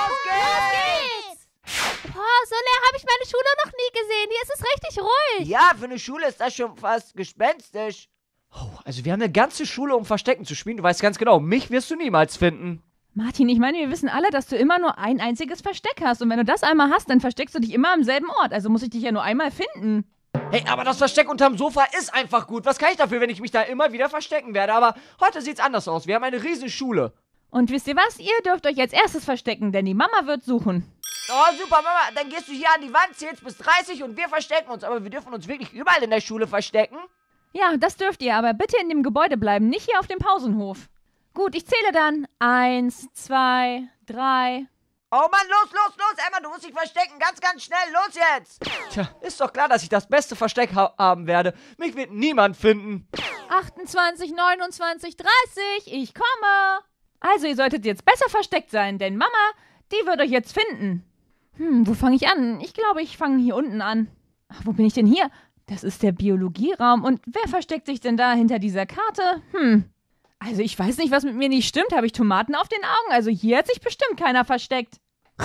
geht's! Boah, so leer habe ich meine Schule noch nie gesehen. Hier ist es richtig ruhig. Ja, für eine Schule ist das schon fast gespenstisch. Oh, Also wir haben eine ganze Schule, um Verstecken zu spielen. Du weißt ganz genau, mich wirst du niemals finden. Martin, ich meine, wir wissen alle, dass du immer nur ein einziges Versteck hast. Und wenn du das einmal hast, dann versteckst du dich immer am selben Ort. Also muss ich dich ja nur einmal finden. Hey, aber das Versteck unterm Sofa ist einfach gut. Was kann ich dafür, wenn ich mich da immer wieder verstecken werde? Aber heute sieht's anders aus. Wir haben eine riesen Schule. Und wisst ihr was? Ihr dürft euch als erstes verstecken, denn die Mama wird suchen. Oh, super, Mama. Dann gehst du hier an die Wand, zählst bis dreißig und wir verstecken uns. Aber wir dürfen uns wirklich überall in der Schule verstecken? Ja, das dürft ihr, aber bitte in dem Gebäude bleiben, nicht hier auf dem Pausenhof. Gut, ich zähle dann. Eins, zwei, drei. Oh Mann, los, los, los, Emma, du musst dich verstecken. Ganz, ganz schnell, los jetzt. Tja, ist doch klar, dass ich das beste Versteck ha haben werde. Mich wird niemand finden. achtundzwanzig, neunundzwanzig, dreißig, ich komme. Also, ihr solltet jetzt besser versteckt sein, denn Mama, die wird euch jetzt finden. Hm, wo fange ich an? Ich glaube, ich fange hier unten an. Ach, wo bin ich denn hier? Das ist der Biologieraum. Und wer versteckt sich denn da hinter dieser Karte? Hm. Also, ich weiß nicht, was mit mir nicht stimmt. Habe ich Tomaten auf den Augen? Also, hier hat sich bestimmt keiner versteckt.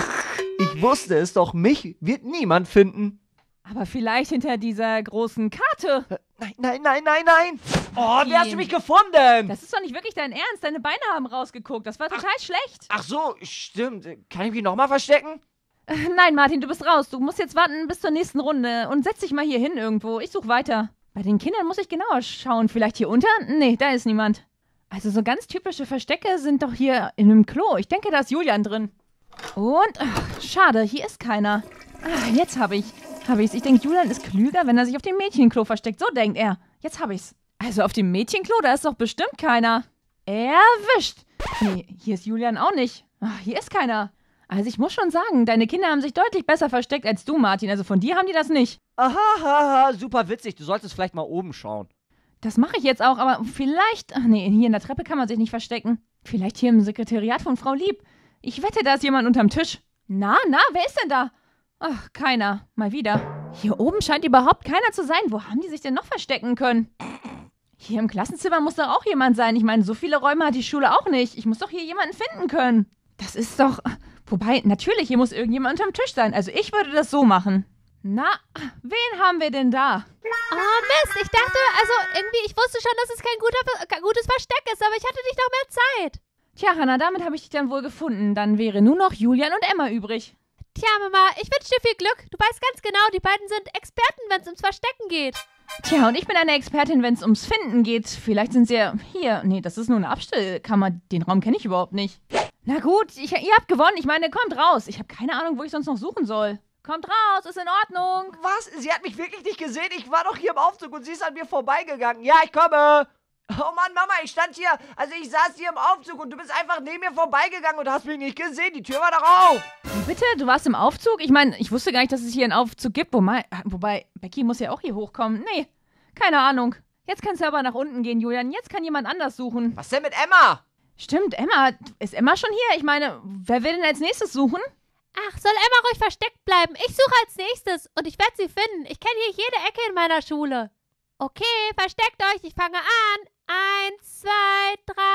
Ich wusste es doch, mich wird niemand finden. Aber vielleicht hinter dieser großen Karte. Nein, nein, nein, nein, nein. Oh, wie hast du mich gefunden? Das ist doch nicht wirklich dein Ernst. Deine Beine haben rausgeguckt. Das war total Ach. schlecht. Ach so, stimmt. Kann ich mich nochmal verstecken? Äh, Nein, Martin, du bist raus. Du musst jetzt warten bis zur nächsten Runde. Und setz dich mal hier hin irgendwo. Ich suche weiter. Bei den Kindern muss ich genauer schauen. Vielleicht hier unter? Nee, da ist niemand. Also so ganz typische Verstecke sind doch hier in einem Klo. Ich denke, da ist Julian drin. Und, ach, schade, hier ist keiner. Ah, jetzt habe ich. Habe ich's. Ich denke, Julian ist klüger, wenn er sich auf dem Mädchenklo versteckt. So denkt er. Jetzt habe ich's. Also auf dem Mädchenklo, da ist doch bestimmt keiner. Erwischt. Nee, hier ist Julian auch nicht. Ach, hier ist keiner. Also ich muss schon sagen, deine Kinder haben sich deutlich besser versteckt als du, Martin. Also von dir haben die das nicht. Aha, haha, super witzig. Du solltest vielleicht mal oben schauen. Das mache ich jetzt auch, aber vielleicht... Ach nee, hier in der Treppe kann man sich nicht verstecken. Vielleicht hier im Sekretariat von Frau Lieb. Ich wette, da ist jemand unterm Tisch. Na, na, wer ist denn da? Ach, keiner. Mal wieder. Hier oben scheint überhaupt keiner zu sein. Wo haben die sich denn noch verstecken können? Hier im Klassenzimmer muss doch auch jemand sein. Ich meine, so viele Räume hat die Schule auch nicht. Ich muss doch hier jemanden finden können. Das ist doch... Wobei, natürlich, hier muss irgendjemand unterm Tisch sein. Also ich würde das so machen. Na, wen haben wir denn da? Oh Mist, ich dachte, also irgendwie, ich wusste schon, dass es kein, guter, kein gutes Versteck ist, aber ich hatte nicht noch mehr Zeit. Tja, Hannah, damit habe ich dich dann wohl gefunden. Dann wäre nur noch Julian und Emma übrig. Tja, Mama, ich wünsche dir viel Glück. Du weißt ganz genau, die beiden sind Experten, wenn es ums Verstecken geht. Tja, und ich bin eine Expertin, wenn es ums Finden geht. Vielleicht sind sie ja hier. Nee, das ist nur eine Abstellkammer. Den Raum kenne ich überhaupt nicht. Na gut, ich, ihr habt gewonnen. Ich meine, kommt raus. Ich habe keine Ahnung, wo ich sonst noch suchen soll. Kommt raus, ist in Ordnung. Was? Sie hat mich wirklich nicht gesehen? Ich war doch hier im Aufzug und sie ist an mir vorbeigegangen. Ja, ich komme. Oh Mann, Mama, ich stand hier, also ich saß hier im Aufzug und du bist einfach neben mir vorbeigegangen und hast mich nicht gesehen. Die Tür war doch auf. Bitte? Du warst im Aufzug? Ich meine, ich wusste gar nicht, dass es hier einen Aufzug gibt. Wobei, wobei, Becky muss ja auch hier hochkommen. Nee, keine Ahnung. Jetzt kannst du aber nach unten gehen, Julian. Jetzt kann jemand anders suchen. Was denn mit Emma? Stimmt, Emma. Ist Emma schon hier? Ich meine, wer will denn als nächstes suchen? Ach, soll Emma ruhig versteckt bleiben? Ich suche als nächstes und ich werde sie finden. Ich kenne hier jede Ecke in meiner Schule. Okay, versteckt euch, ich fange an. Eins, zwei,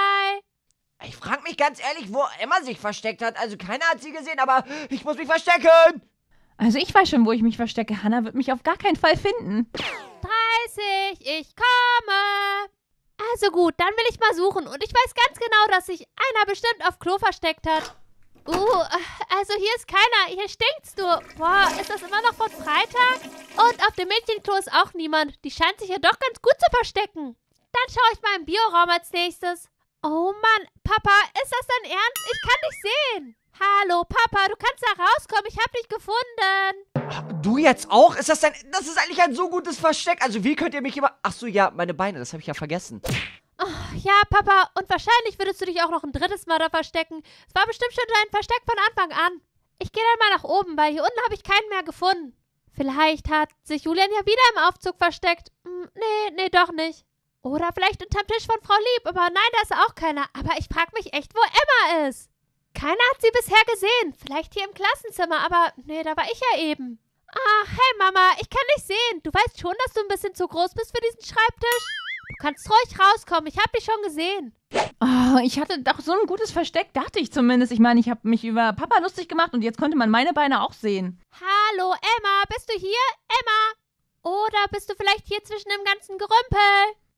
drei. Ich frage mich ganz ehrlich, wo Emma sich versteckt hat. Also keiner hat sie gesehen, aber ich muss mich verstecken. Also ich weiß schon, wo ich mich verstecke. Hannah wird mich auf gar keinen Fall finden. dreißig, ich komme. Also gut, dann will ich mal suchen. Und ich weiß ganz genau, dass sich einer bestimmt auf Klo versteckt hat. Uh, also hier ist keiner. Hier stinkt's nur. Boah, ist das immer noch von Freitag? Und auf dem Mädchenklo ist auch niemand. Die scheint sich ja doch ganz gut zu verstecken. Dann schaue ich mal im Bioraum als nächstes. Oh Mann, Papa, ist das dein Ernst? Ich kann dich sehen. Hallo, Papa, du kannst da rauskommen. Ich habe dich gefunden. Du jetzt auch? Ist das denn, das ist eigentlich ein so gutes Versteck. Also wie könnt ihr mich immer... Ach so, ja, meine Beine, das habe ich ja vergessen. Oh, ja, Papa, und wahrscheinlich würdest du dich auch noch ein drittes Mal da verstecken. Es war bestimmt schon dein Versteck von Anfang an. Ich gehe dann mal nach oben, weil hier unten habe ich keinen mehr gefunden. Vielleicht hat sich Julian ja wieder im Aufzug versteckt. Hm, nee, nee, doch nicht. Oder vielleicht unterm Tisch von Frau Lieb, aber nein, da ist auch keiner. Aber ich frage mich echt, wo Emma ist. Keiner hat sie bisher gesehen. Vielleicht hier im Klassenzimmer, aber nee, da war ich ja eben. Ah, hey Mama, ich kann dich sehen. Du weißt schon, dass du ein bisschen zu groß bist für diesen Schreibtisch? Du kannst ruhig rauskommen, ich habe dich schon gesehen. Oh, ich hatte doch so ein gutes Versteck, dachte ich zumindest. Ich meine, ich habe mich über Papa lustig gemacht und jetzt konnte man meine Beine auch sehen. Hallo, Emma, bist du hier? Emma? Oder bist du vielleicht hier zwischen dem ganzen Gerümpel?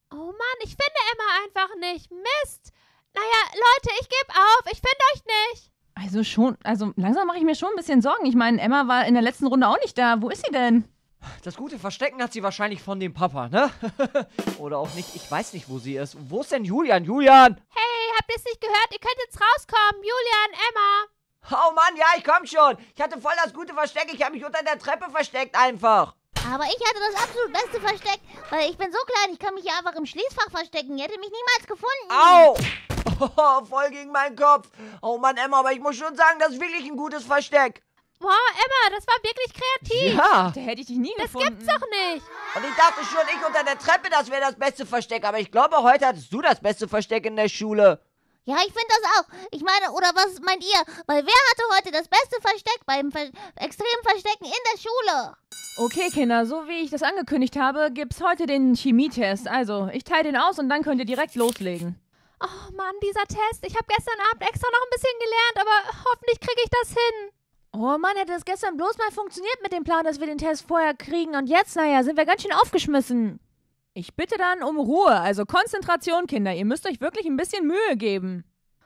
Oh Mann, ich finde Emma einfach nicht. Mist. Naja, Leute, ich gebe auf. Ich finde euch nicht. Also schon, also langsam mache ich mir schon ein bisschen Sorgen. Ich meine, Emma war in der letzten Runde auch nicht da. Wo ist sie denn? Das gute Verstecken hat sie wahrscheinlich von dem Papa, ne? Oder auch nicht, ich weiß nicht, wo sie ist. Wo ist denn Julian? Julian! Hey, habt ihr es nicht gehört? Ihr könnt jetzt rauskommen. Julian, Emma. Oh Mann, ja, ich komm schon. Ich hatte voll das gute Versteck. Ich habe mich unter der Treppe versteckt einfach. Aber ich hatte das absolut beste Versteck, weil ich bin so klein, ich kann mich hier einfach im Schließfach verstecken. Ihr hättet mich niemals gefunden. Au! Oh, voll gegen meinen Kopf. Oh Mann, Emma, aber ich muss schon sagen, das ist wirklich ein gutes Versteck. Wow, Emma, das war wirklich kreativ. Ja! Da hätte ich dich nie Das gefunden. gibt's doch nicht. Und ich dachte schon, ich unter der Treppe, das wäre das beste Versteck. Aber ich glaube, heute hattest du das beste Versteck in der Schule. Ja, ich finde das auch. Ich meine, oder was meint ihr? Weil wer hatte heute das beste Versteck beim Ver extremen Verstecken in der Schule? Okay, Kinder, so wie ich das angekündigt habe, gibt's heute den Chemietest. Also, ich teile den aus und dann könnt ihr direkt loslegen. Oh Mann, dieser Test. Ich habe gestern Abend extra noch ein bisschen gelernt, aber hoffentlich kriege ich das hin. Oh Mann, hätte das gestern bloß mal funktioniert mit dem Plan, dass wir den Test vorher kriegen. Und jetzt, naja, sind wir ganz schön aufgeschmissen. Ich bitte dann um Ruhe, also Konzentration, Kinder. Ihr müsst euch wirklich ein bisschen Mühe geben.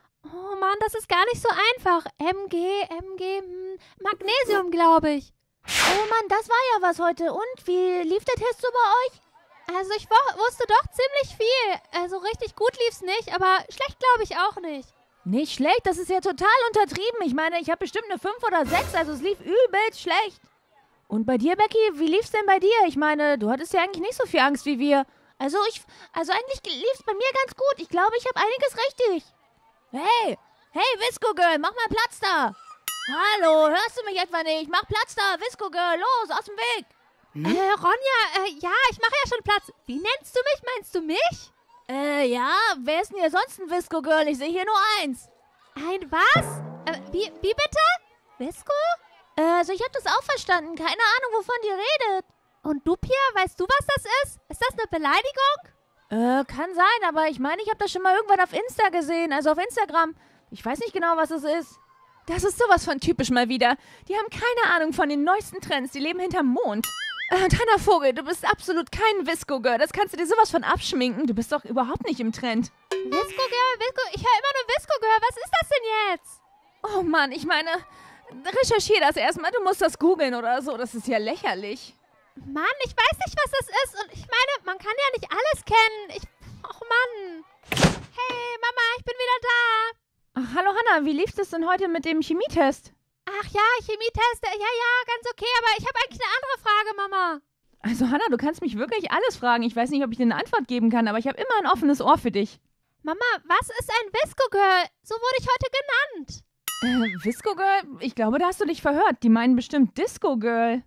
Oh Mann, das ist gar nicht so einfach. M G, M G, hm, Magnesium, glaube ich. Oh Mann, das war ja was heute. Und, wie lief der Test so bei euch? Also ich wo- wusste doch ziemlich viel. Also richtig gut lief's nicht, aber schlecht glaube ich auch nicht. Nicht schlecht, das ist ja total untertrieben. Ich meine, ich habe bestimmt eine fünf oder sechs, also es lief übelst schlecht. Und bei dir, Becky, wie lief's denn bei dir? Ich meine, du hattest ja eigentlich nicht so viel Angst wie wir. Also ich, also eigentlich lief's bei mir ganz gut. Ich glaube, ich habe einiges richtig. Hey, hey, Visco Girl, mach mal Platz da. Hallo, hörst du mich etwa nicht? Mach Platz da, Visco Girl, los, aus dem Weg. Äh, Ronja, äh, ja, ich mache ja schon Platz. Wie nennst du mich? Meinst du mich? Äh, ja, wer ist denn hier sonst ein Visco Girl? Ich sehe hier nur eins. Ein was? Äh, wie, wie bitte? Visco? Äh, also ich habe das auch verstanden. Keine Ahnung, wovon die redet. Und du, Pia, weißt du, was das ist? Ist das eine Beleidigung? Äh, kann sein, aber ich meine, ich habe das schon mal irgendwann auf Insta gesehen, also auf Instagram. Ich weiß nicht genau, was es ist. Das ist sowas von typisch mal wieder. Die haben keine Ahnung von den neuesten Trends, die leben hinterm Mond. Äh, und Hannah Vogel, du bist absolut kein Visco-Girl. Das kannst du dir sowas von abschminken. Du bist doch überhaupt nicht im Trend. Visco Girl, Visco, ich höre immer nur Visco Girl. Was ist das denn jetzt? Oh Mann, ich meine, recherchier das erstmal. Du musst das googeln oder so. Das ist ja lächerlich. Mann, ich weiß nicht, was das ist. Und ich meine, man kann ja nicht alles kennen. Ich, oh Mann. Hey, Mama, ich bin wieder da. Ach, hallo Hannah, wie lief es denn heute mit dem Chemietest? Ach ja, Chemietest. Ja, ja, ganz okay. Aber ich habe eigentlich eine andere Frage, Mama. Also Hannah, du kannst mich wirklich alles fragen. Ich weiß nicht, ob ich dir eine Antwort geben kann, aber ich habe immer ein offenes Ohr für dich. Mama, was ist ein Visco Girl? So wurde ich heute genannt. Äh, Visco Girl? Ich glaube, da hast du dich verhört. Die meinen bestimmt Disco Girl.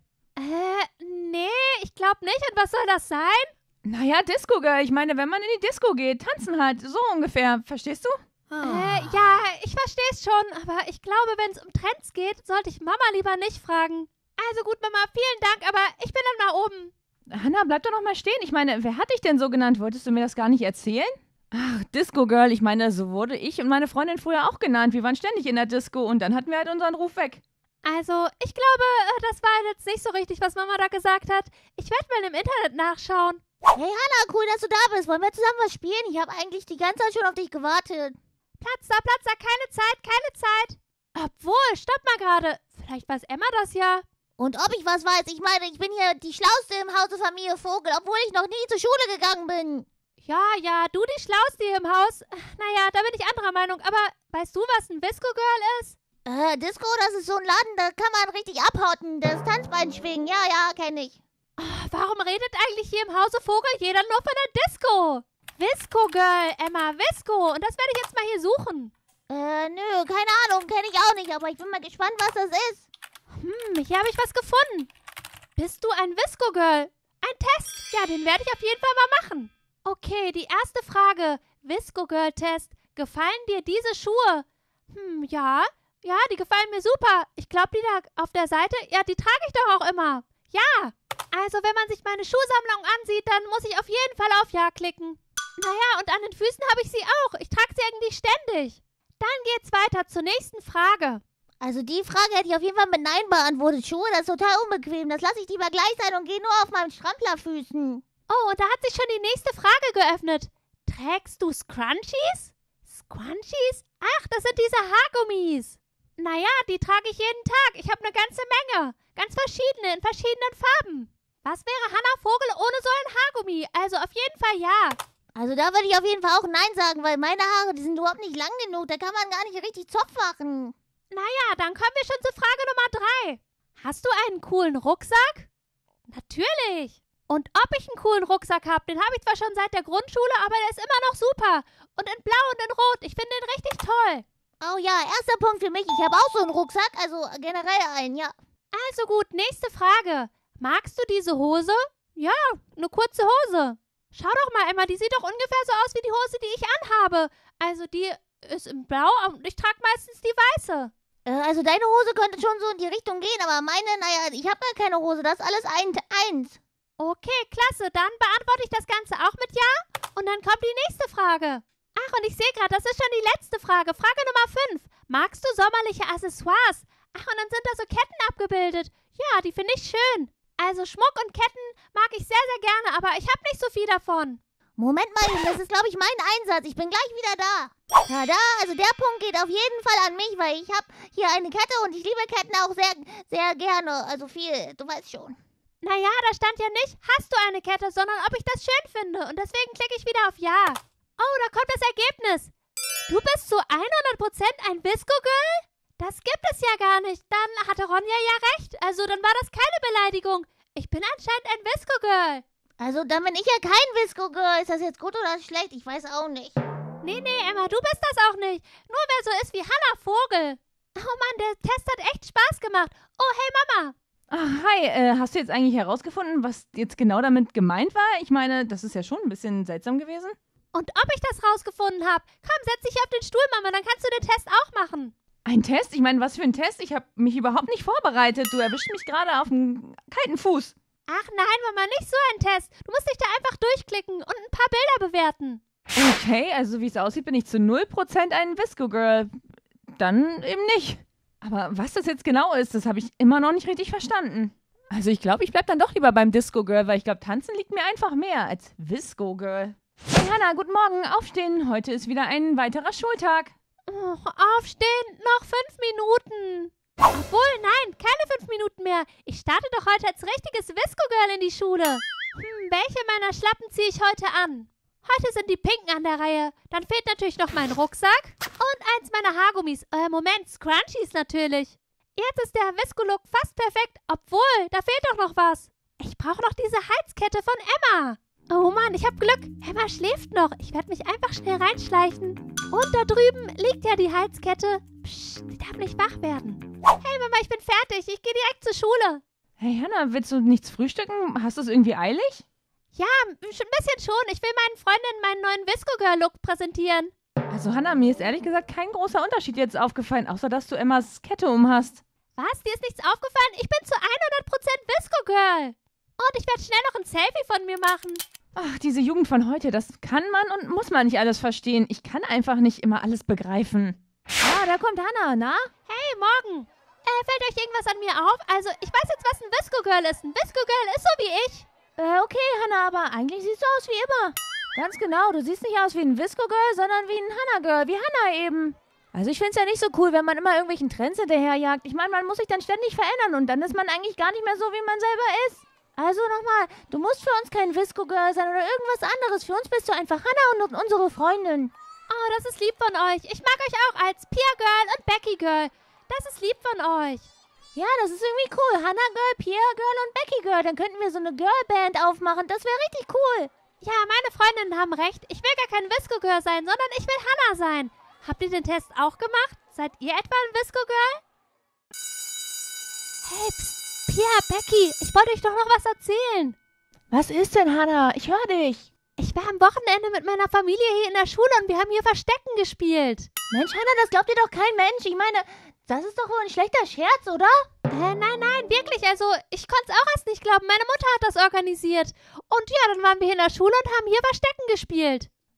Äh, nee, ich glaube nicht. Und was soll das sein? Naja, Disco Girl. Ich meine, wenn man in die Disco geht, tanzen halt. So ungefähr. Verstehst du? Äh, ja, ich verstehe es schon. Aber ich glaube, wenn es um Trends geht, sollte ich Mama lieber nicht fragen. Also gut, Mama, vielen Dank, aber ich bin dann mal oben. Hannah, bleib doch noch mal stehen. Ich meine, wer hat dich denn so genannt? Wolltest du mir das gar nicht erzählen? Ach, Disco Girl. Ich meine, so wurde ich und meine Freundin früher auch genannt. Wir waren ständig in der Disco und dann hatten wir halt unseren Ruf weg. Also, ich glaube, äh, das war jetzt nicht so richtig, was Mama da gesagt hat. Ich werde mal im Internet nachschauen. Hey Hannah, cool, dass du da bist. Wollen wir zusammen was spielen? Ich habe eigentlich die ganze Zeit schon auf dich gewartet. Platz da, Platz da, keine Zeit, keine Zeit. Obwohl, stopp mal gerade. Vielleicht weiß Emma das ja. Und ob ich was weiß, ich meine, ich bin hier die Schlauste im Hause Familie Vogel, obwohl ich noch nie zur Schule gegangen bin. Ja, ja, du die Schlauste hier im Haus. Naja, da bin ich anderer Meinung. Aber weißt du, was ein Visco Girl ist? Äh, Disco, das ist so ein Laden, da kann man richtig abhauten, das Tanzbein schwingen. Ja, ja, kenne ich. Oh, warum redet eigentlich hier im Hause Vogel jeder nur von der Disco? Visco Girl, Emma, Visco. Und das werde ich jetzt mal hier suchen. Äh, nö, keine Ahnung, kenne ich auch nicht, aber ich bin mal gespannt, was das ist. Hm, hier habe ich was gefunden. Bist du ein Visco Girl? Ein Test. Ja, den werde ich auf jeden Fall mal machen. Okay, die erste Frage. Visco Girl Test. Gefallen dir diese Schuhe? Hm, ja. Ja, die gefallen mir super. Ich glaube, die da auf der Seite, ja, die trage ich doch auch immer. Ja. Also, wenn man sich meine Schuhsammlung ansieht, dann muss ich auf jeden Fall auf Ja klicken. Naja, und an den Füßen habe ich sie auch. Ich trage sie eigentlich ständig. Dann geht's weiter zur nächsten Frage. Also die Frage hätte ich auf jeden Fall mit Nein beantwortet. Schuhe, das ist total unbequem. Das lasse ich lieber gleich sein und gehe nur auf meinen Stramplerfüßen. Oh, und da hat sich schon die nächste Frage geöffnet. Trägst du Scrunchies? Scrunchies? Ach, das sind diese Haargummis. Naja, die trage ich jeden Tag. Ich habe eine ganze Menge. Ganz verschiedene, in verschiedenen Farben. Was wäre Hannah Vogel ohne so ein Haargummi? Also auf jeden Fall ja. Also da würde ich auf jeden Fall auch Nein sagen, weil meine Haare, die sind überhaupt nicht lang genug. Da kann man gar nicht richtig Zopf machen. Naja, dann kommen wir schon zur Frage Nummer drei. Hast du einen coolen Rucksack? Natürlich. Und ob ich einen coolen Rucksack habe, den habe ich zwar schon seit der Grundschule, aber der ist immer noch super. Und in Blau und in Rot. Ich finde den richtig toll. Oh ja, erster Punkt für mich. Ich habe auch so einen Rucksack, also generell einen, ja. Also gut, nächste Frage. Magst du diese Hose? Ja, eine kurze Hose. Schau doch mal, Emma, die sieht doch ungefähr so aus wie die Hose, die ich anhabe. Also die ist in Blau und ich trage meistens die weiße. Äh, also deine Hose könnte schon so in die Richtung gehen, aber meine, naja, ich habe gar keine Hose. Das ist alles ein, eins. Okay, klasse. Dann beantworte ich das Ganze auch mit Ja. Und dann kommt die nächste Frage. Ach, und ich sehe gerade, das ist schon die letzte Frage. Frage Nummer fünf. Magst du sommerliche Accessoires? Ach, und dann sind da so Ketten abgebildet. Ja, die finde ich schön. Also Schmuck und Ketten mag ich sehr, sehr gerne, aber ich habe nicht so viel davon. Moment mal, das ist, glaube ich, mein Einsatz. Ich bin gleich wieder da. Tada, also der Punkt geht auf jeden Fall an mich, weil ich habe hier eine Kette und ich liebe Ketten auch sehr, sehr gerne. Also viel, du weißt schon. Naja, da stand ja nicht, hast du eine Kette, sondern ob ich das schön finde. Und deswegen klicke ich wieder auf Ja. Oh, da kommt das Ergebnis. Du bist zu hundert Prozent ein Visco-Girl? Das gibt es ja gar nicht. Dann hatte Ronja ja recht. Also dann war das keine Beleidigung. Ich bin anscheinend ein Visco-Girl. Also dann bin ich ja kein Visco-Girl. Ist das jetzt gut oder schlecht? Ich weiß auch nicht. Nee, nee, Emma, du bist das auch nicht. Nur wer so ist wie Hannah Vogel. Oh Mann, der Test hat echt Spaß gemacht. Oh, hey Mama. Ach, hi, äh, hast du jetzt eigentlich herausgefunden, was jetzt genau damit gemeint war? Ich meine, das ist ja schon ein bisschen seltsam gewesen. Und ob ich das rausgefunden habe? Komm, setz dich auf den Stuhl, Mama, dann kannst du den Test auch machen. Ein Test? Ich meine, was für ein Test? Ich habe mich überhaupt nicht vorbereitet. Du erwischst mich gerade auf dem kalten Fuß. Ach nein, Mama, nicht so ein Test. Du musst dich da einfach durchklicken und ein paar Bilder bewerten. Okay, also wie es aussieht, bin ich zu null Prozent ein Visco-Girl. Dann eben nicht. Aber was das jetzt genau ist, das habe ich immer noch nicht richtig verstanden. Also ich glaube, ich bleib dann doch lieber beim Disco-Girl, weil ich glaube, tanzen liegt mir einfach mehr als Visco-Girl. Hey Hannah, guten Morgen, aufstehen. Heute ist wieder ein weiterer Schultag. Oh, aufstehen, noch fünf Minuten. Obwohl, nein, keine fünf Minuten mehr. Ich starte doch heute als richtiges Visco-Girl in die Schule. Hm, welche meiner Schlappen ziehe ich heute an? Heute sind die Pinken an der Reihe. Dann fehlt natürlich noch mein Rucksack und eins meiner Haargummis. Äh, Moment, Scrunchies natürlich. Jetzt ist der Visco-Look fast perfekt, obwohl, da fehlt doch noch was. Ich brauche noch diese Halskette von Emma. Oh Mann, ich habe Glück. Emma schläft noch. Ich werde mich einfach schnell reinschleichen. Und da drüben liegt ja die Halskette. Psst, die darf nicht wach werden. Hey Mama, ich bin fertig. Ich gehe direkt zur Schule. Hey Hannah, willst du nichts frühstücken? Hast du es irgendwie eilig? Ja, ein bisschen schon. Ich will meinen Freundinnen meinen neuen Visco-Girl-Look präsentieren. Also Hannah, mir ist ehrlich gesagt kein großer Unterschied jetzt aufgefallen, außer dass du Emmas Kette umhast. Was? Dir ist nichts aufgefallen? Ich bin zu hundert Prozent Visco-Girl. Und ich werde schnell noch ein Selfie von mir machen. Ach, diese Jugend von heute, das kann man und muss man nicht alles verstehen. Ich kann einfach nicht immer alles begreifen. Ah, da kommt Hannah, na? Hey, morgen. Äh, fällt euch irgendwas an mir auf? Also, ich weiß jetzt, was ein Visco-Girl ist. Ein Visco-Girl ist so wie ich. Äh, okay, Hannah, aber eigentlich siehst du aus wie immer. Ganz genau, du siehst nicht aus wie ein Visco-Girl, sondern wie ein Hannah-Girl, wie Hannah eben. Also ich find's ja nicht so cool, wenn man immer irgendwelchen Trends hinterherjagt. Ich meine, man muss sich dann ständig verändern und dann ist man eigentlich gar nicht mehr so, wie man selber ist. Also nochmal, du musst für uns kein Visco-Girl sein oder irgendwas anderes. Für uns bist du einfach Hannah und unsere Freundin. Oh, das ist lieb von euch. Ich mag euch auch als Pia-Girl und Becky-Girl. Das ist lieb von euch. Ja, das ist irgendwie cool. Hannah-Girl, Pia-Girl und Becky-Girl. Dann könnten wir so eine Girl-Band aufmachen. Das wäre richtig cool. Ja, meine Freundinnen haben recht. Ich will gar kein Visco-Girl sein, sondern ich will Hannah sein. Habt ihr den Test auch gemacht? Seid ihr etwa ein Visco-Girl? Hey, pst, Pia, Becky, ich wollte euch doch noch was erzählen. Was ist denn, Hannah? Ich höre dich. Ich war am Wochenende mit meiner Familie hier in der Schule und wir haben hier Verstecken gespielt. Mensch, Hannah, das glaubt dir doch kein Mensch. Ich meine, das ist doch wohl ein schlechter Scherz, oder? Äh, nein, nein, wirklich. Also, ich konnte es auch erst nicht glauben. Meine Mutter hat das organisiert. Und ja, dann waren wir hier in der Schule und haben hier Verstecken gespielt.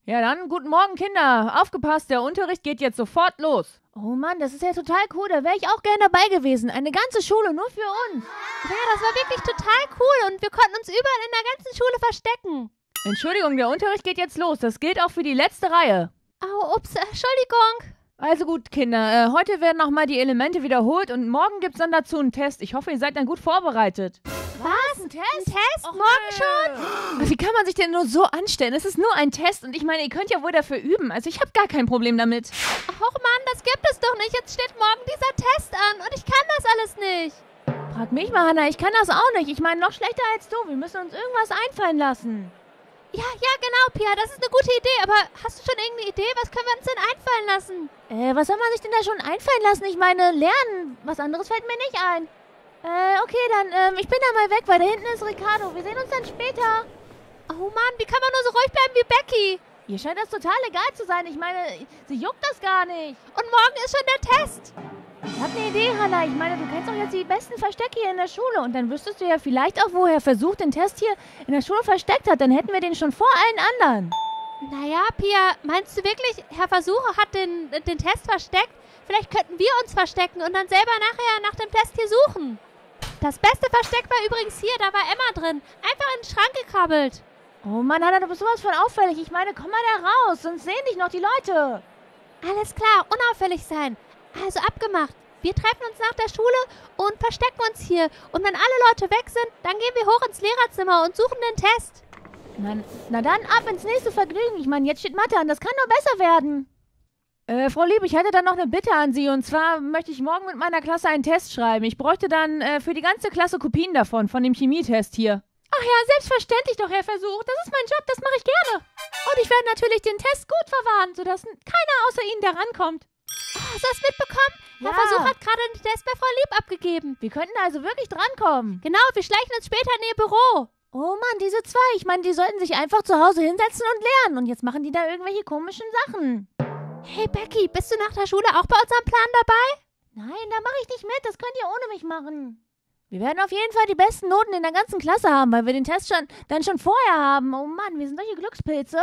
Ja, dann guten Morgen, Kinder. Aufgepasst, der Unterricht geht jetzt sofort los. Oh Mann, das ist ja total cool. Da wäre ich auch gerne dabei gewesen. Eine ganze Schule nur für uns. Ja, das war wirklich total cool und wir konnten uns überall in der ganzen Schule verstecken. Entschuldigung, der Unterricht geht jetzt los. Das gilt auch für die letzte Reihe. Oh, ups, Entschuldigung. Also gut, Kinder, äh, heute werden nochmal die Elemente wiederholt und morgen gibt's dann dazu einen Test. Ich hoffe, ihr seid dann gut vorbereitet. Was? Ein Test? Ein Test? Och, morgen schon? Wie kann man sich denn nur so anstellen? Es ist nur ein Test und ich meine, ihr könnt ja wohl dafür üben. Also ich habe gar kein Problem damit. Och Mann, das gibt es doch nicht. Jetzt steht morgen dieser Test an und ich kann das alles nicht. Frag mich mal, Hannah, ich kann das auch nicht. Ich meine, noch schlechter als du. Wir müssen uns irgendwas einfallen lassen. Ja, ja, genau, Pia, das ist eine gute Idee. Aber hast du schon irgendeine Idee? Was können wir uns denn einfallen lassen? Äh, was soll man sich denn da schon einfallen lassen? Ich meine, lernen. Was anderes fällt mir nicht ein. Äh, okay, dann, ähm, ich bin da mal weg, weil da hinten ist Ricardo. Wir sehen uns dann später. Oh Mann, wie kann man nur so ruhig bleiben wie Becky? Ihr scheint das total egal zu sein. Ich meine, sie juckt das gar nicht. Und morgen ist schon der Test. Ich hab eine Idee, Hannah. Ich meine, du kennst doch jetzt die besten Verstecke hier in der Schule. Und dann wüsstest du ja vielleicht auch, wo Herr Versuch den Test hier in der Schule versteckt hat. Dann hätten wir den schon vor allen anderen. Naja, Pia, meinst du wirklich, Herr Versucher hat den, den Test versteckt? Vielleicht könnten wir uns verstecken und dann selber nachher nach dem Test hier suchen. Das beste Versteck war übrigens hier, da war Emma drin. Einfach in den Schrank gekrabbelt. Oh Mann, Hannah, du bist sowas von auffällig. Ich meine, komm mal da raus, sonst sehen dich noch die Leute. Alles klar, unauffällig sein. Also abgemacht. Wir treffen uns nach der Schule und verstecken uns hier. Und wenn alle Leute weg sind, dann gehen wir hoch ins Lehrerzimmer und suchen den Test. Na, na dann ab ins nächste Vergnügen. Ich meine, jetzt steht Mathe an. Das kann nur besser werden. Äh, Frau Lieb, ich hätte dann noch eine Bitte an Sie. Und zwar möchte ich morgen mit meiner Klasse einen Test schreiben. Ich bräuchte dann äh, für die ganze Klasse Kopien davon, von dem Chemietest hier. Ach ja, selbstverständlich doch, Herr Versuch. Das ist mein Job, das mache ich gerne. Und ich werde natürlich den Test gut verwahren, sodass keiner außer Ihnen da rankommt. Oh, hast du das mitbekommen? Ja. Herr Versuch hat gerade den Test bei Frau Lieb abgegeben. Wir könnten also wirklich drankommen. Genau, wir schleichen uns später in ihr Büro. Oh Mann, diese zwei. Ich meine, die sollten sich einfach zu Hause hinsetzen und lernen. Und jetzt machen die da irgendwelche komischen Sachen. Hey Becky, bist du nach der Schule auch bei unserem Plan dabei? Nein, da mache ich nicht mit. Das könnt ihr ohne mich machen. Wir werden auf jeden Fall die besten Noten in der ganzen Klasse haben, weil wir den Test schon, dann schon vorher haben. Oh Mann, wir sind solche Glückspilze.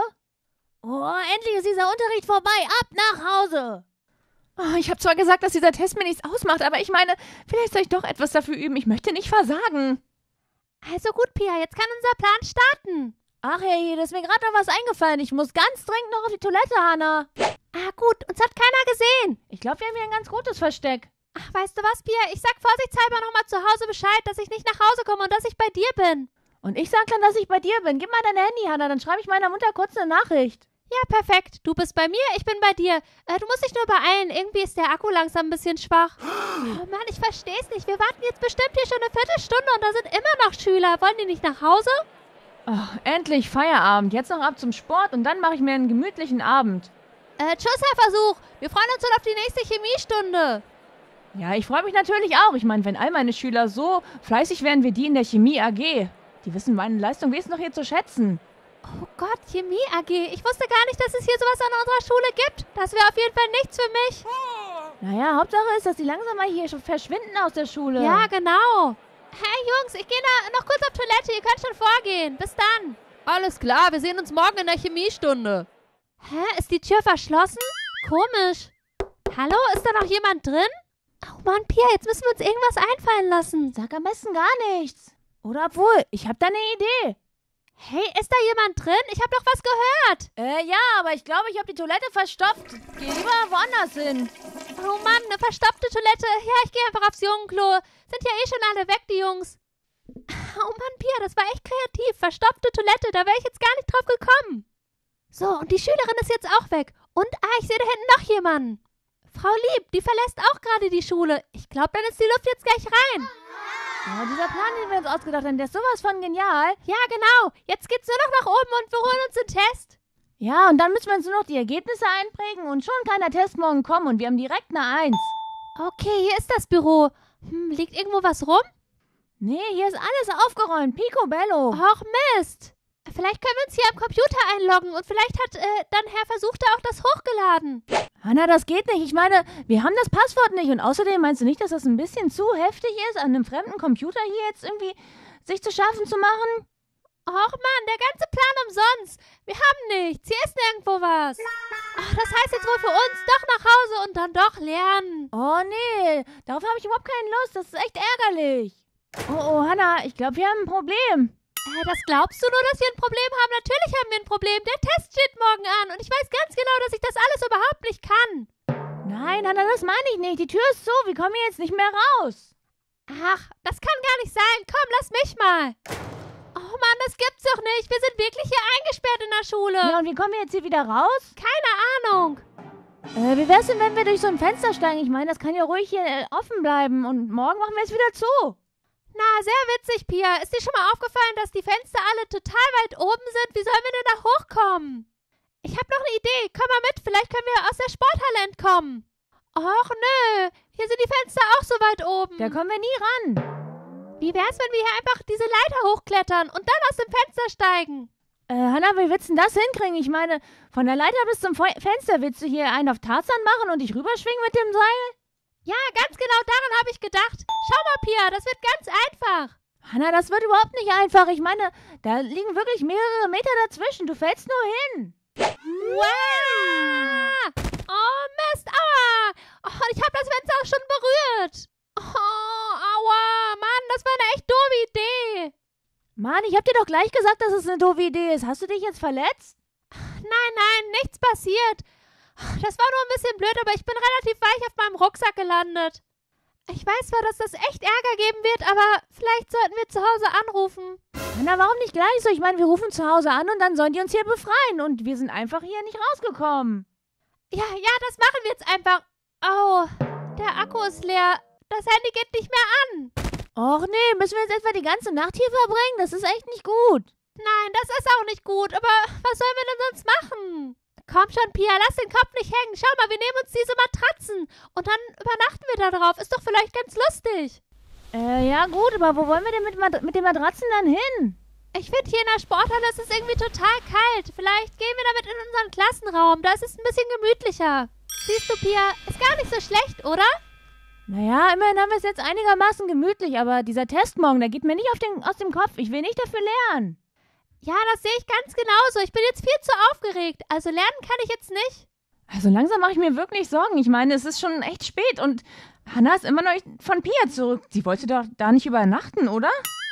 Oh, endlich ist dieser Unterricht vorbei. Ab nach Hause. Oh, ich habe zwar gesagt, dass dieser Test mir nichts ausmacht, aber ich meine, vielleicht soll ich doch etwas dafür üben. Ich möchte nicht versagen. Also gut, Pia, jetzt kann unser Plan starten. Ach hey, da ist mir gerade noch was eingefallen. Ich muss ganz dringend noch auf die Toilette, Hannah. Ah gut, uns hat keiner gesehen. Ich glaube, wir haben hier ein ganz gutes Versteck. Ach, weißt du was, Pia? Ich sag vorsichtshalber nochmal zu Hause Bescheid, dass ich nicht nach Hause komme und dass ich bei dir bin. Und ich sag dann, dass ich bei dir bin. Gib mal dein Handy, Hannah, dann schreibe ich meiner Mutter kurz eine Nachricht. Ja, perfekt. Du bist bei mir, ich bin bei dir. Äh, du musst dich nur beeilen. Irgendwie ist der Akku langsam ein bisschen schwach. Oh Mann, ich versteh's nicht. Wir warten jetzt bestimmt hier schon eine Viertelstunde und da sind immer noch Schüler. Wollen die nicht nach Hause? Ach, endlich Feierabend. Jetzt noch ab zum Sport und dann mache ich mir einen gemütlichen Abend. Äh, tschüss, Herr Versuch. Wir freuen uns schon auf die nächste Chemiestunde. Ja, ich freue mich natürlich auch. Ich meine, wenn all meine Schüler so fleißig wären wie die in der Chemie A G. Die wissen meine Leistung wesentlich noch hier zu schätzen. Oh Gott, Chemie A G. Ich wusste gar nicht, dass es hier sowas an unserer Schule gibt. Das wäre auf jeden Fall nichts für mich. Naja, Hauptsache ist, dass die langsam mal hier schon verschwinden aus der Schule. Ja, genau. Hey Jungs, ich gehe noch kurz auf Toilette. Ihr könnt schon vorgehen. Bis dann. Alles klar, wir sehen uns morgen in der Chemiestunde. Hä, ist die Tür verschlossen? Komisch. Hallo, ist da noch jemand drin? Oh Mann, Pia, jetzt müssen wir uns irgendwas einfallen lassen. Sag am besten gar nichts. Oder obwohl, ich habe da eine Idee. Hey, ist da jemand drin? Ich habe doch was gehört. Äh, ja, aber ich glaube, ich habe die Toilette verstopft. Geh lieber woanders hin. Oh Mann, eine verstopfte Toilette. Ja, ich gehe einfach aufs Jungenklo. Sind ja eh schon alle weg, die Jungs. Oh Mann, Pia, das war echt kreativ. Verstopfte Toilette, da wäre ich jetzt gar nicht drauf gekommen. So, und die Schülerin ist jetzt auch weg. Und, ah, ich sehe da hinten noch jemanden. Frau Lieb, die verlässt auch gerade die Schule. Ich glaube, dann ist die Luft jetzt gleich rein. Ja, dieser Plan, den wir uns ausgedacht haben, der ist sowas von genial. Ja, genau. Jetzt geht's nur noch nach oben und wir holen uns den Test. Ja, und dann müssen wir uns nur noch die Ergebnisse einprägen und schon kann der Test morgen kommen und wir haben direkt eine Eins. Okay, hier ist das Büro. Hm, liegt irgendwo was rum? Nee, hier ist alles aufgeräumt. Picobello. Och, Mist. Vielleicht können wir uns hier am Computer einloggen und vielleicht hat äh, dann Herr Versuchter auch das hochgeladen. Hanna, das geht nicht. Ich meine, wir haben das Passwort nicht. Und außerdem meinst du nicht, dass das ein bisschen zu heftig ist, an einem fremden Computer hier jetzt irgendwie sich zu schaffen zu machen? Och Mann, der ganze Plan umsonst. Wir haben nichts. Hier ist nirgendwo was. Ach, das heißt jetzt wohl für uns doch nach Hause und dann doch lernen. Oh nee, darauf habe ich überhaupt keine Lust. Das ist echt ärgerlich. Oh, oh, Hannah, ich glaube, wir haben ein Problem. Äh, das glaubst du nur, dass wir ein Problem haben? Natürlich haben wir ein Problem. Der Test steht morgen an und ich weiß ganz genau, dass ich das alles überhaupt nicht kann. Nein, Hannah, das meine ich nicht. Die Tür ist zu, wir kommen hier jetzt nicht mehr raus. Ach, das kann gar nicht sein. Komm, lass mich mal. Oh Mann, das gibt's doch nicht. Wir sind wirklich hier eingesperrt in der Schule. Ja, und wie kommen wir jetzt hier wieder raus? Keine Ahnung. Äh, wie wär's denn, wenn wir durch so ein Fenster steigen? Ich meine, das kann ja ruhig hier äh, offen bleiben und morgen machen wir es wieder zu. Na, sehr witzig, Pia. Ist dir schon mal aufgefallen, dass die Fenster alle total weit oben sind? Wie sollen wir denn da hochkommen? Ich habe noch eine Idee. Komm mal mit. Vielleicht können wir aus der Sporthalle entkommen. Och, nö. Hier sind die Fenster auch so weit oben. Da kommen wir nie ran. Wie wär's, wenn wir hier einfach diese Leiter hochklettern und dann aus dem Fenster steigen? Äh, Hannah, wie willst du denn das hinkriegen? Ich meine, von der Leiter bis zum Fe- Fenster willst du hier einen auf Tarzan machen und dich rüberschwingen mit dem Seil? Ja, ganz genau daran habe ich gedacht. Schau mal, Pia, das wird ganz einfach. Hannah, das wird überhaupt nicht einfach. Ich meine, da liegen wirklich mehrere Meter dazwischen. Du fällst nur hin. Wow! Oh, Mist, aua! Oh, ich habe das Fenster auch schon berührt. Oh, aua, Mann, das war eine echt doofe Idee. Mann, ich hab dir doch gleich gesagt, dass es eine doofe Idee ist. Hast du dich jetzt verletzt? Nein, nein, nichts passiert. Das war nur ein bisschen blöd, aber ich bin relativ weich auf meinem Rucksack gelandet. Ich weiß zwar, dass das echt Ärger geben wird, aber vielleicht sollten wir zu Hause anrufen. Na, warum nicht gleich so? Ich meine, wir rufen zu Hause an und dann sollen die uns hier befreien. Und wir sind einfach hier nicht rausgekommen. Ja, ja, das machen wir jetzt einfach. Oh, der Akku ist leer. Das Handy geht nicht mehr an. Och nee, müssen wir jetzt etwa die ganze Nacht hier verbringen? Das ist echt nicht gut. Nein, das ist auch nicht gut. Aber was sollen wir denn sonst machen? Komm schon, Pia, lass den Kopf nicht hängen. Schau mal, wir nehmen uns diese Matratzen. Und dann übernachten wir da drauf. Ist doch vielleicht ganz lustig. Äh, ja gut, aber wo wollen wir denn mit, Mat- mit den Matratzen dann hin? Ich finde, hier in der Sporthalle ist es irgendwie total kalt. Vielleicht gehen wir damit in unseren Klassenraum. Da ist es ein bisschen gemütlicher. Siehst du, Pia, ist gar nicht so schlecht, oder? Naja, immerhin haben wir es jetzt einigermaßen gemütlich, aber dieser Test morgen, der geht mir nicht auf den, aus dem Kopf. Ich will nicht dafür lernen. Ja, das sehe ich ganz genauso. Ich bin jetzt viel zu aufgeregt. Also lernen kann ich jetzt nicht. Also langsam mache ich mir wirklich Sorgen. Ich meine, es ist schon echt spät und Hannah ist immer noch nicht von Pia zurück. Sie wollte doch da nicht übernachten, oder?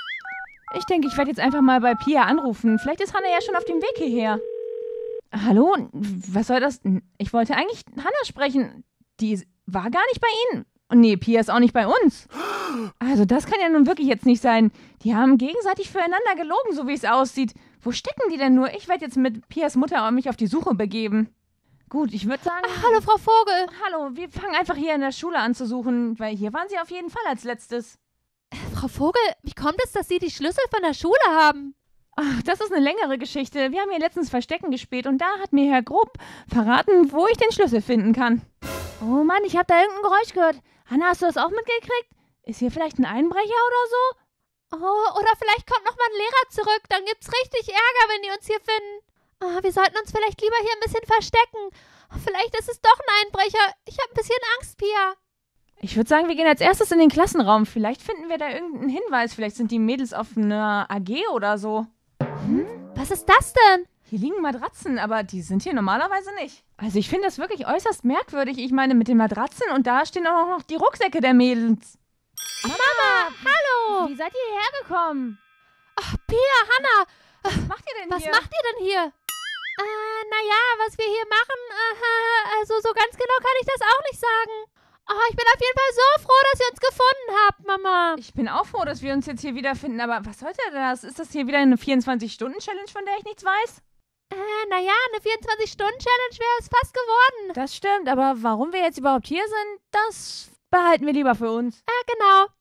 Ich denke, ich werde jetzt einfach mal bei Pia anrufen. Vielleicht ist Hannah ja schon auf dem Weg hierher. Hallo? Was soll das? Ich wollte eigentlich Hannah sprechen. Die war gar nicht bei Ihnen. Und nee, Pia ist auch nicht bei uns. Also das kann ja nun wirklich jetzt nicht sein. Die haben gegenseitig füreinander gelogen, so wie es aussieht. Wo stecken die denn nur? Ich werde jetzt mit Pias Mutter mich auf die Suche begeben. Gut, ich würde sagen... Ach, hallo, Frau Vogel. Hallo, wir fangen einfach hier in der Schule an zu suchen, weil hier waren Sie auf jeden Fall als letztes. Äh, Frau Vogel, wie kommt es, dass Sie die Schlüssel von der Schule haben? Ach, das ist eine längere Geschichte. Wir haben hier letztens Verstecken gespielt und da hat mir Herr Grob verraten, wo ich den Schlüssel finden kann. Oh Mann, ich habe da irgendein Geräusch gehört. Hannah, hast du das auch mitgekriegt? Ist hier vielleicht ein Einbrecher oder so? Oh, oder vielleicht kommt noch mal ein Lehrer zurück. Dann gibt's richtig Ärger, wenn die uns hier finden. Oh, wir sollten uns vielleicht lieber hier ein bisschen verstecken. Vielleicht ist es doch ein Einbrecher. Ich habe ein bisschen Angst, Pia. Ich würde sagen, wir gehen als erstes in den Klassenraum. Vielleicht finden wir da irgendeinen Hinweis. Vielleicht sind die Mädels auf einer A G oder so. Hm? Was ist das denn? Hier liegen Matratzen, aber die sind hier normalerweise nicht. Also ich finde das wirklich äußerst merkwürdig. Ich meine, mit den Matratzen und da stehen auch noch die Rucksäcke der Mädels. Mama, hallo. Wie seid ihr hierher gekommen? Ach, Pia, Hannah. Was macht ihr denn Was hier? macht ihr denn hier? Äh, naja, was wir hier machen, äh, also so ganz genau kann ich das auch nicht sagen. Oh, ich bin auf jeden Fall so froh, dass ihr uns gefunden habt, Mama. Ich bin auch froh, dass wir uns jetzt hier wiederfinden, aber was sollte das? Ist das hier wieder eine vierundzwanzig-Stunden-Challenge, von der ich nichts weiß? Äh, naja, eine vierundzwanzig-Stunden-Challenge wäre es fast geworden. Das stimmt, aber warum wir jetzt überhaupt hier sind, das behalten wir lieber für uns. Äh, genau.